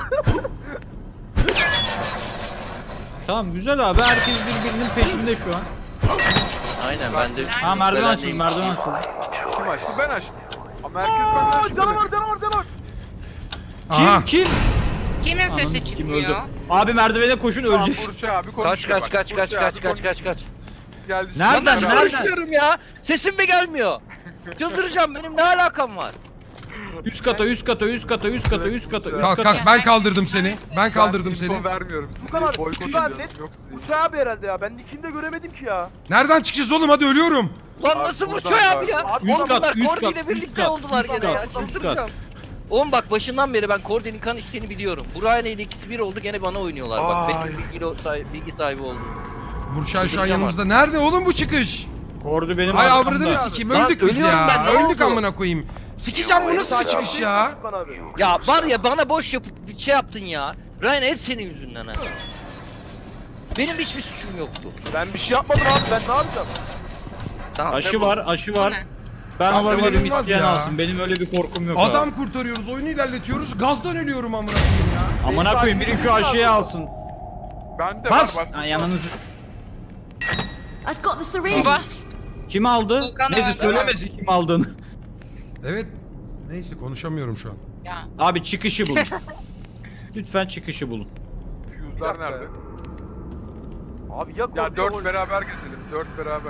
[SPEAKER 1] Tamam güzel abi herkes birbirinin peşinde şu an.
[SPEAKER 3] Aynen ben de.
[SPEAKER 1] Ha merdiven
[SPEAKER 3] Ben
[SPEAKER 1] açayım
[SPEAKER 3] de-
[SPEAKER 1] merdiven açayım.
[SPEAKER 5] Kim açtı? Ben açtım. Ama herkes benden şüpheli.
[SPEAKER 6] Canavar.
[SPEAKER 2] Aha.
[SPEAKER 1] Kim?
[SPEAKER 4] Kimin
[SPEAKER 1] Ananı
[SPEAKER 4] sesi
[SPEAKER 1] sikim öldü.
[SPEAKER 4] çıkmıyor?
[SPEAKER 1] Abi merdivene koşun
[SPEAKER 5] Tamam,
[SPEAKER 1] öleceğiz.
[SPEAKER 5] Burçay abi
[SPEAKER 3] Kaç
[SPEAKER 5] konuşuyor
[SPEAKER 3] kaç
[SPEAKER 5] bak.
[SPEAKER 3] kaç kaç
[SPEAKER 5] Burçay
[SPEAKER 3] kaç
[SPEAKER 5] abi
[SPEAKER 3] kaç kaç kaç.
[SPEAKER 5] Geldi.
[SPEAKER 1] Nereden,
[SPEAKER 3] Ben
[SPEAKER 1] nereden?
[SPEAKER 3] konuşmuyorum ya. Sesim mi gelmiyor? Çıldıracağım benim ne alakam var?
[SPEAKER 1] Üst kata üst kata üst kata üst kata üst kata üst
[SPEAKER 2] Kalk
[SPEAKER 1] kata.
[SPEAKER 2] kalk ben kaldırdım seni. Ben kaldırdım seni.
[SPEAKER 5] info vermiyorum size.
[SPEAKER 6] Bu kadar.
[SPEAKER 5] Boykot
[SPEAKER 6] Bu kadar
[SPEAKER 5] ediyorum.
[SPEAKER 6] net.
[SPEAKER 5] Yok size.
[SPEAKER 6] Burçay abi herhalde ya. Ben ikini de göremedim ki ya.
[SPEAKER 2] Nereden çıkacağız oğlum hadi ölüyorum.
[SPEAKER 3] Lan
[SPEAKER 5] Abi
[SPEAKER 3] nasıl
[SPEAKER 5] buradan
[SPEAKER 3] Burçay abi
[SPEAKER 5] bak.
[SPEAKER 3] ya?
[SPEAKER 6] Abi
[SPEAKER 1] Üst
[SPEAKER 3] Oğlum
[SPEAKER 1] kat,
[SPEAKER 3] bunlar
[SPEAKER 1] üst
[SPEAKER 3] Kordi
[SPEAKER 1] kat,
[SPEAKER 3] ile
[SPEAKER 1] üst
[SPEAKER 3] birlikte
[SPEAKER 1] kat,
[SPEAKER 3] oldular
[SPEAKER 1] üst
[SPEAKER 3] gene
[SPEAKER 1] kat,
[SPEAKER 3] ya.
[SPEAKER 1] üst kat.
[SPEAKER 3] Çıldıracağım. Oğlum bak başından beri ben Kordi'nin kan içtiğini biliyorum. Buraya ile ikisi bir oldu gene bana oynuyorlar. Bak
[SPEAKER 5] Ay.
[SPEAKER 3] benim bilgi sahibi oldum.
[SPEAKER 2] Burçay şu an
[SPEAKER 3] Çıldıracağım
[SPEAKER 2] yanımızda. Nerede oğlum bu çıkış?
[SPEAKER 1] Kordu benim
[SPEAKER 2] Ay
[SPEAKER 1] arkamda.
[SPEAKER 2] avradını sikeyim
[SPEAKER 3] Lan
[SPEAKER 2] öldük biz
[SPEAKER 3] ölüyorum
[SPEAKER 2] ya.
[SPEAKER 3] ben, ne
[SPEAKER 2] Öldük
[SPEAKER 3] oldu?
[SPEAKER 2] amına koyayım. Sikeceğim bu nasıl bir çıkış ya?
[SPEAKER 6] Burkan abi.
[SPEAKER 3] Ya var ya bana boş yapıp bir şey yaptın ya. Ryan hep senin yüzünden ha. Benim hiçbir suçum yoktu.
[SPEAKER 6] Ben bir şey yapmadım abi. Ben ne yapacağım?
[SPEAKER 3] Tamam.
[SPEAKER 1] Aşı var aşı var.
[SPEAKER 4] Ne?
[SPEAKER 1] Ben
[SPEAKER 2] Abi
[SPEAKER 1] alabilirim
[SPEAKER 2] olmaz
[SPEAKER 1] isteyen
[SPEAKER 2] ya.
[SPEAKER 1] alsın. Benim öyle bir korkum yok
[SPEAKER 2] Adam
[SPEAKER 1] abi.
[SPEAKER 2] kurtarıyoruz, oyunu ilerletiyoruz. Gazdan ölüyorum amına koyayım ya.
[SPEAKER 1] Amına koyayım biri şu aşıyı alsın.
[SPEAKER 5] Bende
[SPEAKER 1] Bas.
[SPEAKER 5] var.
[SPEAKER 1] Ha, yanınızı.
[SPEAKER 8] I've got the syringe.
[SPEAKER 4] Baba.
[SPEAKER 1] Kim aldı?
[SPEAKER 4] Volkan
[SPEAKER 1] Neyse
[SPEAKER 4] aldı.
[SPEAKER 1] söylemesin kim aldığını.
[SPEAKER 2] Evet. Neyse konuşamıyorum şu an.
[SPEAKER 4] Ya.
[SPEAKER 1] Abi çıkışı bulun. Lütfen çıkışı bulun.
[SPEAKER 5] Fuse'lar nerede?
[SPEAKER 6] Abi ya
[SPEAKER 5] Ya
[SPEAKER 6] kordi
[SPEAKER 5] 4 beraber gezelim. 4 beraber.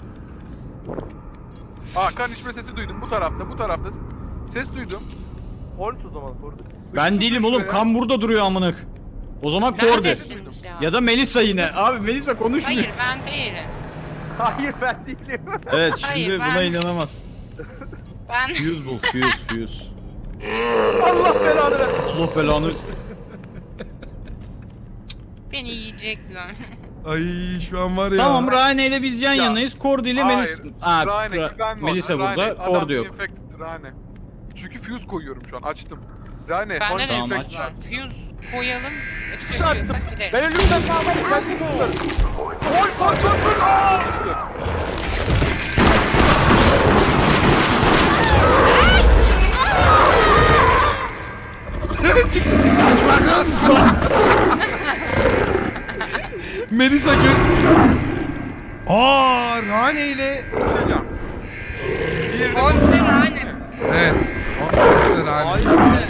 [SPEAKER 5] Aa kan içme sesi duydum bu tarafta bu tarafta. Ses duydum.
[SPEAKER 6] Holmes o zaman kordi.
[SPEAKER 1] Ben değilim oğlum kan burada duruyor amına. O zaman Kordi.
[SPEAKER 4] Neredesiniz ya?
[SPEAKER 1] Ya da Melisa yine. Abi Melisa konuşmuyor.
[SPEAKER 4] Hayır ben değilim.
[SPEAKER 6] Hayır ben değilim.
[SPEAKER 1] Evet
[SPEAKER 4] Hayır,
[SPEAKER 1] şimdi
[SPEAKER 4] ben-
[SPEAKER 1] buna inanamaz.
[SPEAKER 4] Ben
[SPEAKER 1] Fuse bul fuse.
[SPEAKER 6] Allah belanı ver.
[SPEAKER 1] Allah belanı.
[SPEAKER 4] beni yiyecekler.
[SPEAKER 2] Ay şu an var ya.
[SPEAKER 1] Tamam Rane ile biz yan
[SPEAKER 5] Ya,
[SPEAKER 1] yanayız. Kordi ile
[SPEAKER 5] Hayır.
[SPEAKER 1] Melisa. Aa,
[SPEAKER 5] Rane güven
[SPEAKER 1] Melisa burada. Kordi yok.
[SPEAKER 5] Infected Rane. Çünkü fuse koyuyorum şu an açtım. Rane,
[SPEAKER 4] Bende
[SPEAKER 5] Holmes
[SPEAKER 4] de
[SPEAKER 1] Tamam,
[SPEAKER 5] infected.
[SPEAKER 4] var. Fuse koyalım.
[SPEAKER 6] Bir şey açtım.
[SPEAKER 4] Gidelim.
[SPEAKER 6] Ben ölümden sağlarım. Ben seni tutarım.
[SPEAKER 2] Melisa gö... Aa Rane ile...
[SPEAKER 5] Hocam. Bir de
[SPEAKER 4] Olsun anne.
[SPEAKER 2] Evet. İşte Rane.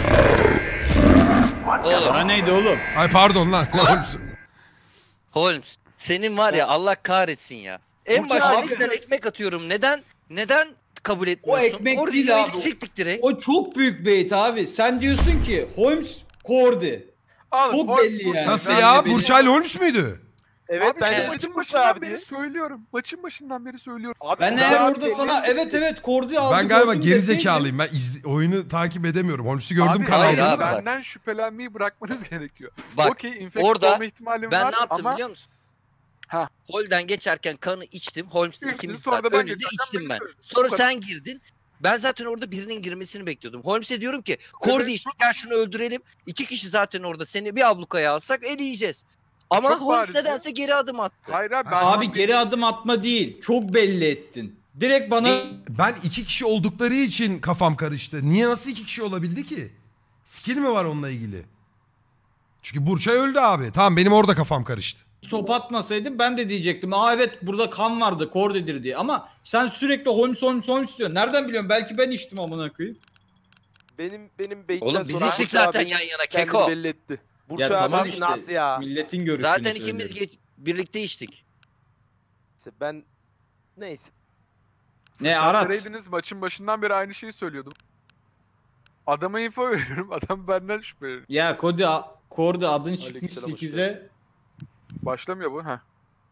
[SPEAKER 3] Oğlum
[SPEAKER 1] Rane'ydi oğlum.
[SPEAKER 2] Ay pardon lan.
[SPEAKER 3] Holmes senin var ya Allah kahretsin ya. En
[SPEAKER 6] Burçay
[SPEAKER 3] başta
[SPEAKER 6] abi.
[SPEAKER 3] ne güzel ekmek atıyorum. Neden kabul etmiyorsun?
[SPEAKER 1] ekmek
[SPEAKER 3] Kordi'yi
[SPEAKER 1] değil
[SPEAKER 3] öyle
[SPEAKER 1] abi.
[SPEAKER 3] çektik direkt.
[SPEAKER 1] O çok büyük bait abi. Sen diyorsun ki Holmes Kordi.
[SPEAKER 5] Alın,
[SPEAKER 1] Çok
[SPEAKER 5] Holmes
[SPEAKER 1] belli
[SPEAKER 5] Burçay.
[SPEAKER 1] yani.
[SPEAKER 2] Nasıl
[SPEAKER 1] Ben
[SPEAKER 2] ya?
[SPEAKER 1] de benim-
[SPEAKER 2] Burçay Holmes müydü?
[SPEAKER 6] Evet
[SPEAKER 5] Abi
[SPEAKER 6] ben
[SPEAKER 5] işte
[SPEAKER 6] de dedim
[SPEAKER 5] maçın
[SPEAKER 6] Burçay
[SPEAKER 5] başından
[SPEAKER 6] abi
[SPEAKER 5] beri
[SPEAKER 6] diye.
[SPEAKER 5] söylüyorum. Maçın başından beri söylüyorum.
[SPEAKER 6] Abi,
[SPEAKER 1] Ben
[SPEAKER 6] Burçay
[SPEAKER 1] eğer
[SPEAKER 6] abi
[SPEAKER 1] orada
[SPEAKER 6] belli
[SPEAKER 1] sana
[SPEAKER 6] değil.
[SPEAKER 1] evet Kordi aldı.
[SPEAKER 2] Ben galiba
[SPEAKER 1] gördüm
[SPEAKER 2] geri
[SPEAKER 1] deseydim-
[SPEAKER 2] zekalıyım. Ben oyunu takip edemiyorum. Holmes'u gördüm
[SPEAKER 5] Abi,
[SPEAKER 3] hayır
[SPEAKER 2] kanalda.
[SPEAKER 3] abi.
[SPEAKER 5] benden şüphelenmeyi bırakmanız gerekiyor.
[SPEAKER 3] Bak
[SPEAKER 5] Okey, infect
[SPEAKER 3] orada
[SPEAKER 5] olma ihtimalim
[SPEAKER 3] ben
[SPEAKER 5] var
[SPEAKER 3] ne yaptım
[SPEAKER 5] ama
[SPEAKER 3] biliyor musun?
[SPEAKER 5] Ha.
[SPEAKER 3] Holden geçerken kanı içtim. Holmes'le
[SPEAKER 5] İçtin,
[SPEAKER 3] ikimiz
[SPEAKER 5] sonra
[SPEAKER 3] zaten
[SPEAKER 5] ben
[SPEAKER 3] önünde
[SPEAKER 5] geçerken
[SPEAKER 3] içtim
[SPEAKER 5] beni
[SPEAKER 3] ben.
[SPEAKER 5] söyledin.
[SPEAKER 3] Sonra
[SPEAKER 5] Bu kadar.
[SPEAKER 3] sen girdin. Ben zaten orada birinin girmesini bekliyordum. Holmes'e diyorum ki Kordi işte gel şunu öldürelim. 2 kişi zaten orada seni bir ablukaya alsak eleyeceğiz. Ama
[SPEAKER 5] Çok
[SPEAKER 3] Holmes
[SPEAKER 5] bariz
[SPEAKER 3] nedense geri adım attı.
[SPEAKER 5] Hayır abi ben
[SPEAKER 1] Abi geri adım atma değil. Çok belli ettin. Direkt bana
[SPEAKER 2] Ben 2 kişi oldukları için kafam karıştı. Niye nasıl 2 kişi olabildi ki? Skill mi var onunla ilgili? Çünkü Burçay öldü abi. Tamam benim orada kafam karıştı.
[SPEAKER 1] top atmasaydın ben de diyecektim. Aa evet burada kan vardı, Kordi'dir diye. Ama sen sürekli Holmes diyorsun. Nereden biliyorum? Belki ben içtim amına koyayım.
[SPEAKER 6] Benim beyitten
[SPEAKER 3] Oğlum biz
[SPEAKER 6] sonra
[SPEAKER 3] içtik
[SPEAKER 6] Burç abi
[SPEAKER 3] zaten yan yana
[SPEAKER 6] kendini
[SPEAKER 3] keko.
[SPEAKER 6] belli etti. Burç
[SPEAKER 1] Ya
[SPEAKER 6] abi
[SPEAKER 1] tamam
[SPEAKER 6] dedi ki,
[SPEAKER 1] işte,
[SPEAKER 6] nasıl ya?
[SPEAKER 1] milletin görüşünü
[SPEAKER 3] Zaten ikimiz
[SPEAKER 1] söylüyorum.
[SPEAKER 3] birlikte içtik.
[SPEAKER 6] Ben neyse.
[SPEAKER 1] Ne
[SPEAKER 5] Sen
[SPEAKER 1] Arat?
[SPEAKER 5] nereydiniz? Maçın başından beri aynı şeyi söylüyordum. Adama info veriyorum. Adam benden şüpheleniyor.
[SPEAKER 1] Ya Kordi adın çıkmış
[SPEAKER 6] Aleykümselam, hoş
[SPEAKER 1] 8'e.
[SPEAKER 5] Başlamıyor bu. Heh.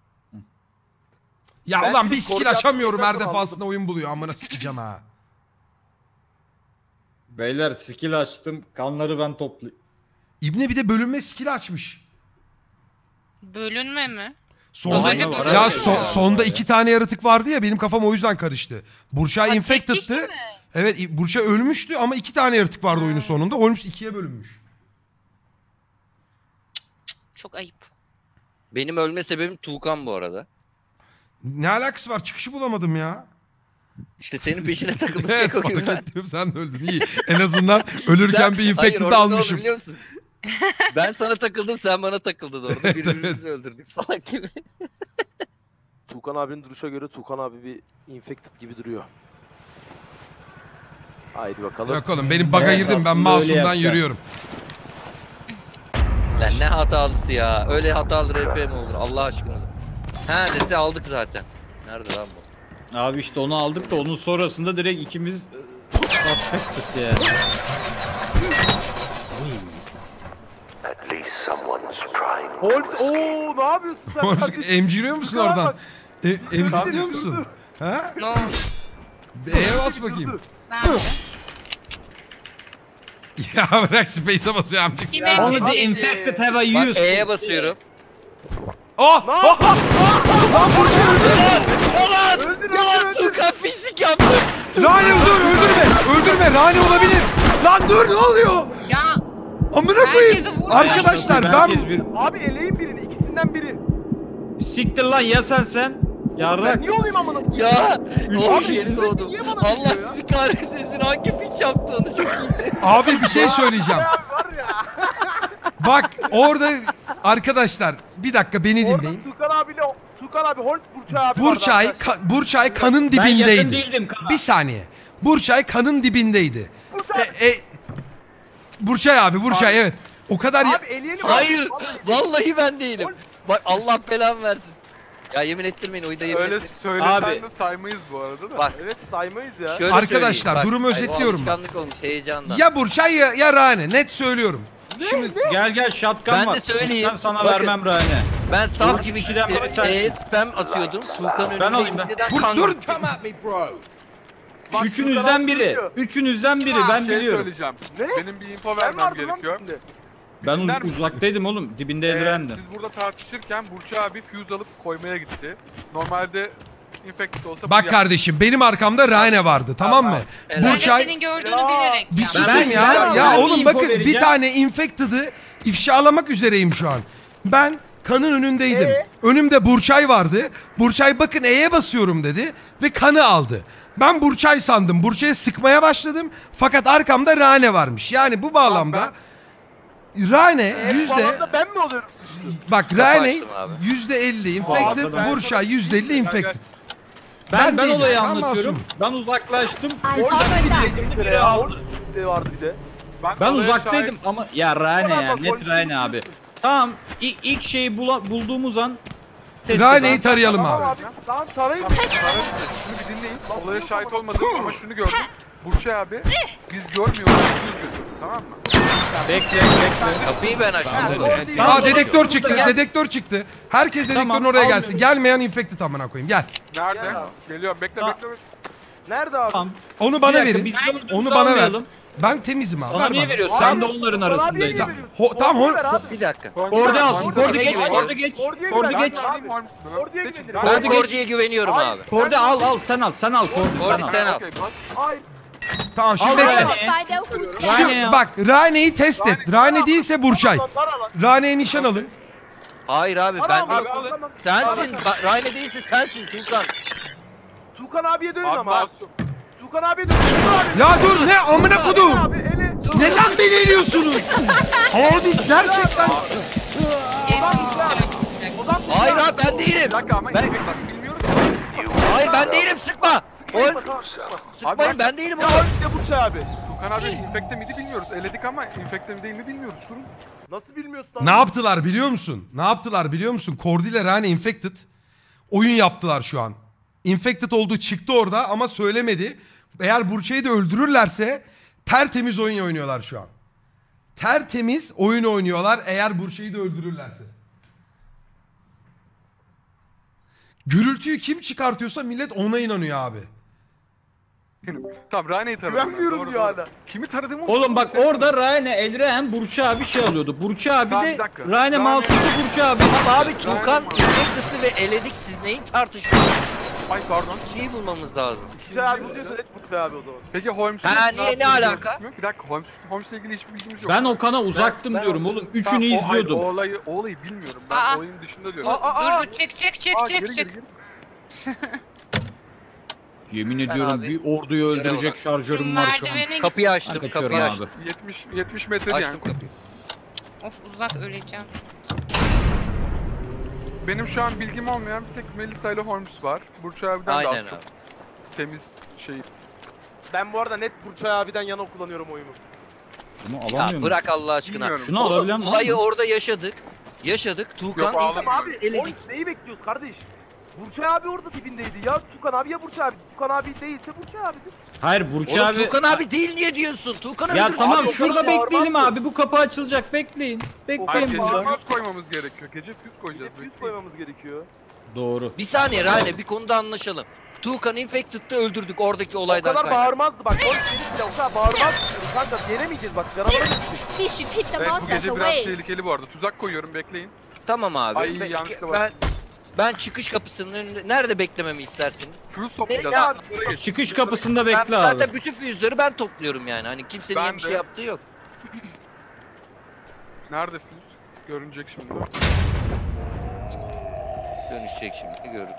[SPEAKER 2] Ya
[SPEAKER 6] Ben
[SPEAKER 2] ulan
[SPEAKER 6] bir
[SPEAKER 2] bir skill
[SPEAKER 6] Kordi
[SPEAKER 2] açamıyorum her
[SPEAKER 6] yaptıktan sonra
[SPEAKER 2] defasında oyun buluyor. Amına sikeceğim ha.
[SPEAKER 1] Beyler skill açtım. Kanları ben toplayayım.
[SPEAKER 2] İbne bir de bölünme skill açmış.
[SPEAKER 4] Bölünme mi?
[SPEAKER 2] Sonda
[SPEAKER 4] Öyle
[SPEAKER 1] var
[SPEAKER 4] bir-
[SPEAKER 2] ya
[SPEAKER 1] abi.
[SPEAKER 2] sonda 2 tane yaratık vardı ya benim kafam o yüzden karıştı. Burçay
[SPEAKER 4] Ha,
[SPEAKER 2] infected'tı.
[SPEAKER 4] tek kişi mi?
[SPEAKER 2] Evet Burçay ölmüştü ama 2 tane yaratık vardı oyunun sonunda. Holmes 2'ye bölünmüş.
[SPEAKER 4] Çok ayıp.
[SPEAKER 3] Benim ölme sebebim Tuğkan bu arada.
[SPEAKER 2] Ne alakası var? Çıkışı bulamadım ya.
[SPEAKER 3] İşte senin peşine takıldım
[SPEAKER 2] Evet
[SPEAKER 3] Keko
[SPEAKER 2] fark
[SPEAKER 3] gibi ben.
[SPEAKER 2] ettim sen de öldün iyi. En azından ölürken bir
[SPEAKER 3] Hayır,
[SPEAKER 2] infected'ı
[SPEAKER 3] orada ne oldu
[SPEAKER 2] almışım.
[SPEAKER 3] biliyor musun? Ben sana takıldım, sen bana takıldın orada. Birbirimizi öldürdük salak gibi.
[SPEAKER 6] Tuğkan abinin duruşa göre Tuğkan abi bir infected gibi duruyor. Haydi bakalım.
[SPEAKER 2] Yok oğlum benim bug'a
[SPEAKER 1] Evet,
[SPEAKER 2] girdim ben
[SPEAKER 1] aslında öyle
[SPEAKER 2] masumdan
[SPEAKER 1] yapacağım.
[SPEAKER 2] yürüyorum.
[SPEAKER 3] Lan ne hatalısı ya. Öyle hatalı RP mi olur Allah aşkınıza. Ha dese aldık zaten. Nerede lan bu?
[SPEAKER 1] Abi işte onu aldık da onun sonrasında direkt ikimiz suspect'tık yani.
[SPEAKER 7] At least someone's trying.
[SPEAKER 6] Holmes ooo ne yapıyorsun sen
[SPEAKER 2] Holmes
[SPEAKER 6] kardeşim?
[SPEAKER 2] emciriyor musun
[SPEAKER 6] Tuğkan
[SPEAKER 2] oradan?
[SPEAKER 6] bak.
[SPEAKER 2] Emciriyor musun? Ha?
[SPEAKER 4] Ne oldu?
[SPEAKER 2] E'ye bas bakayım.
[SPEAKER 4] Nerede?
[SPEAKER 2] Ya bırak space'e basıyor amcık.
[SPEAKER 4] Kim
[SPEAKER 1] Only
[SPEAKER 4] emcirdi?
[SPEAKER 1] the infected have a
[SPEAKER 3] Bak
[SPEAKER 1] use.
[SPEAKER 3] E'ye basıyorum.
[SPEAKER 2] Oh! Oh!
[SPEAKER 3] Ya Tuğkan fizik yaptı.
[SPEAKER 2] Rani dur öldürme! Öldürme Rani olabilir! Lan dur ne oluyor?
[SPEAKER 4] Ya
[SPEAKER 2] Amına koyayım!
[SPEAKER 4] Herkesi vurma.
[SPEAKER 2] Arkadaşlar
[SPEAKER 1] Herkes
[SPEAKER 2] ben...
[SPEAKER 1] bir...
[SPEAKER 6] Abi eleyin birini ikisinden biri.
[SPEAKER 1] Siktir lan ya sen. Yarrak.
[SPEAKER 6] Ben niye olayım amına?
[SPEAKER 3] Ya oğlum
[SPEAKER 6] Abi,
[SPEAKER 3] yeni
[SPEAKER 6] siz
[SPEAKER 3] doğdum.
[SPEAKER 6] niye bana
[SPEAKER 3] Allah
[SPEAKER 6] diyor ya?
[SPEAKER 3] sizi kahretsin. Hangi piç yaptı onu çok iyiydi.
[SPEAKER 2] Abi bir şey söyleyeceğim.
[SPEAKER 6] Var ya.
[SPEAKER 2] Bak orada arkadaşlar bir dakika beni
[SPEAKER 6] Orada
[SPEAKER 2] dinleyin.
[SPEAKER 6] Tuğkan abi Holmes Burçay abi
[SPEAKER 2] Burçay,
[SPEAKER 6] vardı arkadaşlar.
[SPEAKER 2] Burçay kanın
[SPEAKER 1] Ben yakın
[SPEAKER 2] dibindeydi.
[SPEAKER 1] değildim kana.
[SPEAKER 2] Bir saniye. Burçay kanın dibindeydi.
[SPEAKER 6] Burçay.
[SPEAKER 2] Burçay abi Burçay evet. O kadar
[SPEAKER 6] Abi eleyelim.
[SPEAKER 3] Hayır.
[SPEAKER 6] Vallahi.
[SPEAKER 3] Vallahi ben değilim. Bak Allah belamı versin. Ya yemin ettirmeyin oyunda yemin
[SPEAKER 5] Öyle
[SPEAKER 3] ettirmeyin.
[SPEAKER 5] söylesen
[SPEAKER 1] Abi.
[SPEAKER 5] de saymayız bu arada da.
[SPEAKER 3] Bak
[SPEAKER 6] Evet saymayız ya.
[SPEAKER 3] şöyle
[SPEAKER 2] Arkadaşlar,
[SPEAKER 3] söyleyeyim, bak.
[SPEAKER 2] durumu
[SPEAKER 3] Ay,
[SPEAKER 2] özetliyorum
[SPEAKER 3] o
[SPEAKER 2] bak.
[SPEAKER 3] alışkanlık olmuş heyecandan.
[SPEAKER 2] ya Burçay ya Rane net söylüyorum. Şimdi
[SPEAKER 1] Gel shotgun
[SPEAKER 3] Ben de
[SPEAKER 1] var.
[SPEAKER 3] söyleyeyim.
[SPEAKER 1] Ben sana
[SPEAKER 3] Bakın.
[SPEAKER 1] vermem Rane.
[SPEAKER 3] Ben saf
[SPEAKER 1] Dört
[SPEAKER 3] gibi
[SPEAKER 1] kişiden biri sensin.
[SPEAKER 3] spam atıyordum. Tuğkan
[SPEAKER 1] Ben alayım
[SPEAKER 3] önünde
[SPEAKER 1] ben.
[SPEAKER 3] kan
[SPEAKER 2] Dur.
[SPEAKER 7] Come at me, bro.
[SPEAKER 6] Bak,
[SPEAKER 1] Üçünüzden
[SPEAKER 6] Tuğkan abi
[SPEAKER 1] biri.
[SPEAKER 6] duruyor.
[SPEAKER 1] Üçünüzden biri ben
[SPEAKER 5] Şey
[SPEAKER 1] biliyorum.
[SPEAKER 5] söyleyeceğim.
[SPEAKER 6] Ne?
[SPEAKER 5] Benim bir info
[SPEAKER 6] Sen
[SPEAKER 5] vermem
[SPEAKER 6] vardın lan
[SPEAKER 5] gerekiyor.
[SPEAKER 6] içinde.
[SPEAKER 1] Ben
[SPEAKER 5] Dinler misin?
[SPEAKER 1] uzaktaydım oğlum. Dibinde eldirendim.
[SPEAKER 5] Siz burada tartışırken Burçay abi fuse alıp koymaya gitti. Normalde infected olsa
[SPEAKER 2] bak
[SPEAKER 5] bunu
[SPEAKER 2] kardeşim benim arkamda Rane vardı tamam mı?
[SPEAKER 3] Evet.
[SPEAKER 4] Ben de
[SPEAKER 2] Burçay
[SPEAKER 4] senin gördüğünü
[SPEAKER 6] Ya.
[SPEAKER 4] bilerek
[SPEAKER 2] bir
[SPEAKER 4] ya.
[SPEAKER 2] susun
[SPEAKER 1] Ben-
[SPEAKER 2] ya.
[SPEAKER 1] ben
[SPEAKER 2] Ya
[SPEAKER 1] bir
[SPEAKER 2] oğlum
[SPEAKER 1] info
[SPEAKER 2] bakın bir
[SPEAKER 1] vereceğim.
[SPEAKER 2] tane infected'ı ifşalamak üzereyim şu an. Ben kanın önündeydim. Önümde Burçay vardı. Burçay bakın E'ye basıyorum dedi ve kanı aldı. Ben Burçay sandım. Burçay'a sıkmaya başladım. Fakat arkamda Rane varmış. Yani bu bağlamda Rane
[SPEAKER 6] Bu
[SPEAKER 2] yüzde
[SPEAKER 6] alanda ben mi oluyorum suçlu?
[SPEAKER 2] bak
[SPEAKER 3] Kapı
[SPEAKER 2] Rane
[SPEAKER 3] açtım abi.
[SPEAKER 2] %50 infected,
[SPEAKER 1] Abi,
[SPEAKER 2] Burçay %50 infected.
[SPEAKER 1] Ben
[SPEAKER 2] değilim,
[SPEAKER 1] olayı
[SPEAKER 2] ben
[SPEAKER 1] anlatıyorum.
[SPEAKER 2] masumum.
[SPEAKER 1] Ben uzaklaştım.
[SPEAKER 8] I'm
[SPEAKER 6] Orada
[SPEAKER 8] covered that.
[SPEAKER 6] bir kere ya. Orada vardı bir de.
[SPEAKER 1] Ben
[SPEAKER 5] olaya
[SPEAKER 1] uzaktaydım ama ya Rane ya
[SPEAKER 6] Bak,
[SPEAKER 1] net
[SPEAKER 6] polisi
[SPEAKER 1] Rane abi.
[SPEAKER 6] biliyorsun.
[SPEAKER 1] Tamam ilk şeyi bulduğumuz an
[SPEAKER 2] Rane'yi tarayalım
[SPEAKER 6] Tamam
[SPEAKER 2] abi.
[SPEAKER 6] abi. Tamam sarayım.
[SPEAKER 5] Şunu bir dinleyin. Olaya şahit olmadım ama şunu gördüm. Burçay abi biz görmüyoruz. Yüz gözü. Tamam mı?
[SPEAKER 1] Bekle.
[SPEAKER 3] Kapıyı ben açtım.
[SPEAKER 1] Tamam,
[SPEAKER 2] Aa dedektör
[SPEAKER 1] Burada
[SPEAKER 2] çıktı.
[SPEAKER 1] gel.
[SPEAKER 2] Dedektör çıktı. Herkes dedektörün
[SPEAKER 1] Tamam,
[SPEAKER 2] oraya gelsin.
[SPEAKER 1] almıyorum.
[SPEAKER 2] Gelmeyen infected amına koyayım. Gel.
[SPEAKER 5] Nerede?
[SPEAKER 6] Ya.
[SPEAKER 5] Geliyorum. Bekle
[SPEAKER 1] Tamam.
[SPEAKER 5] bekle.
[SPEAKER 6] Nerede abi?
[SPEAKER 1] Tamam.
[SPEAKER 2] Onu bana
[SPEAKER 1] Bir dakika,
[SPEAKER 2] verin.
[SPEAKER 1] biz gördüğümüzü
[SPEAKER 2] Onu bana ver.
[SPEAKER 1] almayalım.
[SPEAKER 2] Ben temizim abi.
[SPEAKER 1] Sana
[SPEAKER 2] Ver
[SPEAKER 1] niye
[SPEAKER 2] bana.
[SPEAKER 1] veriyorsun?
[SPEAKER 6] Abi,
[SPEAKER 1] Sen de onların
[SPEAKER 6] Bana abi niye
[SPEAKER 1] arasındaydın.
[SPEAKER 6] veriyorsun?
[SPEAKER 2] Tamam,
[SPEAKER 6] Orada ver abi.
[SPEAKER 3] Bir dakika.
[SPEAKER 1] Kordi alsın.
[SPEAKER 3] Kordi'ye
[SPEAKER 1] Kordi geç.
[SPEAKER 3] güveniyorum.
[SPEAKER 1] Kordi geç.
[SPEAKER 6] Kordi'ye
[SPEAKER 1] Kordi
[SPEAKER 6] güven.
[SPEAKER 1] geç.
[SPEAKER 6] Abi,
[SPEAKER 5] Seçin.
[SPEAKER 6] Kordi'ye güvenirim.
[SPEAKER 3] Ben
[SPEAKER 1] Kordi geç.
[SPEAKER 3] Kordi'ye güveniyorum
[SPEAKER 6] Hayır.
[SPEAKER 3] abi.
[SPEAKER 1] Kordi al sen al. Sen al Kordi.
[SPEAKER 3] Kordi
[SPEAKER 1] Sen al.
[SPEAKER 3] sen al.
[SPEAKER 5] Okey, bak.
[SPEAKER 6] Hayır.
[SPEAKER 2] Tamam şimdi
[SPEAKER 1] Al
[SPEAKER 2] bekle.
[SPEAKER 1] Rane.
[SPEAKER 8] Outside Elfham's
[SPEAKER 1] Rane
[SPEAKER 2] Şu,
[SPEAKER 1] ya.
[SPEAKER 2] bak Rane'yi test et. Rane değilse Burçay.
[SPEAKER 6] Tara lan.
[SPEAKER 2] Rane'ye nişan alın.
[SPEAKER 3] Hayır abi
[SPEAKER 6] Tara
[SPEAKER 3] ben
[SPEAKER 6] abi,
[SPEAKER 3] değil.
[SPEAKER 6] tamam.
[SPEAKER 3] Sensin. Rayne değilse sensin Tuğkan.
[SPEAKER 6] Tuğkan abiye dönün
[SPEAKER 5] Abi
[SPEAKER 6] ama.
[SPEAKER 5] masum.
[SPEAKER 6] Tuğkan abiye dönün. Tuğkan abi.
[SPEAKER 2] Ya dur ne amına kodum.
[SPEAKER 6] Abi ele.
[SPEAKER 2] Neden beni eliyorsunuz? Abi gerçekten.
[SPEAKER 4] Kesin bırakacak.
[SPEAKER 6] Ozan
[SPEAKER 3] ben değilim.
[SPEAKER 5] Bir dakika ama
[SPEAKER 3] Ben-
[SPEAKER 5] bak bilmiyoruz.
[SPEAKER 3] Hayır ben değilim, sıkma. Holmes
[SPEAKER 5] Abi
[SPEAKER 3] sıkmayın, ben değilim
[SPEAKER 6] Ya
[SPEAKER 3] oğlum.
[SPEAKER 6] ya Burçay abi.
[SPEAKER 5] Tukan abi infekte miydi bilmiyoruz. Eledik ama infekte mi değil mi bilmiyoruz. Durun.
[SPEAKER 6] Nasıl bilmiyorsun abi?
[SPEAKER 2] Ne yaptılar biliyor musun? Ne yaptılar biliyor musun? Cordy ile Rani infected. Oyun yaptılar şu an. Infected olduğu çıktı orada ama söylemedi. Eğer Burçay'ı da öldürürlerse tertemiz oyun oynuyorlar şu an. Tertemiz oyun oynuyorlar eğer Burçay'ı da öldürürlerse. Gürültüyü kim çıkartıyorsa millet ona inanıyor abi.
[SPEAKER 5] Tamam Rani'yi taradım.
[SPEAKER 6] Güvenmiyorum
[SPEAKER 5] Doğru,
[SPEAKER 6] diyor
[SPEAKER 5] doğru.
[SPEAKER 6] hala.
[SPEAKER 5] Kimi taradığımı
[SPEAKER 1] Oğlum bak
[SPEAKER 5] unuttum.
[SPEAKER 1] orada Rane, Elren, Burçay abi şey alıyordu. Burçay abi
[SPEAKER 5] Tamam,
[SPEAKER 1] de
[SPEAKER 5] bir dakika.
[SPEAKER 1] Rane
[SPEAKER 5] Rane-
[SPEAKER 1] masumdu, Burçay abi.
[SPEAKER 3] Ama abi Tukan infected'tı ve eledik, siz neyin tartışıyorsunuz?
[SPEAKER 5] Ay pardon.
[SPEAKER 3] Bir şey bulmamız lazım.
[SPEAKER 6] Burçay abi diyorsa net Burçay abi o zaman.
[SPEAKER 5] Peki Holmes'un
[SPEAKER 3] Ha, niye, ne
[SPEAKER 5] yaptığını
[SPEAKER 3] alaka?
[SPEAKER 5] gördünüz mü? Bir dakika Holmes'la ilgili hiçbir bilgimiz yok.
[SPEAKER 1] Ben Okan'a uzaktım
[SPEAKER 3] ben
[SPEAKER 1] diyorum
[SPEAKER 3] o-
[SPEAKER 1] oğlum.
[SPEAKER 5] Tamam,
[SPEAKER 1] Üçünü
[SPEAKER 5] o- hayır,
[SPEAKER 1] izliyordum.
[SPEAKER 5] O olayı bilmiyorum. Ben
[SPEAKER 4] Aa.
[SPEAKER 5] oyun dışında diyorum.
[SPEAKER 4] Dur dur çek çek çek
[SPEAKER 5] Aa,
[SPEAKER 4] çek
[SPEAKER 5] geri,
[SPEAKER 4] çek.
[SPEAKER 5] geri.
[SPEAKER 1] Yemin
[SPEAKER 3] Ben
[SPEAKER 1] ediyorum
[SPEAKER 3] abi-
[SPEAKER 1] bir orduyu öldürecek
[SPEAKER 3] Şu
[SPEAKER 1] şarjörüm var şu an.
[SPEAKER 4] Merdiveni
[SPEAKER 3] Kapıyı açtım,
[SPEAKER 1] Ben
[SPEAKER 3] kapıyı
[SPEAKER 1] kaçıyorum
[SPEAKER 3] açtım.
[SPEAKER 1] abi.
[SPEAKER 5] 70 metre yani.
[SPEAKER 3] Açtım kapıyı.
[SPEAKER 4] of uzak öleceğim.
[SPEAKER 5] Benim şu an bilgim olmayan bir tek Melissa ile Holmes var. Burçay abiden de
[SPEAKER 3] Aynen
[SPEAKER 5] az
[SPEAKER 3] abi.
[SPEAKER 5] çok temiz şey.
[SPEAKER 6] Ben bu arada net Burçay abiden yana kullanıyorum oyumu.
[SPEAKER 1] Bunu
[SPEAKER 3] Ya
[SPEAKER 1] alamıyor muyum?
[SPEAKER 3] bırak Allah aşkına.
[SPEAKER 5] Bilmiyorum.
[SPEAKER 1] Şunu alabilen var
[SPEAKER 3] Olayı
[SPEAKER 1] mı?
[SPEAKER 3] orada yaşadık. Yaşadık. Tukan
[SPEAKER 5] Yok, ağlamıyorum.
[SPEAKER 6] Abi
[SPEAKER 3] eledik.
[SPEAKER 6] Holmes neyi bekliyoruz kardeş? Burçay abi orada dibindeydi. Ya Tukan abi ya Burçay abi. Tukan abi değilse Burçay abidir.
[SPEAKER 1] Hayır Burçay
[SPEAKER 3] Oğlum
[SPEAKER 1] abi.
[SPEAKER 3] Tukan abi değil niye diyorsun? Tukan'ı
[SPEAKER 1] Ya
[SPEAKER 3] öldürdük.
[SPEAKER 1] tamam
[SPEAKER 3] Abi,
[SPEAKER 1] şurada
[SPEAKER 3] Okan'ı-
[SPEAKER 1] bekleyelim abi. Bu kapı açılacak. Bekleyin.
[SPEAKER 5] Hayır,
[SPEAKER 1] Bekleyin
[SPEAKER 5] gece
[SPEAKER 1] burada.
[SPEAKER 5] füz koymamız gerekiyor. Gece füz koyacağız.
[SPEAKER 6] Yüz koymamız gerekiyor.
[SPEAKER 1] Doğru.
[SPEAKER 3] Bir saniye Rane, bir konuda anlaşalım. Tukan Infected'da öldürdük oradaki
[SPEAKER 6] O
[SPEAKER 3] olaydan
[SPEAKER 6] kadar
[SPEAKER 3] kaynaklı.
[SPEAKER 6] bağırmazdı bak. Holmes dedik bile o kadar bağırmaz. Kanka yenemeyeceğiz bak. Canavara gidecek.
[SPEAKER 8] He should keep the
[SPEAKER 5] Evet, bu
[SPEAKER 8] monsters
[SPEAKER 5] gece biraz
[SPEAKER 8] away.
[SPEAKER 5] tehlikeli bu arada. Tuzak koyuyorum bekleyin.
[SPEAKER 3] Tamam abi.
[SPEAKER 5] Ay,
[SPEAKER 3] Ben-
[SPEAKER 5] yanlışlıkla
[SPEAKER 3] ben, ben çıkış kapısının önünde nerede beklememi istersiniz?
[SPEAKER 5] Füz toplayacağız.
[SPEAKER 3] Ya,
[SPEAKER 5] Şuraya geç.
[SPEAKER 1] Çıkış kapısında
[SPEAKER 3] Ben
[SPEAKER 1] bekle abi.
[SPEAKER 3] zaten bütün füzleri ben topluyorum yani. Hani kimsenin
[SPEAKER 5] Ben
[SPEAKER 3] yeni bir şey
[SPEAKER 5] de.
[SPEAKER 3] yaptığı yok.
[SPEAKER 5] Nerede füz? Görünecek şimdi.
[SPEAKER 3] Dönüşecek şimdi görün.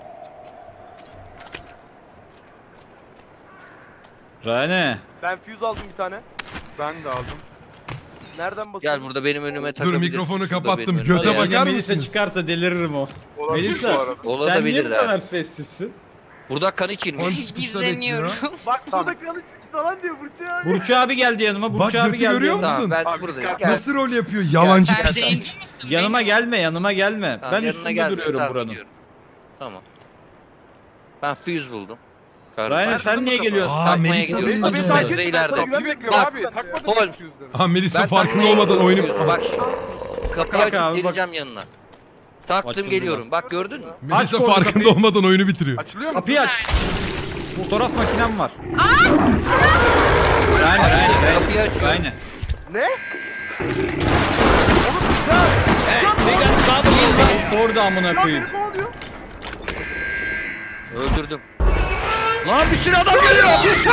[SPEAKER 1] Rane.
[SPEAKER 6] Ben fuse aldım bir tane.
[SPEAKER 5] Ben de aldım.
[SPEAKER 6] Nereden basıyorum?
[SPEAKER 3] Gel burada benim önüme
[SPEAKER 2] Dur
[SPEAKER 3] takabilirsin.
[SPEAKER 2] mikrofonu
[SPEAKER 3] Şurada
[SPEAKER 2] kapattım.
[SPEAKER 3] benim önüme.
[SPEAKER 2] Göte
[SPEAKER 1] Hadi
[SPEAKER 2] bakar
[SPEAKER 1] Melisa
[SPEAKER 2] mısınız?
[SPEAKER 1] çıkarsa deliririm o.
[SPEAKER 5] Olabilir
[SPEAKER 1] Melisa,
[SPEAKER 5] bu arada.
[SPEAKER 1] Sen niye
[SPEAKER 3] Olabilir
[SPEAKER 1] bu
[SPEAKER 3] de.
[SPEAKER 1] kadar sessizsin?
[SPEAKER 3] Burada kan içilmiş.
[SPEAKER 2] Holmes çıkışta bekliyor.
[SPEAKER 4] Gizleniyorum.
[SPEAKER 6] Bak burada kalıcı falan diyor Burçay abi.
[SPEAKER 1] Burçay abi geldi yanıma.
[SPEAKER 2] Bak,
[SPEAKER 1] Burçay abi
[SPEAKER 2] götü
[SPEAKER 1] geldi
[SPEAKER 2] görüyor
[SPEAKER 1] yanıma.
[SPEAKER 2] musun?
[SPEAKER 3] Tamam ben
[SPEAKER 5] Abi,
[SPEAKER 3] buradayım.
[SPEAKER 5] dikkat-
[SPEAKER 3] Gel.
[SPEAKER 2] Nasıl rol yapıyor? Yalancı
[SPEAKER 4] Sen
[SPEAKER 2] pislik.
[SPEAKER 4] değil.
[SPEAKER 1] Yanıma gelme, yanıma gelme.
[SPEAKER 3] Tamam,
[SPEAKER 1] Ben
[SPEAKER 3] yanına
[SPEAKER 1] üstünde
[SPEAKER 3] gelme,
[SPEAKER 1] duruyorum
[SPEAKER 3] tamam,
[SPEAKER 1] buranın.
[SPEAKER 3] gidiyorum. Tamam. Ben fuse buldum.
[SPEAKER 1] Ryan sen niye geliyorsun?
[SPEAKER 2] Aa
[SPEAKER 3] Takmaya
[SPEAKER 2] Melisa
[SPEAKER 3] gidiyoruz.
[SPEAKER 2] Melisa.
[SPEAKER 6] Beni
[SPEAKER 3] Tamam.
[SPEAKER 6] takip et, ben
[SPEAKER 3] ileride.
[SPEAKER 6] sana
[SPEAKER 5] Kim
[SPEAKER 6] güvenmiyorum.
[SPEAKER 5] bekliyor
[SPEAKER 6] Bak,
[SPEAKER 5] abi?
[SPEAKER 6] ben-
[SPEAKER 5] Takmadık
[SPEAKER 3] Holmes.
[SPEAKER 5] mı füzleri?
[SPEAKER 2] Ha Melisa
[SPEAKER 3] Ben
[SPEAKER 2] farkında
[SPEAKER 3] takmaya
[SPEAKER 2] olmadan oyunu...
[SPEAKER 3] gidiyorum. Bak şimdi. Kapıyı
[SPEAKER 1] Bak
[SPEAKER 3] açıp
[SPEAKER 1] abi, bak.
[SPEAKER 3] geleceğim yanına. Taktım
[SPEAKER 1] Açıldı
[SPEAKER 3] geliyorum. Bak gördün mü?
[SPEAKER 2] Melisa
[SPEAKER 1] Aç orada
[SPEAKER 2] farkında
[SPEAKER 1] kapıyı.
[SPEAKER 2] olmadan oyunu bitiriyor.
[SPEAKER 5] Açılıyor mu?
[SPEAKER 1] Kapıyı aç. Fotoğraf makinem var.
[SPEAKER 3] Kapıyı açıyorum.
[SPEAKER 1] Aynen.
[SPEAKER 6] Ne?
[SPEAKER 1] Orada amına
[SPEAKER 6] Lan
[SPEAKER 1] koyayım.
[SPEAKER 6] beni kovalıyor.
[SPEAKER 3] Öldürdüm. Lan bir sürü adam geliyor.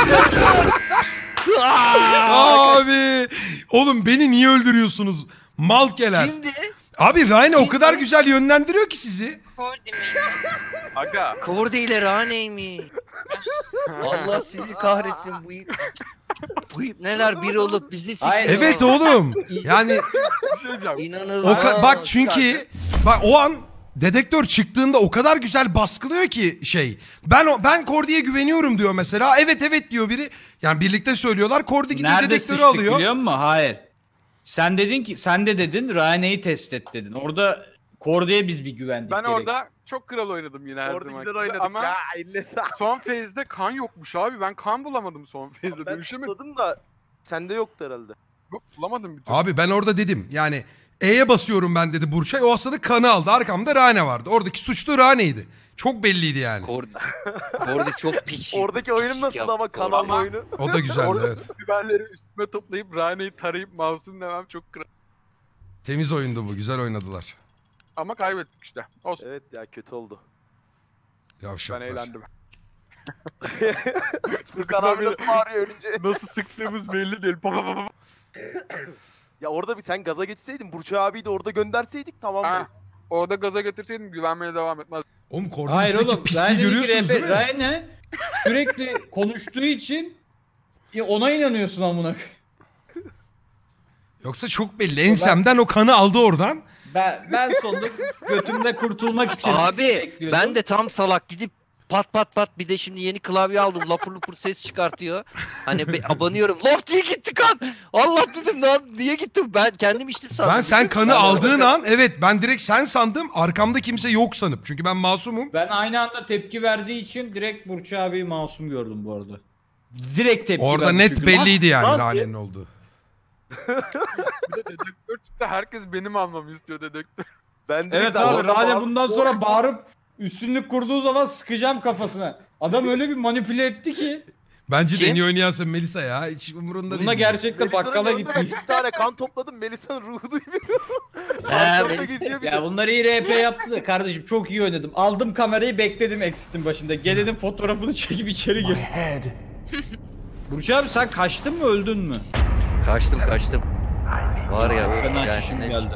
[SPEAKER 2] Abi. Oğlum beni niye öldürüyorsunuz? Malkeler.
[SPEAKER 3] Kimdi?
[SPEAKER 2] Abi Ryan o kadar güzel yönlendiriyor ki sizi.
[SPEAKER 4] Kordi miydi?
[SPEAKER 5] Aga.
[SPEAKER 3] Kordi ile Rane'ymi. Allah sizi kahretsin bu ip. Bu ip neler bir olup bizi sikiyor.
[SPEAKER 1] Hayır.
[SPEAKER 2] Evet oğlum. Yani
[SPEAKER 5] Bir şey diyeceğim.
[SPEAKER 3] İnanılmaz.
[SPEAKER 2] bak çünkü bak o an dedektör çıktığında o kadar güzel baskılıyor ki şey. Ben Cordy'ye güveniyorum diyor mesela. Evet evet diyor biri. Yani birlikte söylüyorlar. Cordy gidiyor
[SPEAKER 1] Nerede
[SPEAKER 2] dedektörü
[SPEAKER 1] sıçtık
[SPEAKER 2] alıyor.
[SPEAKER 1] biliyor musun? Hayır. Sen dedin ki, sen de dedin Ryane'yi test et dedin. Orada Kordi'ye biz bir güvendik.
[SPEAKER 5] Ben
[SPEAKER 1] gerek.
[SPEAKER 5] orada çok kral oynadım yine her
[SPEAKER 6] Orada
[SPEAKER 5] zaman.
[SPEAKER 6] güzel oynadık
[SPEAKER 5] Ama
[SPEAKER 6] ya. Elle sağ.
[SPEAKER 5] son phase'de kan yokmuş abi. Ben kan bulamadım son phase'de.
[SPEAKER 6] Ben
[SPEAKER 5] Dönüşemedim.
[SPEAKER 6] tutladım da sende yoktu herhalde.
[SPEAKER 5] Yok, bulamadım bir türlü.
[SPEAKER 2] Abi ben orada dedim yani E'ye basıyorum ben dedi Burçay. O sırada kanı aldı. Arkamda Rane vardı. Oradaki suçlu Rane'ydi. Çok belliydi yani.
[SPEAKER 3] Kordi çok piç.
[SPEAKER 6] Oradaki oyunum
[SPEAKER 3] piç
[SPEAKER 6] nasıl
[SPEAKER 3] yaptı
[SPEAKER 6] ama
[SPEAKER 3] Kordi.
[SPEAKER 6] kanal oyunu.
[SPEAKER 2] O da güzeldi evet.
[SPEAKER 5] Biberleri üstüme toplayıp Rane'yi tarayıp mouse'um demem çok kral.
[SPEAKER 2] Temiz oyundu bu. Güzel oynadılar.
[SPEAKER 5] Ama kaybettik işte. Olsun.
[SPEAKER 6] Evet ya kötü oldu.
[SPEAKER 5] Ben
[SPEAKER 2] Yavşaklar.
[SPEAKER 5] eğlendim.
[SPEAKER 6] Tukan abi nasıl bağırıyor ölünce.
[SPEAKER 5] Nasıl sıktığımız belli değil. Pa, pa, pa, pa.
[SPEAKER 6] Ya orada bir sen gaza geçseydin Burçay abiyi de orada gönderseydik tamam
[SPEAKER 5] Ha,
[SPEAKER 6] mı?
[SPEAKER 5] orada gaza getirseydim güvenmeye devam etmez.
[SPEAKER 2] Oğlum
[SPEAKER 1] Hayır
[SPEAKER 2] Cordy'nin
[SPEAKER 1] oğlum.
[SPEAKER 2] pisliği görüyorsunuz değil mi?
[SPEAKER 1] Ryan sürekli konuştuğu için ona inanıyorsun amına.
[SPEAKER 2] Yoksa çok belli. Ensemden o kanı aldı oradan.
[SPEAKER 1] Ben sonunda götümde kurtulmak için
[SPEAKER 3] Abi
[SPEAKER 1] bekliyordum.
[SPEAKER 3] ben de tam salak gidip pat pat pat bir de şimdi yeni klavye aldım. Lapur lupur ses çıkartıyor. Hani abanıyorum. Lof diye gitti kan. Allah dedim lan niye gittim? Ben kendim içtim sandım.
[SPEAKER 2] Ben sen kanı aldığın an evet ben direkt sen sandım arkamda kimse yok sanıp. Çünkü ben masumum.
[SPEAKER 1] Ben aynı anda tepki verdiği için direkt Burç abiyi masum gördüm bu arada. Direkt tepki
[SPEAKER 2] Orada
[SPEAKER 1] verdi
[SPEAKER 2] net
[SPEAKER 1] çünkü.
[SPEAKER 2] belliydi yani
[SPEAKER 1] Lan-
[SPEAKER 2] Rane'nin olduğu.
[SPEAKER 5] Bir de dedektör çıktı. Herkes benim almamı istiyor dedektör.
[SPEAKER 6] Ben de
[SPEAKER 1] Evet abi Rane bundan sonra bağırıp üstünlük kurduğu zaman sıkacağım kafasına. Adam öyle bir manipüle etti ki.
[SPEAKER 2] Bence de
[SPEAKER 3] Kim?
[SPEAKER 2] en iyi oynayan sen Melisa ya. Hiç umurunda değil.
[SPEAKER 1] Buna gerçekten bakkala gitmiş.
[SPEAKER 6] Bir tane kan topladım. Melisa'nın ruhu duymuyor.
[SPEAKER 3] He,
[SPEAKER 6] Arkamda
[SPEAKER 3] Melisa-
[SPEAKER 6] geziyor bir
[SPEAKER 1] Ya
[SPEAKER 6] de.
[SPEAKER 1] bunları iyi RP yaptı. Kardeşim çok iyi oynadım. Aldım kamerayı bekledim Exit'in başında. Gel dedim fotoğrafını çekip içeri gir. Burç abi sen kaçtın mı öldün mü?
[SPEAKER 3] Kaçtım. Var ya
[SPEAKER 1] Ben
[SPEAKER 3] yani
[SPEAKER 1] açışım geldi.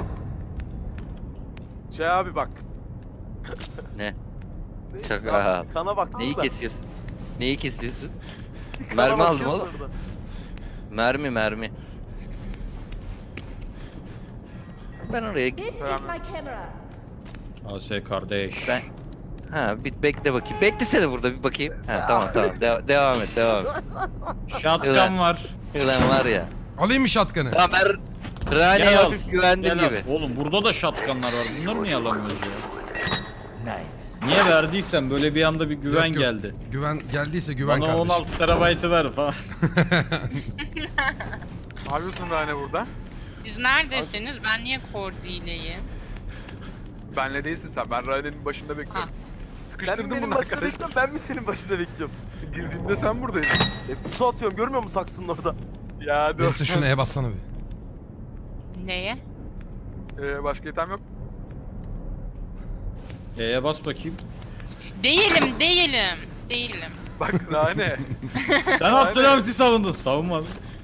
[SPEAKER 6] Şey abi bak.
[SPEAKER 3] Ne?
[SPEAKER 6] Neyse,
[SPEAKER 3] Şaka.
[SPEAKER 6] abi, kana baktım
[SPEAKER 3] Neyi
[SPEAKER 6] da.
[SPEAKER 3] kesiyorsun? Neyi kesiyorsun?
[SPEAKER 6] Kana
[SPEAKER 3] Mermi aldım
[SPEAKER 6] bakıyorum
[SPEAKER 3] oğlum.
[SPEAKER 6] orada.
[SPEAKER 3] Mermi. Ben oraya
[SPEAKER 8] This is my camera.
[SPEAKER 1] AS kardeş.
[SPEAKER 3] ben bir bekle bakayım. Beklesene burada bir bakayım. Ha tamam. Devam et.
[SPEAKER 1] Shotgun var.
[SPEAKER 3] Ulan var ya.
[SPEAKER 2] Alayım mı shotgun'ı?
[SPEAKER 3] Tamam ben Rane'ye
[SPEAKER 1] Gel al.
[SPEAKER 3] hafif güvendim
[SPEAKER 1] Gel al.
[SPEAKER 3] gibi.
[SPEAKER 1] Oğlum burada da shotgunlar var. Bunları niye alamıyoruz ya? Niye verdiysen böyle bir anda bir güven
[SPEAKER 2] Yok, yok.
[SPEAKER 1] geldi.
[SPEAKER 2] Güven geldiyse güven
[SPEAKER 1] Bana
[SPEAKER 2] kardeşim.
[SPEAKER 1] 16 terabaytı ver falan.
[SPEAKER 5] Ne yapıyorsun Rane burada?
[SPEAKER 4] Siz neredesiniz? Ben niye Kordi'yleyim?
[SPEAKER 5] Benle değilsin sen. Ben Rane'nin başında bekliyorum.
[SPEAKER 6] Sen
[SPEAKER 5] Sıkıştırdım
[SPEAKER 6] mi benim
[SPEAKER 5] bunu
[SPEAKER 6] başında
[SPEAKER 5] arkadaş.
[SPEAKER 6] bekliyorsun ben mi senin başında bekliyorum?
[SPEAKER 5] Girdiğimde sen buradaydın.
[SPEAKER 6] Pusu atıyorum görmüyor musun saksının orada?
[SPEAKER 5] Ya dur.
[SPEAKER 2] Melisa şunu E bassana bir.
[SPEAKER 4] Neye?
[SPEAKER 5] Başka item yok.
[SPEAKER 1] Bas bakayım.
[SPEAKER 4] Değilim.
[SPEAKER 5] Bak Rane.
[SPEAKER 1] Sen Abdülhamid'i savundun. Savunmadın.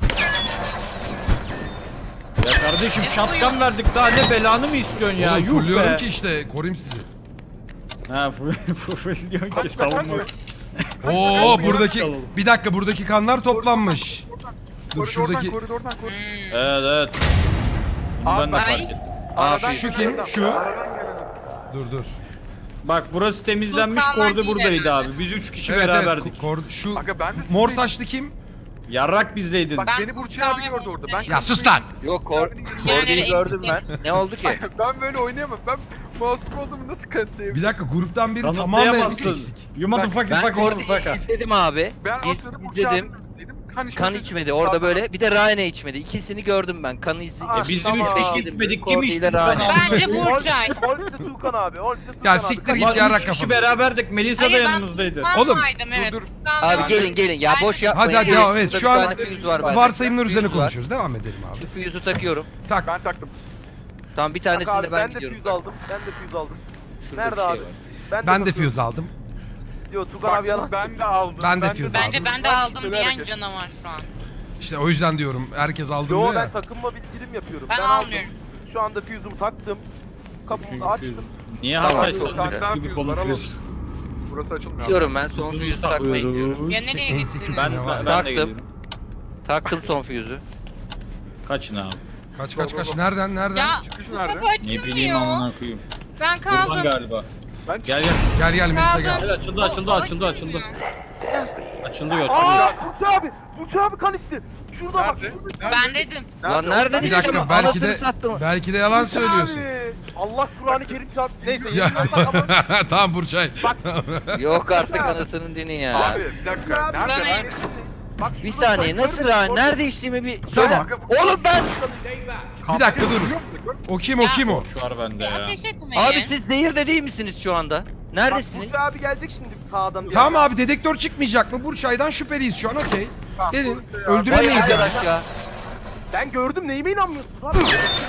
[SPEAKER 1] Ya kardeşim shotgun verdik daha ne belanı mı istiyorsun ya?
[SPEAKER 2] Oğlum
[SPEAKER 1] Yuh
[SPEAKER 2] fulluyorum
[SPEAKER 1] be.
[SPEAKER 2] ki işte koruyayım sizi.
[SPEAKER 1] Ha full diyorsun ki savunma.
[SPEAKER 2] Oo buradaki
[SPEAKER 1] Çalalım.
[SPEAKER 2] bir dakika buradaki kanlar toplanmış. Dur şuradaki
[SPEAKER 5] Koridordan.
[SPEAKER 1] Evet. Bunu ben de
[SPEAKER 5] Abi,
[SPEAKER 1] fark ettim.
[SPEAKER 5] Aradan
[SPEAKER 2] şu
[SPEAKER 5] gelen
[SPEAKER 2] kim?
[SPEAKER 5] adam.
[SPEAKER 2] Şu.
[SPEAKER 5] Aradan gelen adam.
[SPEAKER 2] dur.
[SPEAKER 1] Bak burası temizlenmiş
[SPEAKER 4] Sultanlar
[SPEAKER 1] kordu
[SPEAKER 4] değil
[SPEAKER 1] buradaydı
[SPEAKER 4] herhalde.
[SPEAKER 1] abi. Biz 3 kişi
[SPEAKER 2] Evet
[SPEAKER 1] beraberdik.
[SPEAKER 2] şu
[SPEAKER 5] Aga ben de
[SPEAKER 2] mor
[SPEAKER 5] sizdeyim.
[SPEAKER 2] saçlı kim?
[SPEAKER 1] Yarrak bizdeydin.
[SPEAKER 5] Bak
[SPEAKER 4] Ben
[SPEAKER 5] beni Burçay abi gördü orada. Ben
[SPEAKER 2] Ya sus lan.
[SPEAKER 3] Yok
[SPEAKER 4] Yani
[SPEAKER 3] Kordi'yi gördüm ben. Ne oldu ki?
[SPEAKER 5] Ben böyle oynayamam. Ben masum olduğumu nasıl kanıtlayayım?
[SPEAKER 2] Bir dakika gruptan biri tamamen
[SPEAKER 1] Kanıtlayamazsın.
[SPEAKER 2] eksik.
[SPEAKER 1] You motherfucking
[SPEAKER 3] Ben
[SPEAKER 1] fucking
[SPEAKER 3] Kordi'yi
[SPEAKER 1] motherfucker.
[SPEAKER 3] izledim abi.
[SPEAKER 5] Ben oturduğum Burçay
[SPEAKER 3] İzledim.
[SPEAKER 5] abideydim.
[SPEAKER 3] Kan içmedi orada böyle. Bir de Rane içmedi. İkisini gördüm ben. Kanı izledim.
[SPEAKER 1] Biz
[SPEAKER 6] Tamam.
[SPEAKER 1] 3 kişi
[SPEAKER 3] Bekledim.
[SPEAKER 1] gitmedik. Kim
[SPEAKER 3] Kordi
[SPEAKER 1] içti?
[SPEAKER 3] ile Rane.
[SPEAKER 4] Bence Burçay.
[SPEAKER 6] Holmes'e Tuğkan abi. Holmes'e Tuğkan
[SPEAKER 2] Ya
[SPEAKER 6] abi.
[SPEAKER 2] siktir git
[SPEAKER 1] Ulan
[SPEAKER 2] yarrak
[SPEAKER 1] 3 kişi
[SPEAKER 2] kafanı.
[SPEAKER 1] beraberdik. Melisa da yanımızdaydı.
[SPEAKER 2] Oğlum,
[SPEAKER 4] Evet.
[SPEAKER 5] dur.
[SPEAKER 3] Abi gelin ya boş yapmayın.
[SPEAKER 2] Hadi
[SPEAKER 3] Gelin.
[SPEAKER 2] devam et.
[SPEAKER 3] Şurada
[SPEAKER 2] Şu
[SPEAKER 3] bir
[SPEAKER 2] an
[SPEAKER 3] tane füze var bende.
[SPEAKER 2] varsayımlar üzerine
[SPEAKER 3] Füze var.
[SPEAKER 2] konuşuyoruz. Devam edelim abi.
[SPEAKER 3] Şu füzü takıyorum.
[SPEAKER 2] Tak.
[SPEAKER 5] Ben taktım.
[SPEAKER 3] Tamam bir
[SPEAKER 6] Bak
[SPEAKER 3] tanesini
[SPEAKER 6] abi
[SPEAKER 3] de
[SPEAKER 6] ben
[SPEAKER 3] ben
[SPEAKER 6] de
[SPEAKER 3] gidiyorum.
[SPEAKER 6] füze aldım. Ben de füze aldım.
[SPEAKER 3] Şurada
[SPEAKER 6] Nerede
[SPEAKER 3] bir şey
[SPEAKER 6] abi?
[SPEAKER 3] var.
[SPEAKER 2] Ben de
[SPEAKER 6] takıyorum.
[SPEAKER 2] füze aldım.
[SPEAKER 6] Yo Tuğkan
[SPEAKER 5] Bak
[SPEAKER 6] abi yalan
[SPEAKER 5] ben de aldım.
[SPEAKER 2] Ben de füze
[SPEAKER 4] Bence
[SPEAKER 2] aldım.
[SPEAKER 4] ben de aldım diyen canavar şu an.
[SPEAKER 2] İşte o yüzden diyorum. Herkes aldı
[SPEAKER 6] Yo
[SPEAKER 2] diyor
[SPEAKER 6] ben
[SPEAKER 2] ya.
[SPEAKER 6] takımla bildirim yapıyorum.
[SPEAKER 4] Ben
[SPEAKER 6] aldım.
[SPEAKER 4] almıyorum.
[SPEAKER 6] Şu anda füzümü taktım. Kapımı açtım.
[SPEAKER 1] Niye
[SPEAKER 3] Tamam,
[SPEAKER 1] hastaysan
[SPEAKER 5] Kanser
[SPEAKER 1] gibi
[SPEAKER 5] füze var,
[SPEAKER 1] konuşuyorsun?
[SPEAKER 5] Burası açılmıyor.
[SPEAKER 3] Gidiyorum ben son füzü takmaya gidiyorum.
[SPEAKER 4] Ya nereye
[SPEAKER 2] En
[SPEAKER 4] gittiniz?
[SPEAKER 2] sekiz-
[SPEAKER 1] Ben de
[SPEAKER 3] Taktım.
[SPEAKER 1] geliyorum.
[SPEAKER 3] Taktım son füzü.
[SPEAKER 1] Kaçın abi.
[SPEAKER 2] Kaç. Nereden?
[SPEAKER 4] Ya
[SPEAKER 5] Çıkış
[SPEAKER 4] bu
[SPEAKER 5] nerede?
[SPEAKER 4] kapı
[SPEAKER 1] Ne bileyim
[SPEAKER 4] açılmıyor.
[SPEAKER 1] amına koyayım.
[SPEAKER 4] Ben
[SPEAKER 1] Buradan
[SPEAKER 4] kaldım.
[SPEAKER 1] galiba.
[SPEAKER 5] Ben
[SPEAKER 1] Gel.
[SPEAKER 2] Gel Melisa gel.
[SPEAKER 1] Gel açıldı. Açılıyor.
[SPEAKER 6] Aa Burç abi kan içti. Şurada bak
[SPEAKER 5] Nerede?
[SPEAKER 6] şurada.
[SPEAKER 4] Ben dedim.
[SPEAKER 3] Lan nereden
[SPEAKER 2] Bir dakika
[SPEAKER 3] içeceğim?
[SPEAKER 2] belki
[SPEAKER 3] Anasını
[SPEAKER 2] de
[SPEAKER 3] sattım.
[SPEAKER 2] belki de yalan
[SPEAKER 6] Burç
[SPEAKER 2] söylüyorsun.
[SPEAKER 6] abi. Allah Kur'an-ı Kerim çarp. Neyse
[SPEAKER 2] Ya.
[SPEAKER 6] yemin bak ama.
[SPEAKER 2] Tamam Burçay.
[SPEAKER 3] Yok artık anasının dini ya.
[SPEAKER 5] Abi bir dakika.
[SPEAKER 6] Abi,
[SPEAKER 5] Nerede?
[SPEAKER 4] Rane.
[SPEAKER 6] Bak
[SPEAKER 3] Bir
[SPEAKER 6] şurada
[SPEAKER 3] saniye
[SPEAKER 6] bak,
[SPEAKER 3] nasıl
[SPEAKER 6] görmüyor
[SPEAKER 3] Rane?
[SPEAKER 6] musun?
[SPEAKER 3] Nerede içtiğimi bir söyle.
[SPEAKER 2] Tamam.
[SPEAKER 3] Oğlum ben.
[SPEAKER 2] Bir dakika dur. O kim o?
[SPEAKER 1] Şu var bende ya.
[SPEAKER 4] Ateş etmeyin.
[SPEAKER 3] Abi siz zehirde değil misiniz şu anda?
[SPEAKER 6] Bak
[SPEAKER 3] Neredesiniz?
[SPEAKER 6] Burç abi gelecek şimdi sağdan.
[SPEAKER 2] Tamam abi dedektör çıkmayacak mı? Burçay'dan şüpheliyiz şu an okey. Gelin.
[SPEAKER 3] Vay
[SPEAKER 2] Öldüremeyiz yani.
[SPEAKER 3] arkadaş ya.
[SPEAKER 6] Ben gördüm neyime inanmıyorsunuz abi?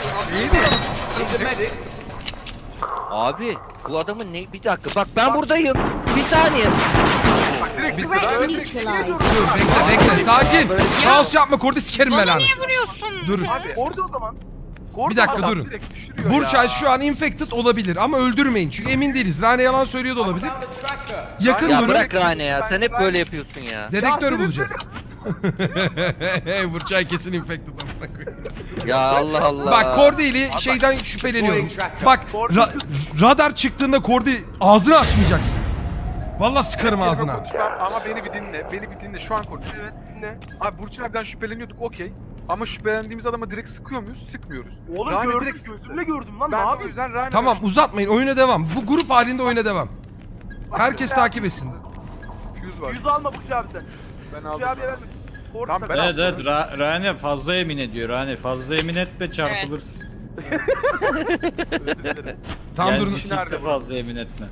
[SPEAKER 3] Abi bu adamın ne? Bir dakika bak ben buradayım. Bir saniye.
[SPEAKER 8] Threat neutralized.
[SPEAKER 2] Dur bekle sakin. Kaos yapma Kordi sikerim
[SPEAKER 4] Bana
[SPEAKER 2] belanı.
[SPEAKER 4] niye vuruyorsun?
[SPEAKER 2] Dur.
[SPEAKER 6] Orada o zaman.
[SPEAKER 2] Bir dakika
[SPEAKER 5] Adam
[SPEAKER 2] durun.
[SPEAKER 5] direkt düşürüyor
[SPEAKER 2] Burçay
[SPEAKER 5] ya.
[SPEAKER 2] şu an infected olabilir ama öldürmeyin çünkü emin değiliz. Rane yalan söylüyor da olabilir. Yakın
[SPEAKER 3] Ya
[SPEAKER 2] durun.
[SPEAKER 3] bırak Rane ya. Sen hep böyle yapıyorsun ya.
[SPEAKER 2] Dedektörü
[SPEAKER 6] Ya,
[SPEAKER 2] bulacağız. Burçay kesin infected amına koyayım.
[SPEAKER 3] Ya Allah Allah.
[SPEAKER 2] Bak Cordy'li şeyden şüpheleniyorum. Bak radar çıktığında Cordy ağzını açmayacaksın. Vallahi sıkarım ağzına.
[SPEAKER 5] Ama beni bir dinle. Beni bir dinle. Şu an konuş.
[SPEAKER 6] Evet ne?
[SPEAKER 5] Abi Burç abiden şüpheleniyorduk okey. Ama şüphelendiğimiz adama direkt sıkıyor muyuz? Sıkmıyoruz.
[SPEAKER 6] Oğlum
[SPEAKER 5] Rane
[SPEAKER 6] gördüm,
[SPEAKER 5] direkt sıktı.
[SPEAKER 6] gözümle gördüm lan, ne
[SPEAKER 5] Ben de o
[SPEAKER 6] yapayım?
[SPEAKER 5] yüzden Rane
[SPEAKER 2] Tamam uzatmayın, oyuna devam. Bu grup halinde oyuna devam. Herkes takip etsin.
[SPEAKER 5] Fuse var.
[SPEAKER 6] 100 alma Burç abi sen.
[SPEAKER 5] Ben
[SPEAKER 6] Burç
[SPEAKER 5] aldım.
[SPEAKER 6] abiye verme. Ford
[SPEAKER 5] Tamam, ben
[SPEAKER 6] takıl.
[SPEAKER 1] Evet Rane fazla yemin ediyor. Rane fazla yemin etme çarpılırsın.
[SPEAKER 6] Özür dilerim.
[SPEAKER 2] Tamam
[SPEAKER 1] Yani
[SPEAKER 2] durun.
[SPEAKER 1] bisikte fazla yemin etme.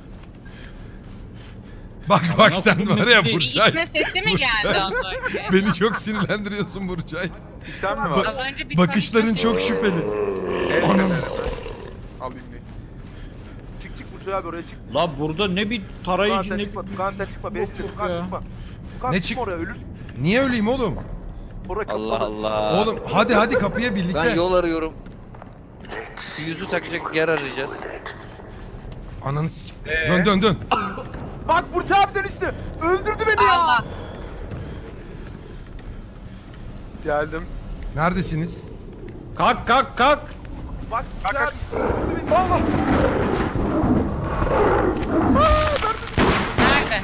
[SPEAKER 2] Bak sen var ya
[SPEAKER 4] Bir
[SPEAKER 2] Burçay.
[SPEAKER 4] itme sesi mi geldi az önce?
[SPEAKER 2] Beni çok sinirlendiriyorsun Burçay.
[SPEAKER 5] İtem mi var?
[SPEAKER 4] Az önce bir
[SPEAKER 2] Bakışların
[SPEAKER 4] konuşma
[SPEAKER 2] çok şüpheli.
[SPEAKER 5] Alayım ne?
[SPEAKER 6] Çık Burç abi oraya çık.
[SPEAKER 1] La burada ne bir
[SPEAKER 6] Tukan
[SPEAKER 1] tarayıcı
[SPEAKER 6] sen
[SPEAKER 1] ne
[SPEAKER 6] çıkma, Tukan sen çıkma. Beni
[SPEAKER 1] Yok,
[SPEAKER 6] dinle,
[SPEAKER 1] yok
[SPEAKER 6] Tukan
[SPEAKER 1] ya.
[SPEAKER 6] çıkma. Tukan
[SPEAKER 2] Ne
[SPEAKER 6] çıkma
[SPEAKER 2] çık-
[SPEAKER 6] oraya, ölürsün.
[SPEAKER 2] Niye öleyim oğlum?
[SPEAKER 6] Oraya
[SPEAKER 3] Allah
[SPEAKER 6] kapalı.
[SPEAKER 3] Allah.
[SPEAKER 2] Oğlum hadi kapıya birlikte.
[SPEAKER 3] Ben yol arıyorum. Yüzü takacak yer arayacağız.
[SPEAKER 2] Ananı s***. Dön.
[SPEAKER 6] Bak Burç abi dönüştü. Öldürdü beni ya.
[SPEAKER 4] Allah.
[SPEAKER 5] Geldim.
[SPEAKER 2] Neredesiniz?
[SPEAKER 1] Kalk.
[SPEAKER 6] Bak Burç abi öldürdü beni. Allah.
[SPEAKER 4] Nerede?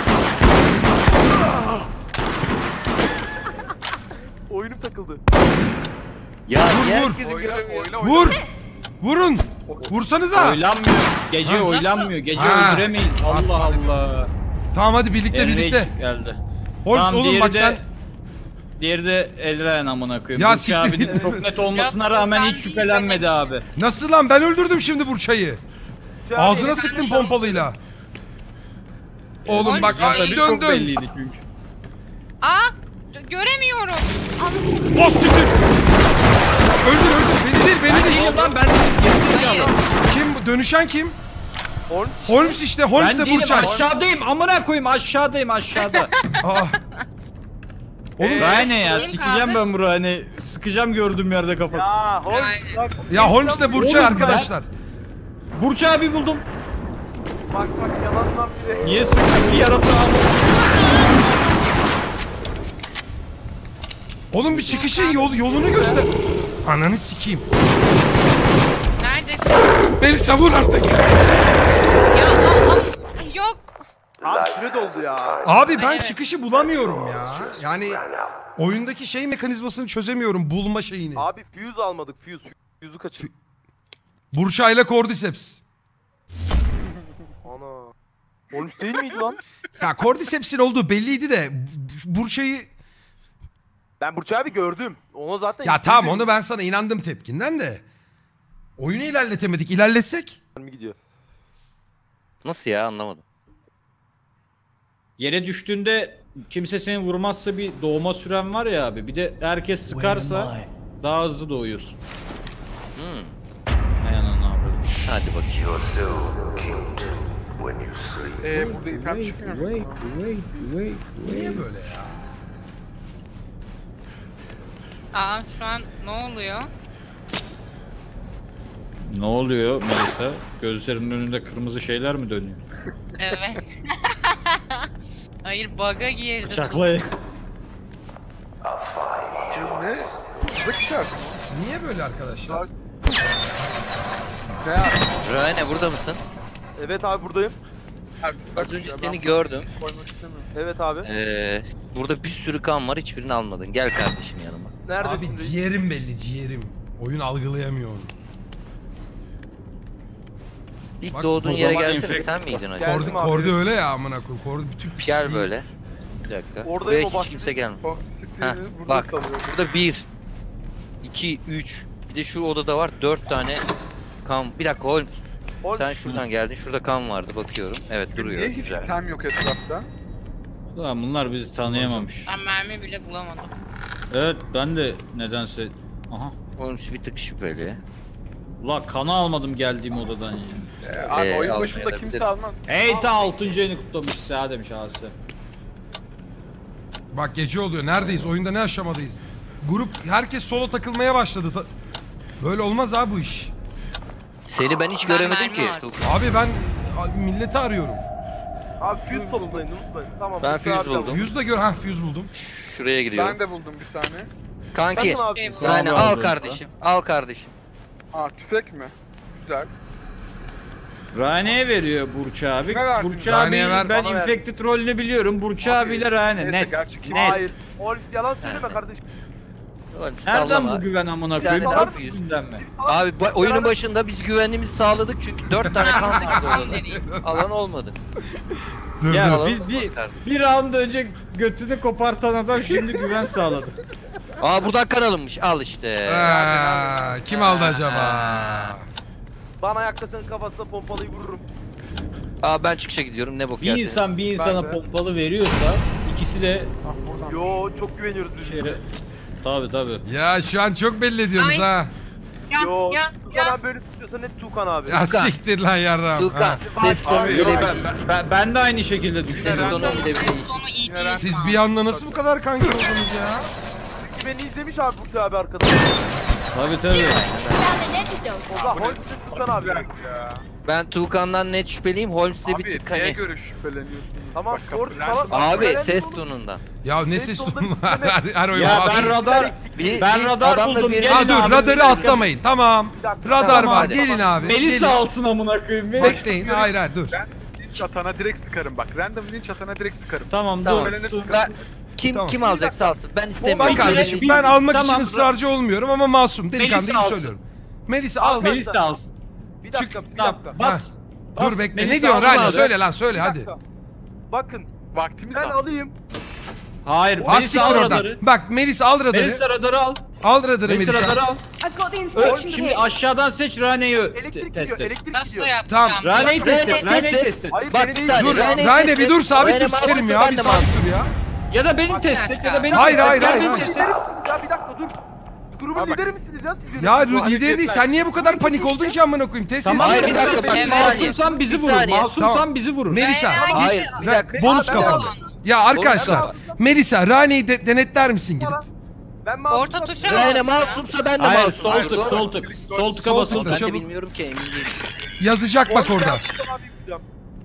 [SPEAKER 6] Oyunum takıldı.
[SPEAKER 3] Ya
[SPEAKER 2] Vur,
[SPEAKER 3] niye
[SPEAKER 2] vur.
[SPEAKER 3] herkesi göremiyorum?
[SPEAKER 2] Vur! Vurun! Vursanıza!
[SPEAKER 1] Oylanmıyor. Gece oylanmıyor. Gece
[SPEAKER 2] Ha.
[SPEAKER 1] öldüremeyiz. Allah Allah.
[SPEAKER 2] Tamam hadi birlikte
[SPEAKER 1] Enrage geldi.
[SPEAKER 2] Holmes
[SPEAKER 1] Tamam,
[SPEAKER 2] oğlum
[SPEAKER 1] diğeri
[SPEAKER 2] bak
[SPEAKER 1] de-
[SPEAKER 2] sen...
[SPEAKER 1] Diğeri de Elren amına koyayım.
[SPEAKER 2] Ya
[SPEAKER 1] Burç
[SPEAKER 2] siktir
[SPEAKER 1] abinin
[SPEAKER 2] git.
[SPEAKER 1] çok net olmasına
[SPEAKER 4] Ya,
[SPEAKER 1] rağmen
[SPEAKER 4] ben
[SPEAKER 1] hiç
[SPEAKER 4] değil,
[SPEAKER 1] şüphelenmedi
[SPEAKER 4] benim.
[SPEAKER 1] abi.
[SPEAKER 2] Nasıl lan ben öldürdüm şimdi Burçay'ı.
[SPEAKER 6] Burç abi,
[SPEAKER 2] Ağzına
[SPEAKER 6] sen-
[SPEAKER 2] sıktım pompalıyla. Oğlum bak
[SPEAKER 4] Holmes
[SPEAKER 1] Tabii çok
[SPEAKER 2] dön.
[SPEAKER 1] belliydi çünkü.
[SPEAKER 4] Aa! Göremiyorum.
[SPEAKER 2] Bas siktir. Öldür. Beni değil.
[SPEAKER 1] Değilim lan ben değilim.
[SPEAKER 4] Hayır.
[SPEAKER 2] Kim bu? Dönüşen kim?
[SPEAKER 6] Holmes.
[SPEAKER 2] Holmes işte. Holmes
[SPEAKER 1] Ben
[SPEAKER 2] de
[SPEAKER 1] değilim
[SPEAKER 2] Burçay.
[SPEAKER 1] aşağıdayım amına koyayım aşağıdayım aşağıda.
[SPEAKER 2] Aa. Oğlum
[SPEAKER 1] Rane ya
[SPEAKER 4] Benim
[SPEAKER 1] sikeceğim
[SPEAKER 4] kaldı.
[SPEAKER 1] ben bu Rane. Sıkacağım gördüğüm yerde kafası.
[SPEAKER 6] Ya Holmes
[SPEAKER 4] Aynen.
[SPEAKER 6] bak.
[SPEAKER 2] ya Holmes de Burçay
[SPEAKER 1] Oğlum ben-
[SPEAKER 2] arkadaşlar.
[SPEAKER 1] Burç abi buldum.
[SPEAKER 6] Bak yalandan bile.
[SPEAKER 1] Niye sıktın bir yaratığı aldım.
[SPEAKER 2] Oğlum bir çıkışın yolunu göster. Ananı sikeyim.
[SPEAKER 4] Neredesin?
[SPEAKER 2] Beni savur artık.
[SPEAKER 4] Ya Allah. Yok.
[SPEAKER 6] Abi süre doldu ya.
[SPEAKER 2] Abi ben
[SPEAKER 4] Evet.
[SPEAKER 2] çıkışı bulamıyorum ya. Yani oyundaki şey mekanizmasını çözemiyorum. Bulma şeyini.
[SPEAKER 6] Abi fuse almadık, fuse. Fuse'u kaçır.
[SPEAKER 2] Burçayla Cordyceps.
[SPEAKER 6] Ana. Holmes değil miydi lan?
[SPEAKER 2] Ya Cordyceps'in olduğu belliydi de Burçay'ı...
[SPEAKER 6] Ben Burç abi gördüm. Ona zaten...
[SPEAKER 2] Ya tamam onu ben sana inandım tepkinden de. Oyunu ilerletemedik. İlerletsek?
[SPEAKER 6] mi gidiyor?
[SPEAKER 3] Nasıl ya anlamadım.
[SPEAKER 1] Yere düştüğünde kimse seni vurmazsa bir doğma süren var ya abi. Bir de herkes sıkarsa daha hızlı doğuyorsun. Hay ananı abi.
[SPEAKER 3] Hadi bakayım.
[SPEAKER 7] You're soon killed when you sleep.
[SPEAKER 5] Burada item çıkmıyor.
[SPEAKER 2] Niye böyle ya?
[SPEAKER 4] Aa şu an ne oluyor?
[SPEAKER 1] Ne oluyor Melisa? Gözlerinin önünde kırmızı şeyler mi dönüyor?
[SPEAKER 4] Evet. Hayır bug'a girdim.
[SPEAKER 1] Bıçaklayın.
[SPEAKER 5] Ne? Zık çıkar.
[SPEAKER 2] Niye böyle arkadaşlar?
[SPEAKER 5] Ne ya?
[SPEAKER 3] Rane burada mısın?
[SPEAKER 6] Evet abi buradayım.
[SPEAKER 5] Abi, bak
[SPEAKER 3] Az önce
[SPEAKER 5] ya,
[SPEAKER 3] seni
[SPEAKER 5] ben
[SPEAKER 3] gördüm.
[SPEAKER 5] koymak istemiyorum.
[SPEAKER 6] Evet abi.
[SPEAKER 3] Burada bir sürü kan var hiçbirini almadın. Gel kardeşim yanıma.
[SPEAKER 6] Neredesin?
[SPEAKER 2] Abi ciğerim belli ciğerim. Oyun algılayamıyor onu.
[SPEAKER 3] İlk
[SPEAKER 2] Bak,
[SPEAKER 3] doğduğun
[SPEAKER 1] o
[SPEAKER 3] yere
[SPEAKER 1] zaman
[SPEAKER 3] gelsene
[SPEAKER 1] infect-
[SPEAKER 3] sen miydin acaba?
[SPEAKER 6] Geldim abi.
[SPEAKER 2] Kordi öyle ya amına koyayım. Kordi bütün pisliği.
[SPEAKER 3] Gel böyle. Bir dakika.
[SPEAKER 6] Oradayım,
[SPEAKER 3] Buraya
[SPEAKER 6] o
[SPEAKER 3] hiç
[SPEAKER 6] bahçede.
[SPEAKER 3] kimse gelmiyor. Heh,
[SPEAKER 5] Toxicity'ni burada
[SPEAKER 3] bak
[SPEAKER 5] salıyor.
[SPEAKER 3] burada 1 2 3 bir de şu odada var 4 tane kan. Bir dakika Holmes.
[SPEAKER 6] Holmes.
[SPEAKER 3] Sen şuradan geldin. Şurada kan vardı bakıyorum. Evet duruyor.
[SPEAKER 5] Niye hiç
[SPEAKER 3] Güzel.
[SPEAKER 5] item yok etrafta?
[SPEAKER 1] Ulan bunlar bizi tanıyamamış.
[SPEAKER 4] Ben mermi bile bulamadım.
[SPEAKER 1] Evet ben de nedense... Aha.
[SPEAKER 3] Holmes bir tık şüpheli.
[SPEAKER 1] Ulan kanı almadım geldiğim odadan ya.
[SPEAKER 5] Abi oyun
[SPEAKER 3] almayabilir.
[SPEAKER 5] başında kimse almaz.
[SPEAKER 1] Hey ta 6. ayını kutlamış Seha demiş Asya.
[SPEAKER 2] Bak gece oluyor. Neredeyiz? Oyunda ne aşamadayız? Grup herkes solo takılmaya başladı. Böyle olmaz abi bu iş.
[SPEAKER 3] Seni ben hiç
[SPEAKER 4] Ben
[SPEAKER 3] göremedim
[SPEAKER 4] mermi
[SPEAKER 3] ki.
[SPEAKER 4] var.
[SPEAKER 2] Abi ben milleti arıyorum.
[SPEAKER 6] Abi fuse toplayın unutmayın. Tamam.
[SPEAKER 3] Ben
[SPEAKER 6] Burç
[SPEAKER 3] fuse
[SPEAKER 6] abi
[SPEAKER 3] buldum.
[SPEAKER 6] aldım.
[SPEAKER 2] Fuse da gör. Ha fuse buldum.
[SPEAKER 3] Şuraya gidiyorum.
[SPEAKER 5] Ben de buldum bir tane.
[SPEAKER 3] Kanki.
[SPEAKER 6] Bakın abi.
[SPEAKER 3] Yani
[SPEAKER 1] Tamam
[SPEAKER 3] al
[SPEAKER 1] abi.
[SPEAKER 3] kardeşim. Al kardeşim.
[SPEAKER 5] Aa tüfek mi? Güzel.
[SPEAKER 1] Rane'ye veriyor Burç abi.
[SPEAKER 5] Ne verdin?
[SPEAKER 1] Burç abi
[SPEAKER 2] Rane'ye ver.
[SPEAKER 1] ben
[SPEAKER 6] Bana ver.
[SPEAKER 1] infected rolünü biliyorum. Burç
[SPEAKER 5] Abi,
[SPEAKER 1] abiyle Rane
[SPEAKER 5] neyse,
[SPEAKER 1] net.
[SPEAKER 5] gerçi kim-
[SPEAKER 1] Net.
[SPEAKER 6] Hayır. Holmes yalan söyleme kardeşim.
[SPEAKER 3] Ulan
[SPEAKER 1] Nereden
[SPEAKER 3] sallama.
[SPEAKER 1] bu güven amına
[SPEAKER 3] Bir tane
[SPEAKER 1] koyayım?
[SPEAKER 3] daha
[SPEAKER 1] Dört
[SPEAKER 3] büyür.
[SPEAKER 1] yüzünden mi?
[SPEAKER 3] Abi oyunun başında biz güvenliğimizi sağladık çünkü 4 tane kan vardı
[SPEAKER 4] Kan
[SPEAKER 3] orada.
[SPEAKER 4] vereyim.
[SPEAKER 3] Alan olmadı.
[SPEAKER 2] Dur
[SPEAKER 1] Ya
[SPEAKER 2] dur.
[SPEAKER 3] Alan
[SPEAKER 1] biz
[SPEAKER 3] olmadı kardeşim.
[SPEAKER 1] bir round önce götünü kopartan adam şimdi güven sağladı.
[SPEAKER 3] Aa buradan kan alınmış. Al işte.
[SPEAKER 2] Kim aldı acaba?
[SPEAKER 6] Bana yaklaşan kafasına pompalıyı vururum.
[SPEAKER 3] Aa ben çıkışa gidiyorum. Ne bok
[SPEAKER 1] Bir
[SPEAKER 3] yersin.
[SPEAKER 1] insan bir insana
[SPEAKER 5] de.
[SPEAKER 1] pompalı veriyorsa ikisi de
[SPEAKER 5] Ah buradan.
[SPEAKER 6] Yo çok güveniyoruz biz.
[SPEAKER 1] şere... Tabi tabi.
[SPEAKER 2] Ya şu an çok belli ediyorsunuz
[SPEAKER 4] Ay.
[SPEAKER 2] ha.
[SPEAKER 4] Ya
[SPEAKER 6] Yo
[SPEAKER 4] ya
[SPEAKER 6] Tukan
[SPEAKER 4] ya.
[SPEAKER 6] abi böyle tutuyorsa net Tukan abi.
[SPEAKER 2] Ya
[SPEAKER 3] Tukan.
[SPEAKER 2] siktir lan yarram.
[SPEAKER 3] Tukan.
[SPEAKER 2] Ha.
[SPEAKER 3] Test sonu
[SPEAKER 1] Abi
[SPEAKER 3] bile
[SPEAKER 1] yok,
[SPEAKER 3] biliyor.
[SPEAKER 1] ben de aynı şekilde
[SPEAKER 3] Test
[SPEAKER 1] düşünüyorum.
[SPEAKER 3] sonu bile biliyor.
[SPEAKER 4] Sonu iyi
[SPEAKER 5] Yine
[SPEAKER 4] değil.
[SPEAKER 2] Siz
[SPEAKER 4] şu an.
[SPEAKER 2] bir anda nasıl bu kadar kanka oldunuz ya?
[SPEAKER 6] Çünkü beni izlemiş abi Burç abi arkada.
[SPEAKER 1] Tabi tabi.
[SPEAKER 8] Found an antidote.
[SPEAKER 6] O zaman Holmes de Tukan abi.
[SPEAKER 5] Bir dakika ya.
[SPEAKER 3] Ben Tuğkan'dan net şüpheliyim. Holmes'e bir
[SPEAKER 5] Abi
[SPEAKER 3] tık
[SPEAKER 5] neye
[SPEAKER 3] hani.
[SPEAKER 5] göre şüpheleniyorsunuz?
[SPEAKER 6] Tamam,
[SPEAKER 5] Bak,
[SPEAKER 6] doğru,
[SPEAKER 5] kapı-
[SPEAKER 6] falan-
[SPEAKER 3] Abi
[SPEAKER 6] Öğrendim
[SPEAKER 3] ses
[SPEAKER 6] oğlum.
[SPEAKER 3] tonundan.
[SPEAKER 2] Ya ne
[SPEAKER 6] Ses
[SPEAKER 2] ses
[SPEAKER 6] tonunda
[SPEAKER 2] tonu
[SPEAKER 6] bir tane-
[SPEAKER 2] her oyun
[SPEAKER 1] Ya
[SPEAKER 2] var.
[SPEAKER 1] ben radar
[SPEAKER 3] Biz
[SPEAKER 1] ben radar
[SPEAKER 3] adamla
[SPEAKER 1] buldum.
[SPEAKER 3] bir-
[SPEAKER 1] Gelin
[SPEAKER 2] Ha dur
[SPEAKER 1] abi,
[SPEAKER 2] radarı
[SPEAKER 1] bir dakika.
[SPEAKER 2] atlamayın. Tamam.
[SPEAKER 6] Bir dakika.
[SPEAKER 2] Radar
[SPEAKER 3] Tamam,
[SPEAKER 2] var.
[SPEAKER 3] hadi.
[SPEAKER 2] Gelin abi.
[SPEAKER 1] Melisa
[SPEAKER 2] Gelin.
[SPEAKER 1] alsın amına koyayım.
[SPEAKER 2] Bekleyin. Hayır hayır dur.
[SPEAKER 5] Ben linç atana direkt sıkarım bak. Random linç atana direkt sıkarım.
[SPEAKER 1] Tamam
[SPEAKER 3] Tamam.
[SPEAKER 1] dur.
[SPEAKER 3] Ben, kim
[SPEAKER 2] Tamam.
[SPEAKER 3] kim alacaksa alsın. Ben
[SPEAKER 2] Bak
[SPEAKER 3] istemiyorum.
[SPEAKER 2] kardeşim
[SPEAKER 1] Biz-
[SPEAKER 2] ben almak
[SPEAKER 1] Tamam.
[SPEAKER 2] için ısrarcı olmuyorum ama masum. Delikanlı
[SPEAKER 1] Melisa
[SPEAKER 2] gibi
[SPEAKER 1] alsın.
[SPEAKER 2] söylüyorum. Melisa al.
[SPEAKER 1] Melisa alsın.
[SPEAKER 6] Bir dakika, bir
[SPEAKER 1] Tamam,
[SPEAKER 6] dakika.
[SPEAKER 1] bas.
[SPEAKER 2] Dur bekle.
[SPEAKER 1] Melisa
[SPEAKER 2] Ne diyorsun
[SPEAKER 1] alsın
[SPEAKER 2] Rani?
[SPEAKER 1] abi.
[SPEAKER 2] Söyle lan söyle
[SPEAKER 6] Bir
[SPEAKER 2] hadi.
[SPEAKER 6] dakika. Bakın
[SPEAKER 5] Vaktimiz
[SPEAKER 6] ben
[SPEAKER 5] az.
[SPEAKER 6] alayım.
[SPEAKER 1] Hayır.
[SPEAKER 2] Az
[SPEAKER 1] Melisa al
[SPEAKER 2] siktir oradan.
[SPEAKER 1] radarı.
[SPEAKER 2] Bak Melisa al radarı.
[SPEAKER 1] Melisa radarı al.
[SPEAKER 2] Al radarı
[SPEAKER 1] Melisa
[SPEAKER 2] Melisa.
[SPEAKER 1] radarı al.
[SPEAKER 8] I've got the
[SPEAKER 1] Ö,
[SPEAKER 8] inspection
[SPEAKER 1] şimdi
[SPEAKER 8] kit.
[SPEAKER 1] aşağıdan seç Rane'yi
[SPEAKER 6] Elektrik
[SPEAKER 1] test
[SPEAKER 6] gidiyor,
[SPEAKER 1] et.
[SPEAKER 6] elektrik
[SPEAKER 4] Nasıl
[SPEAKER 6] gidiyor.
[SPEAKER 4] yapacağım?
[SPEAKER 2] Tamam.
[SPEAKER 1] Rane'yi test et.
[SPEAKER 3] Rane'yi
[SPEAKER 1] Rane'yi
[SPEAKER 3] test
[SPEAKER 1] test et.
[SPEAKER 6] Hayır
[SPEAKER 3] Bak
[SPEAKER 6] beni
[SPEAKER 3] bir
[SPEAKER 6] değil.
[SPEAKER 3] saniye.
[SPEAKER 2] Dur
[SPEAKER 3] Rane
[SPEAKER 2] Rane
[SPEAKER 3] test
[SPEAKER 2] bir
[SPEAKER 3] et.
[SPEAKER 2] dur sabit
[SPEAKER 3] Rane
[SPEAKER 2] dur sikerim
[SPEAKER 3] mouse,
[SPEAKER 2] ya.
[SPEAKER 3] ben
[SPEAKER 2] Bir
[SPEAKER 3] de
[SPEAKER 2] sabit
[SPEAKER 3] mouse.
[SPEAKER 2] dur ya.
[SPEAKER 1] Ya da beni
[SPEAKER 4] Bak,
[SPEAKER 1] test
[SPEAKER 4] bir
[SPEAKER 1] et ya
[SPEAKER 4] dakika.
[SPEAKER 1] da beni
[SPEAKER 2] Hayır,
[SPEAKER 1] test et.
[SPEAKER 2] hayır,
[SPEAKER 1] Ya
[SPEAKER 2] hayır,
[SPEAKER 1] beni
[SPEAKER 2] hayır.
[SPEAKER 1] test et.
[SPEAKER 6] Ya bir dakika dur. Grubun
[SPEAKER 5] Abi bak-
[SPEAKER 6] lideri misiniz ya siz
[SPEAKER 2] Ya
[SPEAKER 6] yönetiyorsunuz?
[SPEAKER 2] lideri değil. Sen niye bu kadar panik oldun ki amına koyayım? Test
[SPEAKER 1] Tamam
[SPEAKER 3] Hayır,
[SPEAKER 2] et.
[SPEAKER 3] bir dakika, bak,
[SPEAKER 4] Evet.
[SPEAKER 1] Masumsan bizi
[SPEAKER 3] Bir
[SPEAKER 1] vurur.
[SPEAKER 3] saniye.
[SPEAKER 1] Masumsan
[SPEAKER 2] Tamam.
[SPEAKER 1] bizi vurur.
[SPEAKER 2] Melisa.
[SPEAKER 3] Hayır bir dakika.
[SPEAKER 2] Bonus
[SPEAKER 6] Ben
[SPEAKER 2] kafalı.
[SPEAKER 6] alayım.
[SPEAKER 2] Ya arkadaşlar.
[SPEAKER 6] Ben-
[SPEAKER 2] Melisa Rane'yi denetler misin gidip?
[SPEAKER 6] Ben masum
[SPEAKER 4] Orta tuşa mı
[SPEAKER 3] Rane
[SPEAKER 4] basacağım?
[SPEAKER 3] masumsa ben de
[SPEAKER 1] Hayır
[SPEAKER 3] masum.
[SPEAKER 1] sol tık
[SPEAKER 3] Doğru.
[SPEAKER 1] sol tık. Sol tıka
[SPEAKER 2] Sol
[SPEAKER 1] basın.
[SPEAKER 2] tık.
[SPEAKER 3] Ben de
[SPEAKER 2] Çabuk.
[SPEAKER 3] bilmiyorum ki emin değilim.
[SPEAKER 2] Yazacak bak orada.
[SPEAKER 6] Tukan abi vuracağım.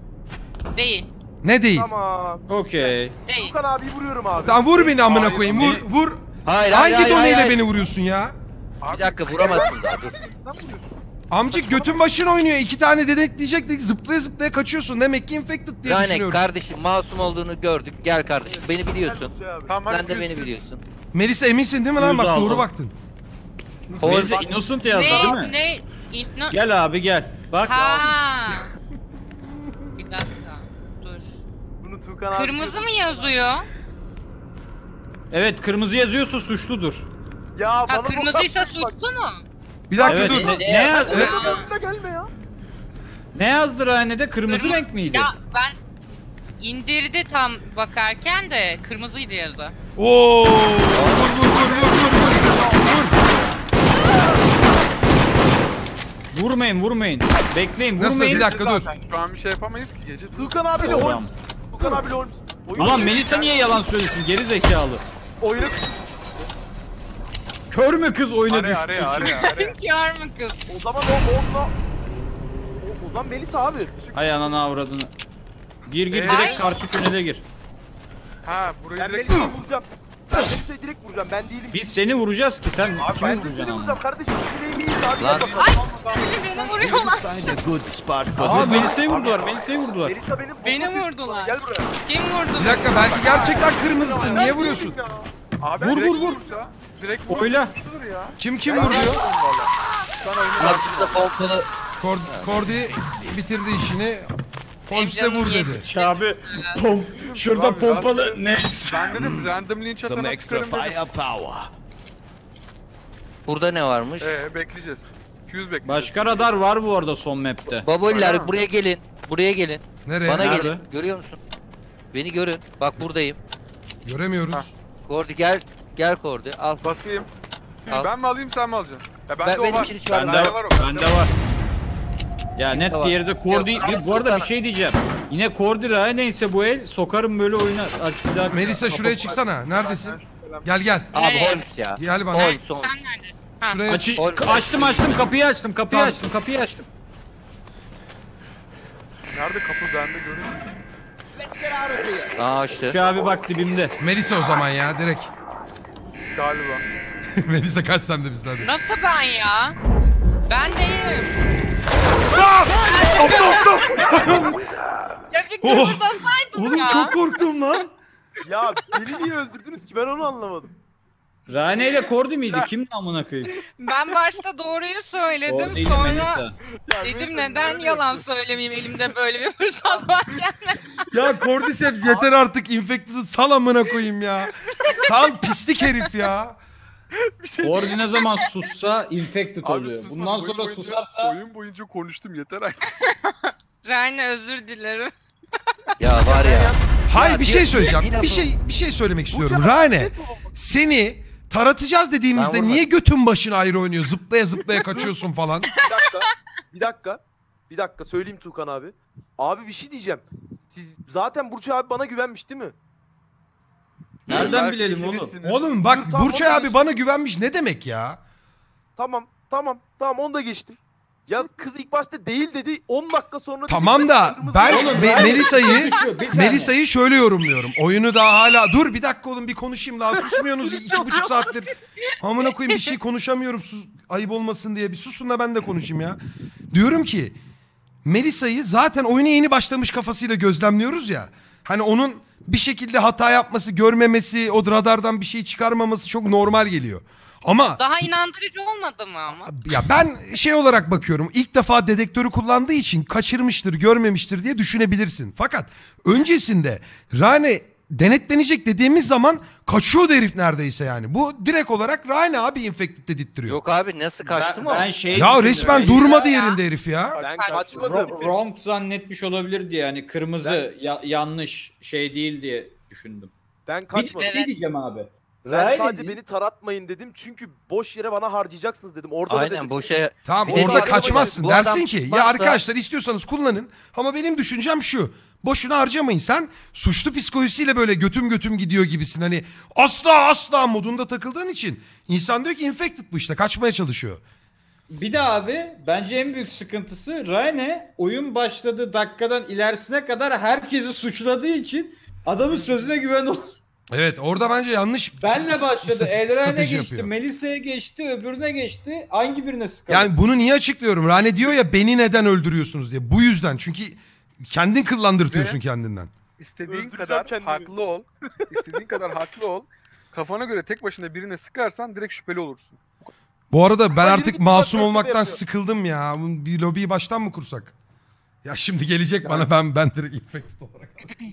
[SPEAKER 4] Değil.
[SPEAKER 2] Ne değil?
[SPEAKER 6] Tamam.
[SPEAKER 1] Okey.
[SPEAKER 4] Değil.
[SPEAKER 6] Tukan abi vuruyorum abi.
[SPEAKER 2] Tamam vur beni amına
[SPEAKER 5] Hayır,
[SPEAKER 2] koyayım. Vur vur.
[SPEAKER 3] Hayır hayır
[SPEAKER 2] Hangi
[SPEAKER 3] hayır,
[SPEAKER 2] doneyle
[SPEAKER 3] hayır.
[SPEAKER 2] beni vuruyorsun ya?
[SPEAKER 3] Bir dakika vuramazsın daha dur.
[SPEAKER 6] Ne vuruyorsun?
[SPEAKER 2] Amcık götün başın oynuyor. 2 tane denetleyecektik. Zıplaya zıplaya kaçıyorsun. Demek ki infected diye
[SPEAKER 3] Rane
[SPEAKER 2] düşünüyorum.
[SPEAKER 3] kardeşim masum olduğunu gördük. Gel kardeşim beni biliyorsun.
[SPEAKER 6] Gel Burç abi.
[SPEAKER 5] Tamam,
[SPEAKER 3] Sen
[SPEAKER 5] hadi
[SPEAKER 3] de
[SPEAKER 5] yüz-
[SPEAKER 3] beni biliyorsun.
[SPEAKER 2] Melisa eminsin değil mi lan?
[SPEAKER 1] Yüz
[SPEAKER 2] Bak
[SPEAKER 1] aldım.
[SPEAKER 2] doğru baktın.
[SPEAKER 1] Melisa innocent yazdı değil mi?
[SPEAKER 4] Ne?
[SPEAKER 1] Gel abi gel. Bak.
[SPEAKER 4] Ha. Bir dakika. Dur.
[SPEAKER 6] Bunu Tukan abi.
[SPEAKER 4] Kırmızı mı yazıyor?
[SPEAKER 1] Evet kırmızı yazıyorsa suçludur.
[SPEAKER 6] Ya
[SPEAKER 4] Ha
[SPEAKER 6] bana
[SPEAKER 4] kırmızıysa
[SPEAKER 6] bak.
[SPEAKER 4] suçlu mu?
[SPEAKER 2] Bir dakika
[SPEAKER 1] Evet.
[SPEAKER 2] dur.
[SPEAKER 1] Ne yazdı?
[SPEAKER 2] Evet.
[SPEAKER 6] Kırmızı gelme ya.
[SPEAKER 1] Ne yazdı Rane'de? Kırmızı
[SPEAKER 4] Kırmızı-
[SPEAKER 1] renk miydi?
[SPEAKER 4] Ya ben indirdi tam bakarken de kırmızıydı yazı.
[SPEAKER 2] Oo! Vur vur vur vur vur.
[SPEAKER 1] Vurmayın vurmayın. Bekleyin
[SPEAKER 2] Nasıl?
[SPEAKER 1] vurmayın.
[SPEAKER 2] Bir dakika dur.
[SPEAKER 5] Zaten şu an bir şey yapamayız ki gece.
[SPEAKER 6] Tukan abiyle
[SPEAKER 1] Tamam.
[SPEAKER 6] Holmes. Tukan abiyle Holmes.
[SPEAKER 1] Ulan Melisa niye yalan söylesin? Geri zekalı.
[SPEAKER 6] Oyunu
[SPEAKER 1] Kör mü kız oyuna
[SPEAKER 5] Araya
[SPEAKER 1] düştü?
[SPEAKER 5] araya araya araya.
[SPEAKER 4] Kâr mı kız?
[SPEAKER 6] o zaman onunla o zaman Melisa abi.
[SPEAKER 1] Ay ananı avradını. Gir
[SPEAKER 5] Ay.
[SPEAKER 1] direkt karşı tünele gir.
[SPEAKER 5] Ha burayı
[SPEAKER 6] Ben
[SPEAKER 5] direkt...
[SPEAKER 6] Melisa'yı vuracağım. Ben Melisa'yı direkt vuracağım. Ben değilim.
[SPEAKER 1] Biz seni vuracağız ki sen
[SPEAKER 5] Abi
[SPEAKER 1] kimi
[SPEAKER 6] Ben de seni
[SPEAKER 1] vuracaksın ama?
[SPEAKER 6] vuracağım kardeşim. Kim değil miyiz abi?
[SPEAKER 3] Lan.
[SPEAKER 6] Gel bakalım.
[SPEAKER 4] Beni vuruyorlar.
[SPEAKER 1] Aa Melisa'yı vurdular, Melisa'yı vurdular.
[SPEAKER 6] Melisa
[SPEAKER 4] Beni vurdular.
[SPEAKER 6] Gel buraya.
[SPEAKER 4] Kim vurdu?
[SPEAKER 2] Bir dakika belki gerçekten kırmızısın. Niye vuruyorsun?
[SPEAKER 5] Abi
[SPEAKER 1] Vur,
[SPEAKER 5] direkt
[SPEAKER 1] vur, vur.
[SPEAKER 5] vursa, direkt vursa
[SPEAKER 1] Oyla.
[SPEAKER 5] suçludur ya.
[SPEAKER 2] Kim vuruyor?
[SPEAKER 3] Karşımda pompalı.
[SPEAKER 2] Kordi bitirdi işini. Holmes de vur dedi.
[SPEAKER 1] Abi şurada
[SPEAKER 5] Abi,
[SPEAKER 1] pompalı ne?
[SPEAKER 5] Ben dedim random linç atana sıkarım dedim.
[SPEAKER 3] Burada ne varmış?
[SPEAKER 5] Bekleyeceğiz. Fuse bekleyeceğiz.
[SPEAKER 1] Başka radar var bu arada son map'te.
[SPEAKER 5] Öyle
[SPEAKER 3] Baboliler
[SPEAKER 5] mi?
[SPEAKER 3] buraya gelin. Buraya gelin.
[SPEAKER 2] Nereye?
[SPEAKER 3] Bana
[SPEAKER 1] Nerede?
[SPEAKER 3] gelin. Görüyor musun? Beni görün. Bak buradayım.
[SPEAKER 2] Göremiyoruz.
[SPEAKER 5] Ha.
[SPEAKER 3] Kordi gel. Gel Kordi. Al.
[SPEAKER 5] Basayım.
[SPEAKER 3] Al.
[SPEAKER 5] Ben mi alayım sen mi alacaksın? Ya
[SPEAKER 3] Ben-
[SPEAKER 5] bende
[SPEAKER 3] benim
[SPEAKER 5] o var.
[SPEAKER 3] için hiç var.
[SPEAKER 1] Bende
[SPEAKER 5] Bende var o.
[SPEAKER 1] bende var. Ya net
[SPEAKER 3] var.
[SPEAKER 1] diğeri de Kordi.
[SPEAKER 3] Yok, abi,
[SPEAKER 1] Bu arada
[SPEAKER 3] Furkan.
[SPEAKER 1] bir şey diyeceğim. Yine Kordi Rae neyse bu el sokarım böyle oyuna. Bir daha-
[SPEAKER 2] Melisa şuraya çıksana. Neredesin? Gel gel.
[SPEAKER 3] Abi
[SPEAKER 4] Nereye?
[SPEAKER 3] Holmes ya.
[SPEAKER 2] Gel bana.
[SPEAKER 3] Holmes Holmes.
[SPEAKER 4] Sen neredesin? Ha.
[SPEAKER 2] Şuraya
[SPEAKER 1] Açtım kapıyı açtım kapıyı
[SPEAKER 2] Tamam.
[SPEAKER 1] açtım kapıyı açtım.
[SPEAKER 5] Nerede kapı bende görüyor.
[SPEAKER 3] Aa işte.
[SPEAKER 1] Şu abi bak dibimde.
[SPEAKER 2] Melisa o zaman ya direkt.
[SPEAKER 5] Galiba.
[SPEAKER 2] Melisa kaç sen de bizden. Hadi.
[SPEAKER 4] Nasıl ben ya? Ben değilim. Ya bir
[SPEAKER 2] Oh!
[SPEAKER 4] kıpırdasaydın
[SPEAKER 2] Oğlum
[SPEAKER 4] ya.
[SPEAKER 2] çok korktum lan.
[SPEAKER 6] Ya beni niye öldürdünüz ki ben onu anlamadım.
[SPEAKER 1] Rane ile Kordi miydi? Kimdi amına koyayım?
[SPEAKER 4] Ben başta doğruyu söyledim,
[SPEAKER 1] Kordi ile
[SPEAKER 4] sonra
[SPEAKER 1] Melisa.
[SPEAKER 4] dedim neden yalan söylemeyeyim elimde böyle bir fırsat varken.
[SPEAKER 2] Ya Cordyceps yeter artık infected'ı sal amına koyayım ya. Sal pislik herif ya.
[SPEAKER 1] Kordi ne zaman sussa infected
[SPEAKER 5] Abi
[SPEAKER 1] oluyor.
[SPEAKER 5] susmadım,
[SPEAKER 1] Bundan
[SPEAKER 5] oyun
[SPEAKER 1] sonra
[SPEAKER 5] boyunca-
[SPEAKER 1] susarsa
[SPEAKER 5] Oyun boyunca konuştum yeter artık.
[SPEAKER 4] Rane özür dilerim.
[SPEAKER 3] Ya var ya.
[SPEAKER 2] Hayır
[SPEAKER 3] Ya
[SPEAKER 2] bir
[SPEAKER 3] bir-
[SPEAKER 2] şey söyleyeceğim.
[SPEAKER 3] yine
[SPEAKER 2] Bir şey söylemek istiyorum.
[SPEAKER 6] Burcu abi,
[SPEAKER 2] Rane
[SPEAKER 6] ses oldu.
[SPEAKER 2] seni taratacağız
[SPEAKER 3] Ben
[SPEAKER 2] dediğimizde
[SPEAKER 3] vurmadım.
[SPEAKER 2] niye götün başın ayrı oynuyor? Zıplaya zıplaya kaçıyorsun falan.
[SPEAKER 6] Bir dakika söyleyeyim Tuğkan abi. Abi bir şey diyeceğim. Siz zaten Burcu abi bana güvenmiş değil mi?
[SPEAKER 1] nereden
[SPEAKER 5] Belki
[SPEAKER 1] bilelim oğlum?
[SPEAKER 5] ikinizsiniz.
[SPEAKER 2] Oğlum bak
[SPEAKER 6] Dur, tamam,
[SPEAKER 2] Burçay
[SPEAKER 6] onu
[SPEAKER 2] abi
[SPEAKER 6] geç.
[SPEAKER 2] bana güvenmiş ne demek ya?
[SPEAKER 6] Tamam onu da geçtim. Ya kız ilk başta değil dedi 10 dakika sonra
[SPEAKER 2] Tamam
[SPEAKER 6] dedi,
[SPEAKER 2] da
[SPEAKER 6] kırmızı
[SPEAKER 2] ben
[SPEAKER 6] yandı.
[SPEAKER 2] Melisa'yı şöyle yorumluyorum. Oyunu daha hala dur bir dakika oğlum bir konuşayım daha susmuyorsunuz 2,5 saattir. Amına koyayım bir şey konuşamıyorum ayıp olmasın diye bir susun da ben de konuşayım ya. Diyorum ki Melisa'yı zaten oyuna yeni başlamış kafasıyla gözlemliyoruz ya. Hani onun bir şekilde hata yapması, görmemesi, o radardan bir şey çıkarmaması çok normal geliyor. Ama
[SPEAKER 4] Daha inandırıcı olmadı mı ama?
[SPEAKER 2] ya ben şey olarak bakıyorum. İlk defa dedektörü kullandığı için kaçırmıştır, görmemiştir diye düşünebilirsin. Fakat öncesinde Rane denetlenecek dediğimiz zaman kaçıyordu herif neredeyse yani. Bu direkt olarak Rane abi infected dedirtiyor.
[SPEAKER 3] Yok abi nasıl kaçtı mı o?
[SPEAKER 1] Ben şey
[SPEAKER 2] Ya
[SPEAKER 1] düşündüm,
[SPEAKER 2] resmen
[SPEAKER 1] Melisa
[SPEAKER 2] durmadı yerinde herif ya.
[SPEAKER 6] Ben
[SPEAKER 4] Kaç-
[SPEAKER 6] kaçmadım.
[SPEAKER 1] Wrong zannetmiş olabilir diye yani kırmızı yanlış şey değil diye düşündüm.
[SPEAKER 6] Ben
[SPEAKER 1] Bir
[SPEAKER 6] kaçmadım.
[SPEAKER 1] şey diyeceğim abi.
[SPEAKER 6] Ben
[SPEAKER 1] Rane
[SPEAKER 6] sadece
[SPEAKER 1] dedi-
[SPEAKER 6] beni taratmayın dedim çünkü boş yere bana harcayacaksınız dedim. Orada da
[SPEAKER 3] Aynen
[SPEAKER 6] dedim.
[SPEAKER 3] boşa.
[SPEAKER 2] Tamam
[SPEAKER 3] Bir de
[SPEAKER 2] orada
[SPEAKER 3] bak-
[SPEAKER 2] kaçmazsın.
[SPEAKER 3] bu
[SPEAKER 2] Dersin
[SPEAKER 3] adam
[SPEAKER 2] ki ya
[SPEAKER 3] tutmazsa-
[SPEAKER 2] arkadaşlar istiyorsanız kullanın ama benim düşüncem şu. Boşuna harcamayın. Sen suçlu psikolojisiyle böyle götüm gidiyor gibisin. Hani asla modunda takıldığın için insan diyor ki infected bu işte kaçmaya çalışıyor.
[SPEAKER 1] Bir de abi bence en büyük sıkıntısı Rane oyun başladığı dakikadan ilerisine kadar herkesi suçladığı için adamın sözüne güven ol.
[SPEAKER 2] Evet orada bence yanlış
[SPEAKER 1] Benle başladı. Elren'e
[SPEAKER 2] strateji
[SPEAKER 1] geçti,
[SPEAKER 2] yapıyor.
[SPEAKER 1] Melisa'ya geçti, öbürüne geçti. Hangi birine sıkalım?
[SPEAKER 2] Yani bunu niye açıklıyorum? Rane diyor ya beni neden öldürüyorsunuz diye. Bu yüzden çünkü kendin kıllandırtıyorsun kendinden.
[SPEAKER 5] İstediğin
[SPEAKER 6] Öldüreceğim
[SPEAKER 5] kadar
[SPEAKER 6] kendimi.
[SPEAKER 5] haklı ol. İstediğin kadar haklı ol. Kafana göre tek başına birine sıkarsan direkt şüpheli olursun.
[SPEAKER 2] Bu arada ben
[SPEAKER 6] Ay,
[SPEAKER 2] artık
[SPEAKER 6] yürü git,
[SPEAKER 2] masum
[SPEAKER 6] bak,
[SPEAKER 2] olmaktan
[SPEAKER 6] yapıyor.
[SPEAKER 2] sıkıldım ya. Bir lobiyi baştan mı kursak? Ya şimdi gelecek bana ben direkt infected olarak.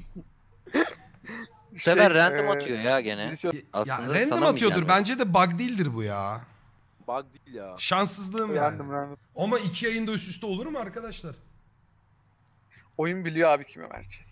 [SPEAKER 3] Bu sefer
[SPEAKER 5] Şey,
[SPEAKER 3] random atıyor ya gene.
[SPEAKER 5] birisi-
[SPEAKER 2] Ya
[SPEAKER 3] Aslında
[SPEAKER 2] random
[SPEAKER 3] sana
[SPEAKER 2] atıyordur.
[SPEAKER 3] mı yani?
[SPEAKER 2] Bence de bug değildir bu ya.
[SPEAKER 6] Bug değil ya.
[SPEAKER 2] Şanssızlığım yani.
[SPEAKER 5] Random.
[SPEAKER 2] Ama 2 yayında üst üste olur mu arkadaşlar?
[SPEAKER 5] Oyun biliyor abi kime verecek.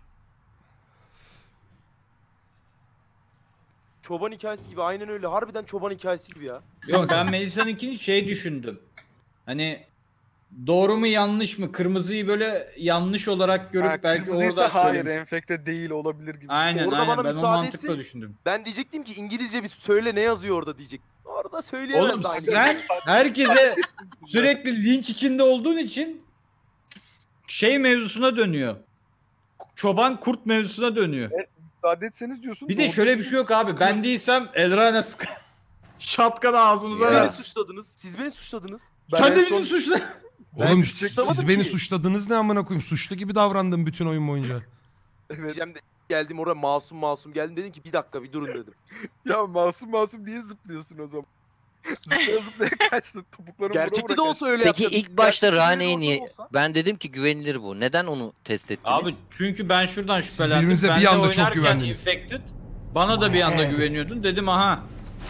[SPEAKER 6] Çoban hikayesi gibi aynen öyle. Harbiden çoban hikayesi gibi ya.
[SPEAKER 1] Yok ben Melisa'nınkini şey düşündüm. Hani doğru mu yanlış mı? Kırmızıyı böyle yanlış olarak görüp
[SPEAKER 5] Ha,
[SPEAKER 1] belki
[SPEAKER 5] kırmızıysa
[SPEAKER 1] orada
[SPEAKER 5] hayır
[SPEAKER 1] söylemiş.
[SPEAKER 5] enfekte değil olabilir gibi.
[SPEAKER 1] Aynen
[SPEAKER 6] Orada
[SPEAKER 1] aynen
[SPEAKER 6] bana
[SPEAKER 1] ben o
[SPEAKER 6] müsaade
[SPEAKER 1] mantıkla
[SPEAKER 6] etsin.
[SPEAKER 1] düşündüm.
[SPEAKER 6] Ben diyecektim ki İngilizce bir söyle ne yazıyor orada diyecek. Orada söyleyemez
[SPEAKER 1] Oğlum
[SPEAKER 6] de aynı.
[SPEAKER 1] sen herkese sürekli linç içinde olduğun için şey mevzusuna dönüyor. Çoban kurt mevzusuna dönüyor.
[SPEAKER 5] Müsaade etseniz diyorsun.
[SPEAKER 1] Bir de
[SPEAKER 5] doğru
[SPEAKER 1] şöyle bir
[SPEAKER 5] düzgün
[SPEAKER 1] şey yok abi.
[SPEAKER 5] sıkıyor.
[SPEAKER 1] Ben değilsem Elrana sık. Şatkan ağzımıza
[SPEAKER 6] Siz
[SPEAKER 1] ver.
[SPEAKER 6] beni suçladınız. Siz beni suçladınız.
[SPEAKER 5] Ben
[SPEAKER 1] Sen de
[SPEAKER 5] en
[SPEAKER 1] bizi
[SPEAKER 5] son-
[SPEAKER 1] suçla.
[SPEAKER 5] Ben
[SPEAKER 2] Oğlum
[SPEAKER 5] bir şey
[SPEAKER 2] siz
[SPEAKER 6] yapamadım
[SPEAKER 2] beni
[SPEAKER 6] ki.
[SPEAKER 2] suçladınız ne amına koyayım? Suçlu gibi davrandım bütün oyun boyunca.
[SPEAKER 5] Evet.
[SPEAKER 6] Diyeceğim de geldim oraya masum geldim dedim ki bir dakika bir durun dedim.
[SPEAKER 5] Ya masum niye zıplıyorsun o zaman? Zıplaya kaçtın topuklarını
[SPEAKER 6] Gerçekte de olsa öyle
[SPEAKER 3] Peki
[SPEAKER 6] yapacağım.
[SPEAKER 3] ilk başta
[SPEAKER 6] Gerçekte de
[SPEAKER 3] Rane'yi niye...
[SPEAKER 6] olsa-
[SPEAKER 3] Ben dedim ki güvenilir bu. Neden onu test ettiniz?
[SPEAKER 1] Abi çünkü ben şuradan şüphelendim.
[SPEAKER 2] birbirinize bir
[SPEAKER 1] Ben de
[SPEAKER 2] anda çok
[SPEAKER 1] oynarken
[SPEAKER 2] güvendiniz.
[SPEAKER 1] infected. Bana da bir anda güveniyordun. Dedim aha.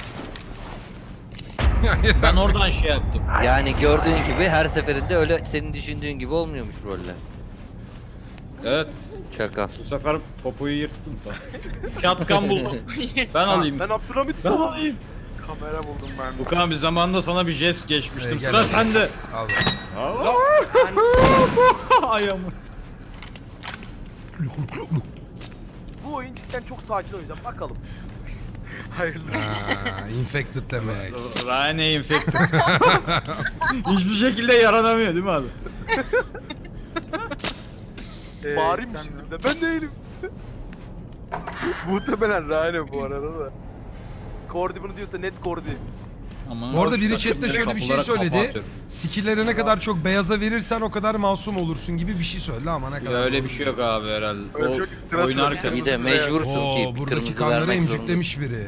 [SPEAKER 1] Ben oradan şey yaptım.
[SPEAKER 3] Yani gördüğün gibi her seferinde öyle senin düşündüğün gibi olmuyormuş roller.
[SPEAKER 1] Evet.
[SPEAKER 3] Şaka.
[SPEAKER 1] Bu sefer popoyu yırttım falan. Şatkan buldum. Ben alayım.
[SPEAKER 6] Ben Abdülhamit'i
[SPEAKER 1] Ben
[SPEAKER 6] savundum.
[SPEAKER 1] alayım.
[SPEAKER 5] Kamera buldum ben.
[SPEAKER 1] Bu kadar bir zamanda sana bir jest geçmiştim.
[SPEAKER 2] Gel
[SPEAKER 1] Sıra
[SPEAKER 2] abi.
[SPEAKER 1] sende.
[SPEAKER 2] Al.
[SPEAKER 1] Ayağımı.
[SPEAKER 6] Bu oyun cidden çok sakin oynayacağım. Bakalım.
[SPEAKER 5] Hayırlı.
[SPEAKER 2] Infected demek.
[SPEAKER 1] Rane infected. Hiçbir şekilde yaranamıyor değil mi abi?
[SPEAKER 6] Bağırayım mı
[SPEAKER 5] sen-
[SPEAKER 6] şimdi de? Ben değilim.
[SPEAKER 5] Muhtemelen Rane bu arada da.
[SPEAKER 6] Kordi bunu diyorsa net Kordi.
[SPEAKER 1] Aman
[SPEAKER 2] Bu arada
[SPEAKER 1] hoş
[SPEAKER 2] biri
[SPEAKER 1] dakika,
[SPEAKER 2] chatte şöyle bir şey
[SPEAKER 1] kapılara
[SPEAKER 2] söyledi.
[SPEAKER 1] kapatıyorum.
[SPEAKER 2] Skill'leri ne kadar çok beyaza verirsen o kadar masum olursun gibi bir şey söyledi ama ne
[SPEAKER 1] Ya
[SPEAKER 2] kadar.
[SPEAKER 1] öyle bir şey yok abi herhalde.
[SPEAKER 5] Öyle
[SPEAKER 1] O
[SPEAKER 5] çok sıra
[SPEAKER 1] oynarken
[SPEAKER 3] İyi de mecbursun ki
[SPEAKER 2] Oo,
[SPEAKER 3] bir
[SPEAKER 2] buradaki
[SPEAKER 3] kırmızı
[SPEAKER 2] kanları
[SPEAKER 3] vermek
[SPEAKER 2] emcüklemiş biri.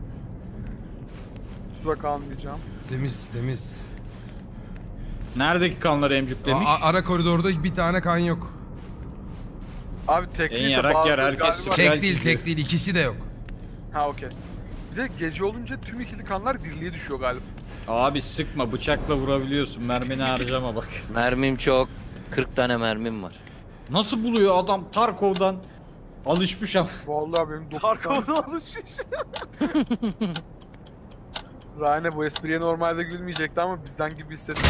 [SPEAKER 5] Suda kalmayacağım.
[SPEAKER 2] Temiz temiz.
[SPEAKER 1] neredeki kanları emcüklemiş?
[SPEAKER 2] Ara koridorda bir tane kan yok.
[SPEAKER 5] Abi
[SPEAKER 1] En
[SPEAKER 5] tekliyse
[SPEAKER 1] yarak
[SPEAKER 5] bazı
[SPEAKER 1] yer, herkes
[SPEAKER 5] galiba...
[SPEAKER 1] sıkıyor.
[SPEAKER 2] Tek
[SPEAKER 1] Belki
[SPEAKER 2] değil
[SPEAKER 1] de.
[SPEAKER 2] tek değil ikisi de yok.
[SPEAKER 5] Ha okey. Bir de gece olunca tüm ikili kanlar birliğe düşüyor galiba.
[SPEAKER 1] Abi sıkma, bıçakla vurabiliyorsun. Mermini harcama bak.
[SPEAKER 3] Mermim çok. 40 tane mermim var.
[SPEAKER 1] Nasıl buluyor adam Tarkov'dan alışmış ama.
[SPEAKER 5] Vallahi benim 9 tane...
[SPEAKER 6] Tarkov'da alışmış.
[SPEAKER 5] Rane bu espriye normalde gülmeyecekti ama bizden gibi hissettim.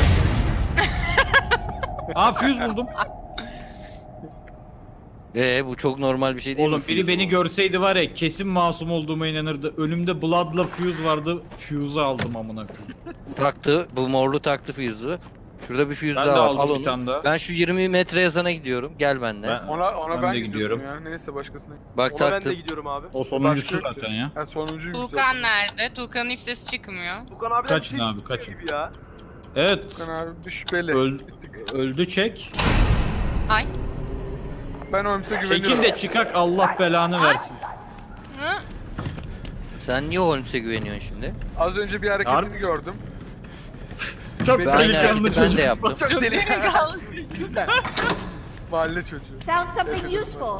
[SPEAKER 1] Aa fuse buldum.
[SPEAKER 3] Bu çok normal bir şey değil mi?
[SPEAKER 1] Oğlum biri beni görseydi var ya kesin masum olduğuma inanırdı. Önümde Blood'la fuse vardı. Fuse'u aldım amına koyayım.
[SPEAKER 3] Taktı. Bu morlu taktı fuse'u. Şurada bir fuse
[SPEAKER 1] Ben de
[SPEAKER 3] daha var. Al
[SPEAKER 1] aldım bir
[SPEAKER 3] onu.
[SPEAKER 1] tane daha.
[SPEAKER 3] Ben şu 20 metre yazana gidiyorum. Gel benimle.
[SPEAKER 1] Ben-
[SPEAKER 5] Ona
[SPEAKER 1] Ben
[SPEAKER 5] ben
[SPEAKER 1] de
[SPEAKER 5] gidiyorum
[SPEAKER 1] gidiyorum.
[SPEAKER 5] ya. Neyse başkasına.
[SPEAKER 3] Bak
[SPEAKER 6] Ona ben
[SPEAKER 3] taktım.
[SPEAKER 6] de gidiyorum abi.
[SPEAKER 1] O sonuncusu
[SPEAKER 5] Başka yok
[SPEAKER 1] zaten
[SPEAKER 5] ki.
[SPEAKER 1] ya.
[SPEAKER 5] Ha sonuncuyum.
[SPEAKER 4] Tuğkan nerede? Tuğkan'ın hiç sesi çıkmıyor.
[SPEAKER 6] Tukan abi
[SPEAKER 1] Kaçın abi, kaçın.
[SPEAKER 6] gibi ya.
[SPEAKER 1] Evet.
[SPEAKER 5] Tuğkan abi bir şüpheli.
[SPEAKER 1] Öldü çek.
[SPEAKER 4] Ay.
[SPEAKER 5] Ben Holmes'e güveniyorum.
[SPEAKER 1] Çekin de çıkak Allah belanı versin.
[SPEAKER 4] Hı?
[SPEAKER 3] Sen niye Holmes'e güveniyorsun şimdi?
[SPEAKER 5] Az önce bir hareketini
[SPEAKER 1] Harbi.
[SPEAKER 5] gördüm.
[SPEAKER 1] Çok
[SPEAKER 5] Ben
[SPEAKER 3] Ben aynı
[SPEAKER 1] delikanlı
[SPEAKER 3] hareketi ben
[SPEAKER 1] çocuk.
[SPEAKER 3] de yaptım.
[SPEAKER 5] Çok deli.
[SPEAKER 4] Delikanlı.
[SPEAKER 5] Bizden. Mahalle çocuğu.
[SPEAKER 8] Found something useful.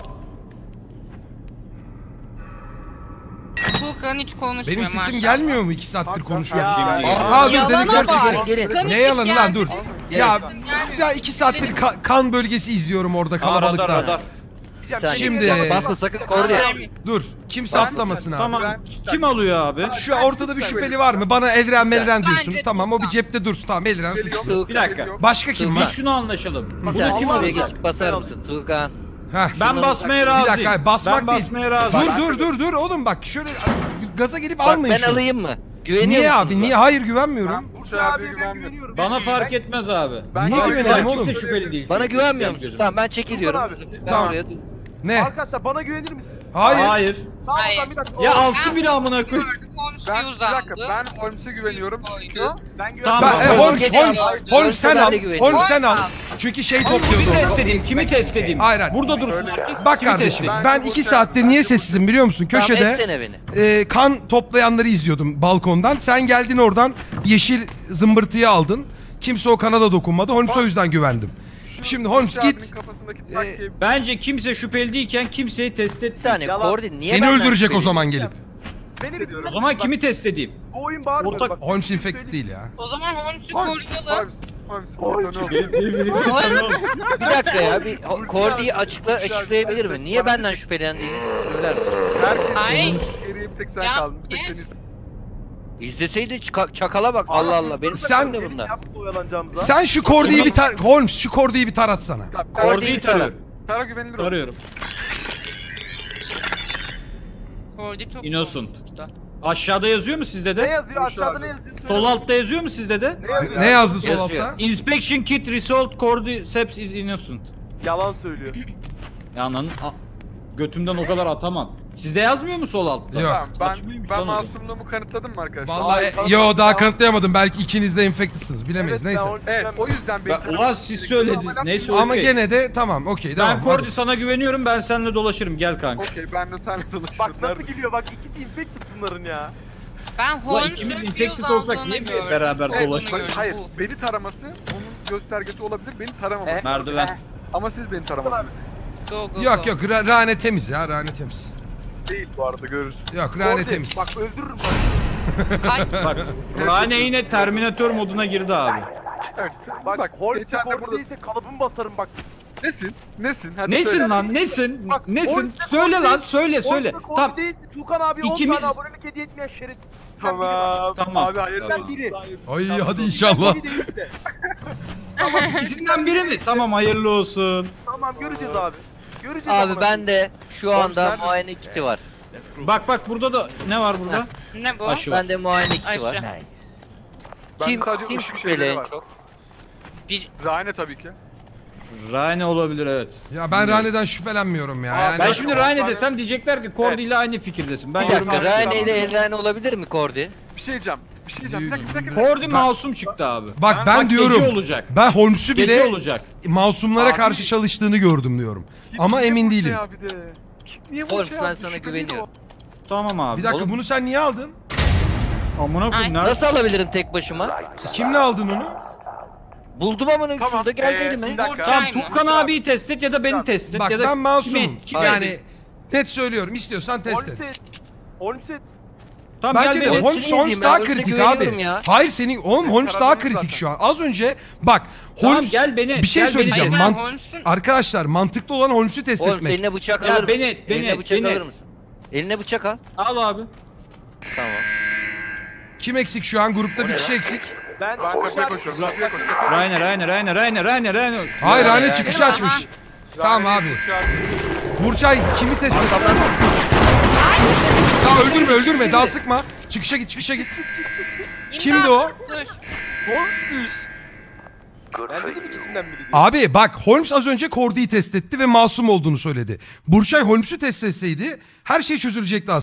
[SPEAKER 4] Tuğkan hiç konuşmuyor
[SPEAKER 2] Benim sesim
[SPEAKER 4] maşallah.
[SPEAKER 2] gelmiyor mu 2 saattir konuşuyorum.
[SPEAKER 6] Ya.
[SPEAKER 1] Şimdi
[SPEAKER 2] Aa dur
[SPEAKER 4] Yalana
[SPEAKER 2] dedektif
[SPEAKER 4] bak.
[SPEAKER 2] çıkıyor.
[SPEAKER 3] Gelin.
[SPEAKER 4] Kan
[SPEAKER 2] Ne
[SPEAKER 4] içip
[SPEAKER 2] yalanı lan
[SPEAKER 4] geldi.
[SPEAKER 2] dur.
[SPEAKER 3] Gel.
[SPEAKER 2] Ya
[SPEAKER 4] Yani-
[SPEAKER 2] ya 2 saattir kan bölgesi izliyorum orada kalabalıkta.
[SPEAKER 1] Radar radar.
[SPEAKER 3] Sen
[SPEAKER 2] Şimdi-
[SPEAKER 3] basma sakın Kordi.
[SPEAKER 2] Dur kimse atlamasın abi.
[SPEAKER 1] Tamam.
[SPEAKER 5] Ben-
[SPEAKER 1] Kim alıyor abi?
[SPEAKER 2] Şu ortada bir şüpheli var mı? Bana Elren Melren diyorsunuz.
[SPEAKER 4] Bence
[SPEAKER 2] Tamam o bir
[SPEAKER 4] Tuğkan.
[SPEAKER 2] cepte dursun. Tamam Elren suçlu.
[SPEAKER 1] Bir dakika.
[SPEAKER 2] Başka kim
[SPEAKER 3] Tuğkan.
[SPEAKER 1] Bir
[SPEAKER 2] var?
[SPEAKER 1] şunu anlaşalım.
[SPEAKER 3] Bir
[SPEAKER 1] Bunu
[SPEAKER 3] saniye
[SPEAKER 1] kim
[SPEAKER 3] şuraya
[SPEAKER 1] alıyor?
[SPEAKER 3] geç basar mısın Tuğkan?
[SPEAKER 2] Heh.
[SPEAKER 1] Ben basmaya razıyım.
[SPEAKER 2] Bir dakika basmak
[SPEAKER 1] ben
[SPEAKER 2] değil.
[SPEAKER 1] basmaya razıyım.
[SPEAKER 2] Dur oğlum bak şöyle gaza gelip
[SPEAKER 3] Bak
[SPEAKER 2] almayın
[SPEAKER 3] ben
[SPEAKER 2] şunu.
[SPEAKER 3] alayım mı? Güveniyor
[SPEAKER 2] Niye
[SPEAKER 3] musun
[SPEAKER 2] abi?
[SPEAKER 3] bana?
[SPEAKER 2] Niye? Hayır güvenmiyorum.
[SPEAKER 5] Ben
[SPEAKER 6] Burcu
[SPEAKER 5] Burcu
[SPEAKER 6] abiye
[SPEAKER 5] abiye
[SPEAKER 6] ben
[SPEAKER 5] güvenmiyorum.
[SPEAKER 6] güveniyorum.
[SPEAKER 1] Bana fark etmez abi.
[SPEAKER 5] Ben
[SPEAKER 2] Niye
[SPEAKER 5] Bak,
[SPEAKER 2] güvenelim
[SPEAKER 1] kimse
[SPEAKER 2] oğlum?
[SPEAKER 1] şüpheli değil.
[SPEAKER 3] Bana
[SPEAKER 1] çünkü.
[SPEAKER 3] güvenmiyor musun?
[SPEAKER 1] Gözüm.
[SPEAKER 3] Tamam ben çekiliyorum.
[SPEAKER 6] Tuğkan abi.
[SPEAKER 3] Ben
[SPEAKER 2] Tamam.
[SPEAKER 3] oraya-
[SPEAKER 2] Ne?
[SPEAKER 6] Arkadaşlar bana güvenir misin?
[SPEAKER 2] Hayır.
[SPEAKER 1] Hayır.
[SPEAKER 6] Tamam
[SPEAKER 4] Hayır.
[SPEAKER 6] o zaman bir dakika.
[SPEAKER 1] Ya
[SPEAKER 6] O-
[SPEAKER 1] alsın bir amına koy.
[SPEAKER 4] Gördüm, Holmes
[SPEAKER 5] Ben, bir
[SPEAKER 4] uzandı.
[SPEAKER 5] dakika ben Holmes'e güveniyorum çünkü
[SPEAKER 4] Koydu.
[SPEAKER 6] Ben
[SPEAKER 1] Tamam.
[SPEAKER 6] güvenmiyorum.
[SPEAKER 2] Ben,
[SPEAKER 1] Holmes,
[SPEAKER 2] Holmes sen al.
[SPEAKER 3] Ben de güveniyorum.
[SPEAKER 2] Holmes sen al.
[SPEAKER 4] Holmes
[SPEAKER 2] Çünkü şey
[SPEAKER 1] Kimi
[SPEAKER 2] topluyordu.
[SPEAKER 1] test edeyim? Kimi test edeyim?
[SPEAKER 2] Hayır, hayır.
[SPEAKER 1] Burada dursun
[SPEAKER 5] Söyle.
[SPEAKER 1] herkes.
[SPEAKER 2] Bak
[SPEAKER 1] Kimi
[SPEAKER 2] kardeşim
[SPEAKER 1] test edeyim?
[SPEAKER 2] ben 2 saattir niye sessizim biliyor musun?
[SPEAKER 3] Tamam,
[SPEAKER 2] Köşede
[SPEAKER 3] etsene beni.
[SPEAKER 2] kan toplayanları izliyordum balkondan. Sen geldin oradan yeşil zımbırtıyı aldın. Kimse o kana da dokunmadı. Holmes'e o yüzden güvendim. Şimdi Holmes
[SPEAKER 5] Burcu
[SPEAKER 2] git.
[SPEAKER 5] abinin kafasındaki taktiği
[SPEAKER 1] Bence kimse şüpheli değilken kimseyi test
[SPEAKER 3] Bir
[SPEAKER 1] et.
[SPEAKER 3] saniye
[SPEAKER 6] Yalan.
[SPEAKER 3] Kordi niye
[SPEAKER 2] Seni
[SPEAKER 3] benden
[SPEAKER 2] öldürecek o
[SPEAKER 3] şüpheliyim?
[SPEAKER 2] zaman gelip.
[SPEAKER 6] Beni bir dinle.
[SPEAKER 1] O zaman kimi test edeyim?
[SPEAKER 6] Bu oyun bağırmıyor.
[SPEAKER 1] Ortak-
[SPEAKER 6] Bak,
[SPEAKER 2] Holmes
[SPEAKER 6] bir
[SPEAKER 2] infected
[SPEAKER 6] söyleyeyim.
[SPEAKER 2] değil ya.
[SPEAKER 4] O zaman Holmes'u
[SPEAKER 5] Holmes,
[SPEAKER 4] koruyalım.
[SPEAKER 5] Holmes.
[SPEAKER 3] Bir dakika ya bir Kordi'yi açıklayabilir mi? Niye benden şüphelendiğini söyler misin?
[SPEAKER 4] Ay.
[SPEAKER 5] Geriye bir tek sen
[SPEAKER 4] Ya,
[SPEAKER 5] kaldın. Bir tek
[SPEAKER 4] yes.
[SPEAKER 5] sen
[SPEAKER 3] İzleseydi çakala bak Allah Allah. Benim
[SPEAKER 2] Sen-
[SPEAKER 3] ne bunlar?
[SPEAKER 6] Yapma oyalanacağımıza.
[SPEAKER 2] Sen şu Kordi'yi bir tar... Holmes şu Kordi'yi bir tarat sana.
[SPEAKER 1] Kordi'yi tarıyorum.
[SPEAKER 5] Tara güvenilir ol.
[SPEAKER 1] Tarıyorum.
[SPEAKER 4] Kordi çok
[SPEAKER 1] Innocent.
[SPEAKER 4] konuştu.
[SPEAKER 1] Aşağıda yazıyor mu sizde
[SPEAKER 6] Ne
[SPEAKER 1] de?
[SPEAKER 6] yazıyor? Aşağıda ne yazıyor? Söyle.
[SPEAKER 1] Sol altta yazıyor mu sizde de?
[SPEAKER 6] Ne yazıyor?
[SPEAKER 2] Ne yazdı sol
[SPEAKER 3] Yazıyor.
[SPEAKER 2] altta?
[SPEAKER 1] Inspection kit result cordyceps is innocent.
[SPEAKER 6] Yalan söylüyor.
[SPEAKER 1] Yanın götümden o kadar atamam. Sizde yazmıyor mu sol altta?
[SPEAKER 2] Yok.
[SPEAKER 5] Tamam,
[SPEAKER 1] Saçmaymış
[SPEAKER 5] ben
[SPEAKER 1] lan o.
[SPEAKER 5] masumluğumu kanıtladım mı arkadaşlar?
[SPEAKER 2] Vallahi yo daha kanıtlayamadım. Belki ikiniz de infectedsınız. Bilemeyiz. Neyse.
[SPEAKER 5] Evet o yüzden beni
[SPEAKER 1] Ulan siz söylediniz. Neyse
[SPEAKER 2] Ama
[SPEAKER 1] okey.
[SPEAKER 2] gene de tamam okey devam.
[SPEAKER 1] Ben Cordy
[SPEAKER 2] hadi.
[SPEAKER 1] sana güveniyorum, ben seninle dolaşırım, gel kanka.
[SPEAKER 5] Okey ben de seninle dolaşırım.
[SPEAKER 6] Bak nasıl gülüyor bak ikisi infected bunların ya.
[SPEAKER 4] Ben
[SPEAKER 1] Ulan
[SPEAKER 4] Holmes'un
[SPEAKER 1] ikimiz
[SPEAKER 4] fuse
[SPEAKER 1] infected olsak
[SPEAKER 4] aldığını
[SPEAKER 1] niye mi
[SPEAKER 4] gördüm.
[SPEAKER 1] beraber
[SPEAKER 4] Olduğunu
[SPEAKER 1] dolaştık?
[SPEAKER 4] gördüm.
[SPEAKER 5] Hayır
[SPEAKER 4] Bu.
[SPEAKER 5] beni taraması onun göstergesi olabilir beni taramaması.
[SPEAKER 1] Merdiven.
[SPEAKER 5] Ama siz beni taramasınız.
[SPEAKER 4] Go, go,
[SPEAKER 2] Yok
[SPEAKER 4] go.
[SPEAKER 2] yok Rane temiz ya Rane temiz.
[SPEAKER 5] Değil bu arada görürsün.
[SPEAKER 2] Yok Rane
[SPEAKER 6] Kordi,
[SPEAKER 2] temiz.
[SPEAKER 6] Bak öldürürüm bak.
[SPEAKER 4] Ay.
[SPEAKER 1] Bak, Rane yine Terminator moduna girdi abi.
[SPEAKER 5] Evet.
[SPEAKER 6] Bak Holmes
[SPEAKER 5] geçen de
[SPEAKER 6] Kordi
[SPEAKER 5] burada-
[SPEAKER 6] değilse kalıbımı basarım bak.
[SPEAKER 5] Nesin? Nesin? Hadi
[SPEAKER 1] Nesin
[SPEAKER 5] söyle.
[SPEAKER 1] lan, nesin?
[SPEAKER 6] Bak,
[SPEAKER 1] Nesin?
[SPEAKER 6] Holmes'e
[SPEAKER 1] Söyle
[SPEAKER 6] Kordi-
[SPEAKER 1] lan, söyle.
[SPEAKER 6] Holmes'e Kordi
[SPEAKER 1] Tamam.
[SPEAKER 6] değilse Tuğkan abi 10
[SPEAKER 1] İkimiz-
[SPEAKER 6] tane abonelik hediye etmeyen şerefsiz. Ben biri
[SPEAKER 5] Tamam.
[SPEAKER 1] Tamam.
[SPEAKER 5] Abi hayırlı
[SPEAKER 1] Tamam.
[SPEAKER 5] olsun.
[SPEAKER 6] Biri.
[SPEAKER 2] Ay hadi inşallah.
[SPEAKER 6] biri değil de.
[SPEAKER 1] İkisinden biri mi? Tamam, hayırlı olsun.
[SPEAKER 6] Tamam göreceğiz abi. Göreceğiz
[SPEAKER 3] Abi
[SPEAKER 6] amına
[SPEAKER 3] ben de şu anda
[SPEAKER 5] neredesin?
[SPEAKER 3] muayene kiti var.
[SPEAKER 1] Bak burada da ne var burada?
[SPEAKER 4] Ne bu?
[SPEAKER 1] Aşı var.
[SPEAKER 3] Bende muayene kiti var.
[SPEAKER 4] Aşı.
[SPEAKER 5] Ben
[SPEAKER 3] Kim
[SPEAKER 5] sadece
[SPEAKER 3] kim
[SPEAKER 5] ışık
[SPEAKER 3] şüpheli
[SPEAKER 5] şeyleri
[SPEAKER 3] en
[SPEAKER 5] var.
[SPEAKER 3] çok?
[SPEAKER 4] Bir
[SPEAKER 5] Rane tabii ki.
[SPEAKER 1] Rane olabilir evet.
[SPEAKER 2] Ya ben Rane'den şüphelenmiyorum ya. Yani
[SPEAKER 1] Ben şimdi Rane desem diyecekler ki Kordi ile aynı fikirdesin. Ben
[SPEAKER 3] Bir dakika
[SPEAKER 1] yorum-
[SPEAKER 3] Rane ile Elrane olabilir mi Kordi?
[SPEAKER 5] Bir şey diyeceğim. Bir şey diyeceğim. Bir dakika.
[SPEAKER 1] Kordi masum çıktı abi.
[SPEAKER 2] bak ben
[SPEAKER 1] Bak,
[SPEAKER 2] diyorum.
[SPEAKER 1] gece olacak.
[SPEAKER 2] Ben Holmes'u
[SPEAKER 1] Gece
[SPEAKER 2] bile
[SPEAKER 1] olacak.
[SPEAKER 2] masumlara
[SPEAKER 5] Abi-
[SPEAKER 2] karşı çalıştığını gördüm diyorum.
[SPEAKER 5] Git
[SPEAKER 2] Ama
[SPEAKER 5] niye
[SPEAKER 2] emin
[SPEAKER 5] Burçay
[SPEAKER 2] değilim.
[SPEAKER 5] abi de? Git niye
[SPEAKER 3] Holmes,
[SPEAKER 5] Burçay
[SPEAKER 3] ben
[SPEAKER 5] abi?
[SPEAKER 3] sana
[SPEAKER 5] Şüpheli
[SPEAKER 3] güveniyorum.
[SPEAKER 5] o.
[SPEAKER 1] Tamam abi.
[SPEAKER 2] Bir dakika
[SPEAKER 3] Oğlum-
[SPEAKER 2] bunu sen niye aldın?
[SPEAKER 1] Amına koyayım nerede?
[SPEAKER 3] Nasıl alabilirim tek başıma?
[SPEAKER 2] Kimle aldın onu?
[SPEAKER 3] Buldum ama
[SPEAKER 5] Tamam,
[SPEAKER 3] şurada geldi elime.
[SPEAKER 5] bir dakika.
[SPEAKER 1] Tamam
[SPEAKER 4] Burçay mı?
[SPEAKER 1] Tuğkan abiyi test et ya da beni test et.
[SPEAKER 2] Bak
[SPEAKER 1] ya da
[SPEAKER 2] ben masumum.
[SPEAKER 1] kimi-
[SPEAKER 2] Yani net söylüyorum. İstiyorsan test et.
[SPEAKER 6] Holmes'e
[SPEAKER 1] Tamam
[SPEAKER 2] Bence
[SPEAKER 1] gel
[SPEAKER 2] de
[SPEAKER 1] beni.
[SPEAKER 2] Holmes
[SPEAKER 3] Holmes'u
[SPEAKER 2] daha
[SPEAKER 3] ben
[SPEAKER 2] kritik
[SPEAKER 3] güveniyorum
[SPEAKER 2] abi.
[SPEAKER 3] ya.
[SPEAKER 2] Hayır senin oğlum Holmes daha
[SPEAKER 5] karadeniz
[SPEAKER 2] kritik
[SPEAKER 5] zaten.
[SPEAKER 2] şu an. Az önce bak
[SPEAKER 1] Tamam
[SPEAKER 2] Holmes
[SPEAKER 1] gel beni.
[SPEAKER 2] bir şey
[SPEAKER 1] gel beni
[SPEAKER 2] söyleyeceğim.
[SPEAKER 1] test.
[SPEAKER 4] Hayır,
[SPEAKER 2] Man-
[SPEAKER 4] ben Holmes'un
[SPEAKER 2] Arkadaşlar mantıklı olan Holmes'u test
[SPEAKER 3] Holmes
[SPEAKER 2] etmek.
[SPEAKER 3] eline bıçak
[SPEAKER 1] Ya
[SPEAKER 3] alır mısın?
[SPEAKER 1] beni-
[SPEAKER 3] Eline bıçak
[SPEAKER 1] beni-
[SPEAKER 3] alır mısın? Eline bıçak al.
[SPEAKER 1] Al abi.
[SPEAKER 3] Tamam.
[SPEAKER 2] Kim eksik şu an? Grupta bir kişi eksik.
[SPEAKER 6] ben
[SPEAKER 5] Ben kapıya koşuyorum. Kapıya koşuyorum.
[SPEAKER 1] Rane.
[SPEAKER 2] Hayır
[SPEAKER 1] Rane.
[SPEAKER 2] Rane çıkış açmış. Tamam abi. Burçay kimi test et? Ya öldürme daha sıkma. Çıkışa git. Kimdi o?
[SPEAKER 4] Dur.
[SPEAKER 5] Holmes'muş.
[SPEAKER 7] Good
[SPEAKER 6] Ben
[SPEAKER 7] for
[SPEAKER 6] dedim
[SPEAKER 7] you.
[SPEAKER 6] ikisinden biri diye.
[SPEAKER 2] Abi bak Holmes az önce Cordy'yi test etti ve masum olduğunu söyledi. Burçay Holmes'u test etseydi her şey çözülecekti aslında.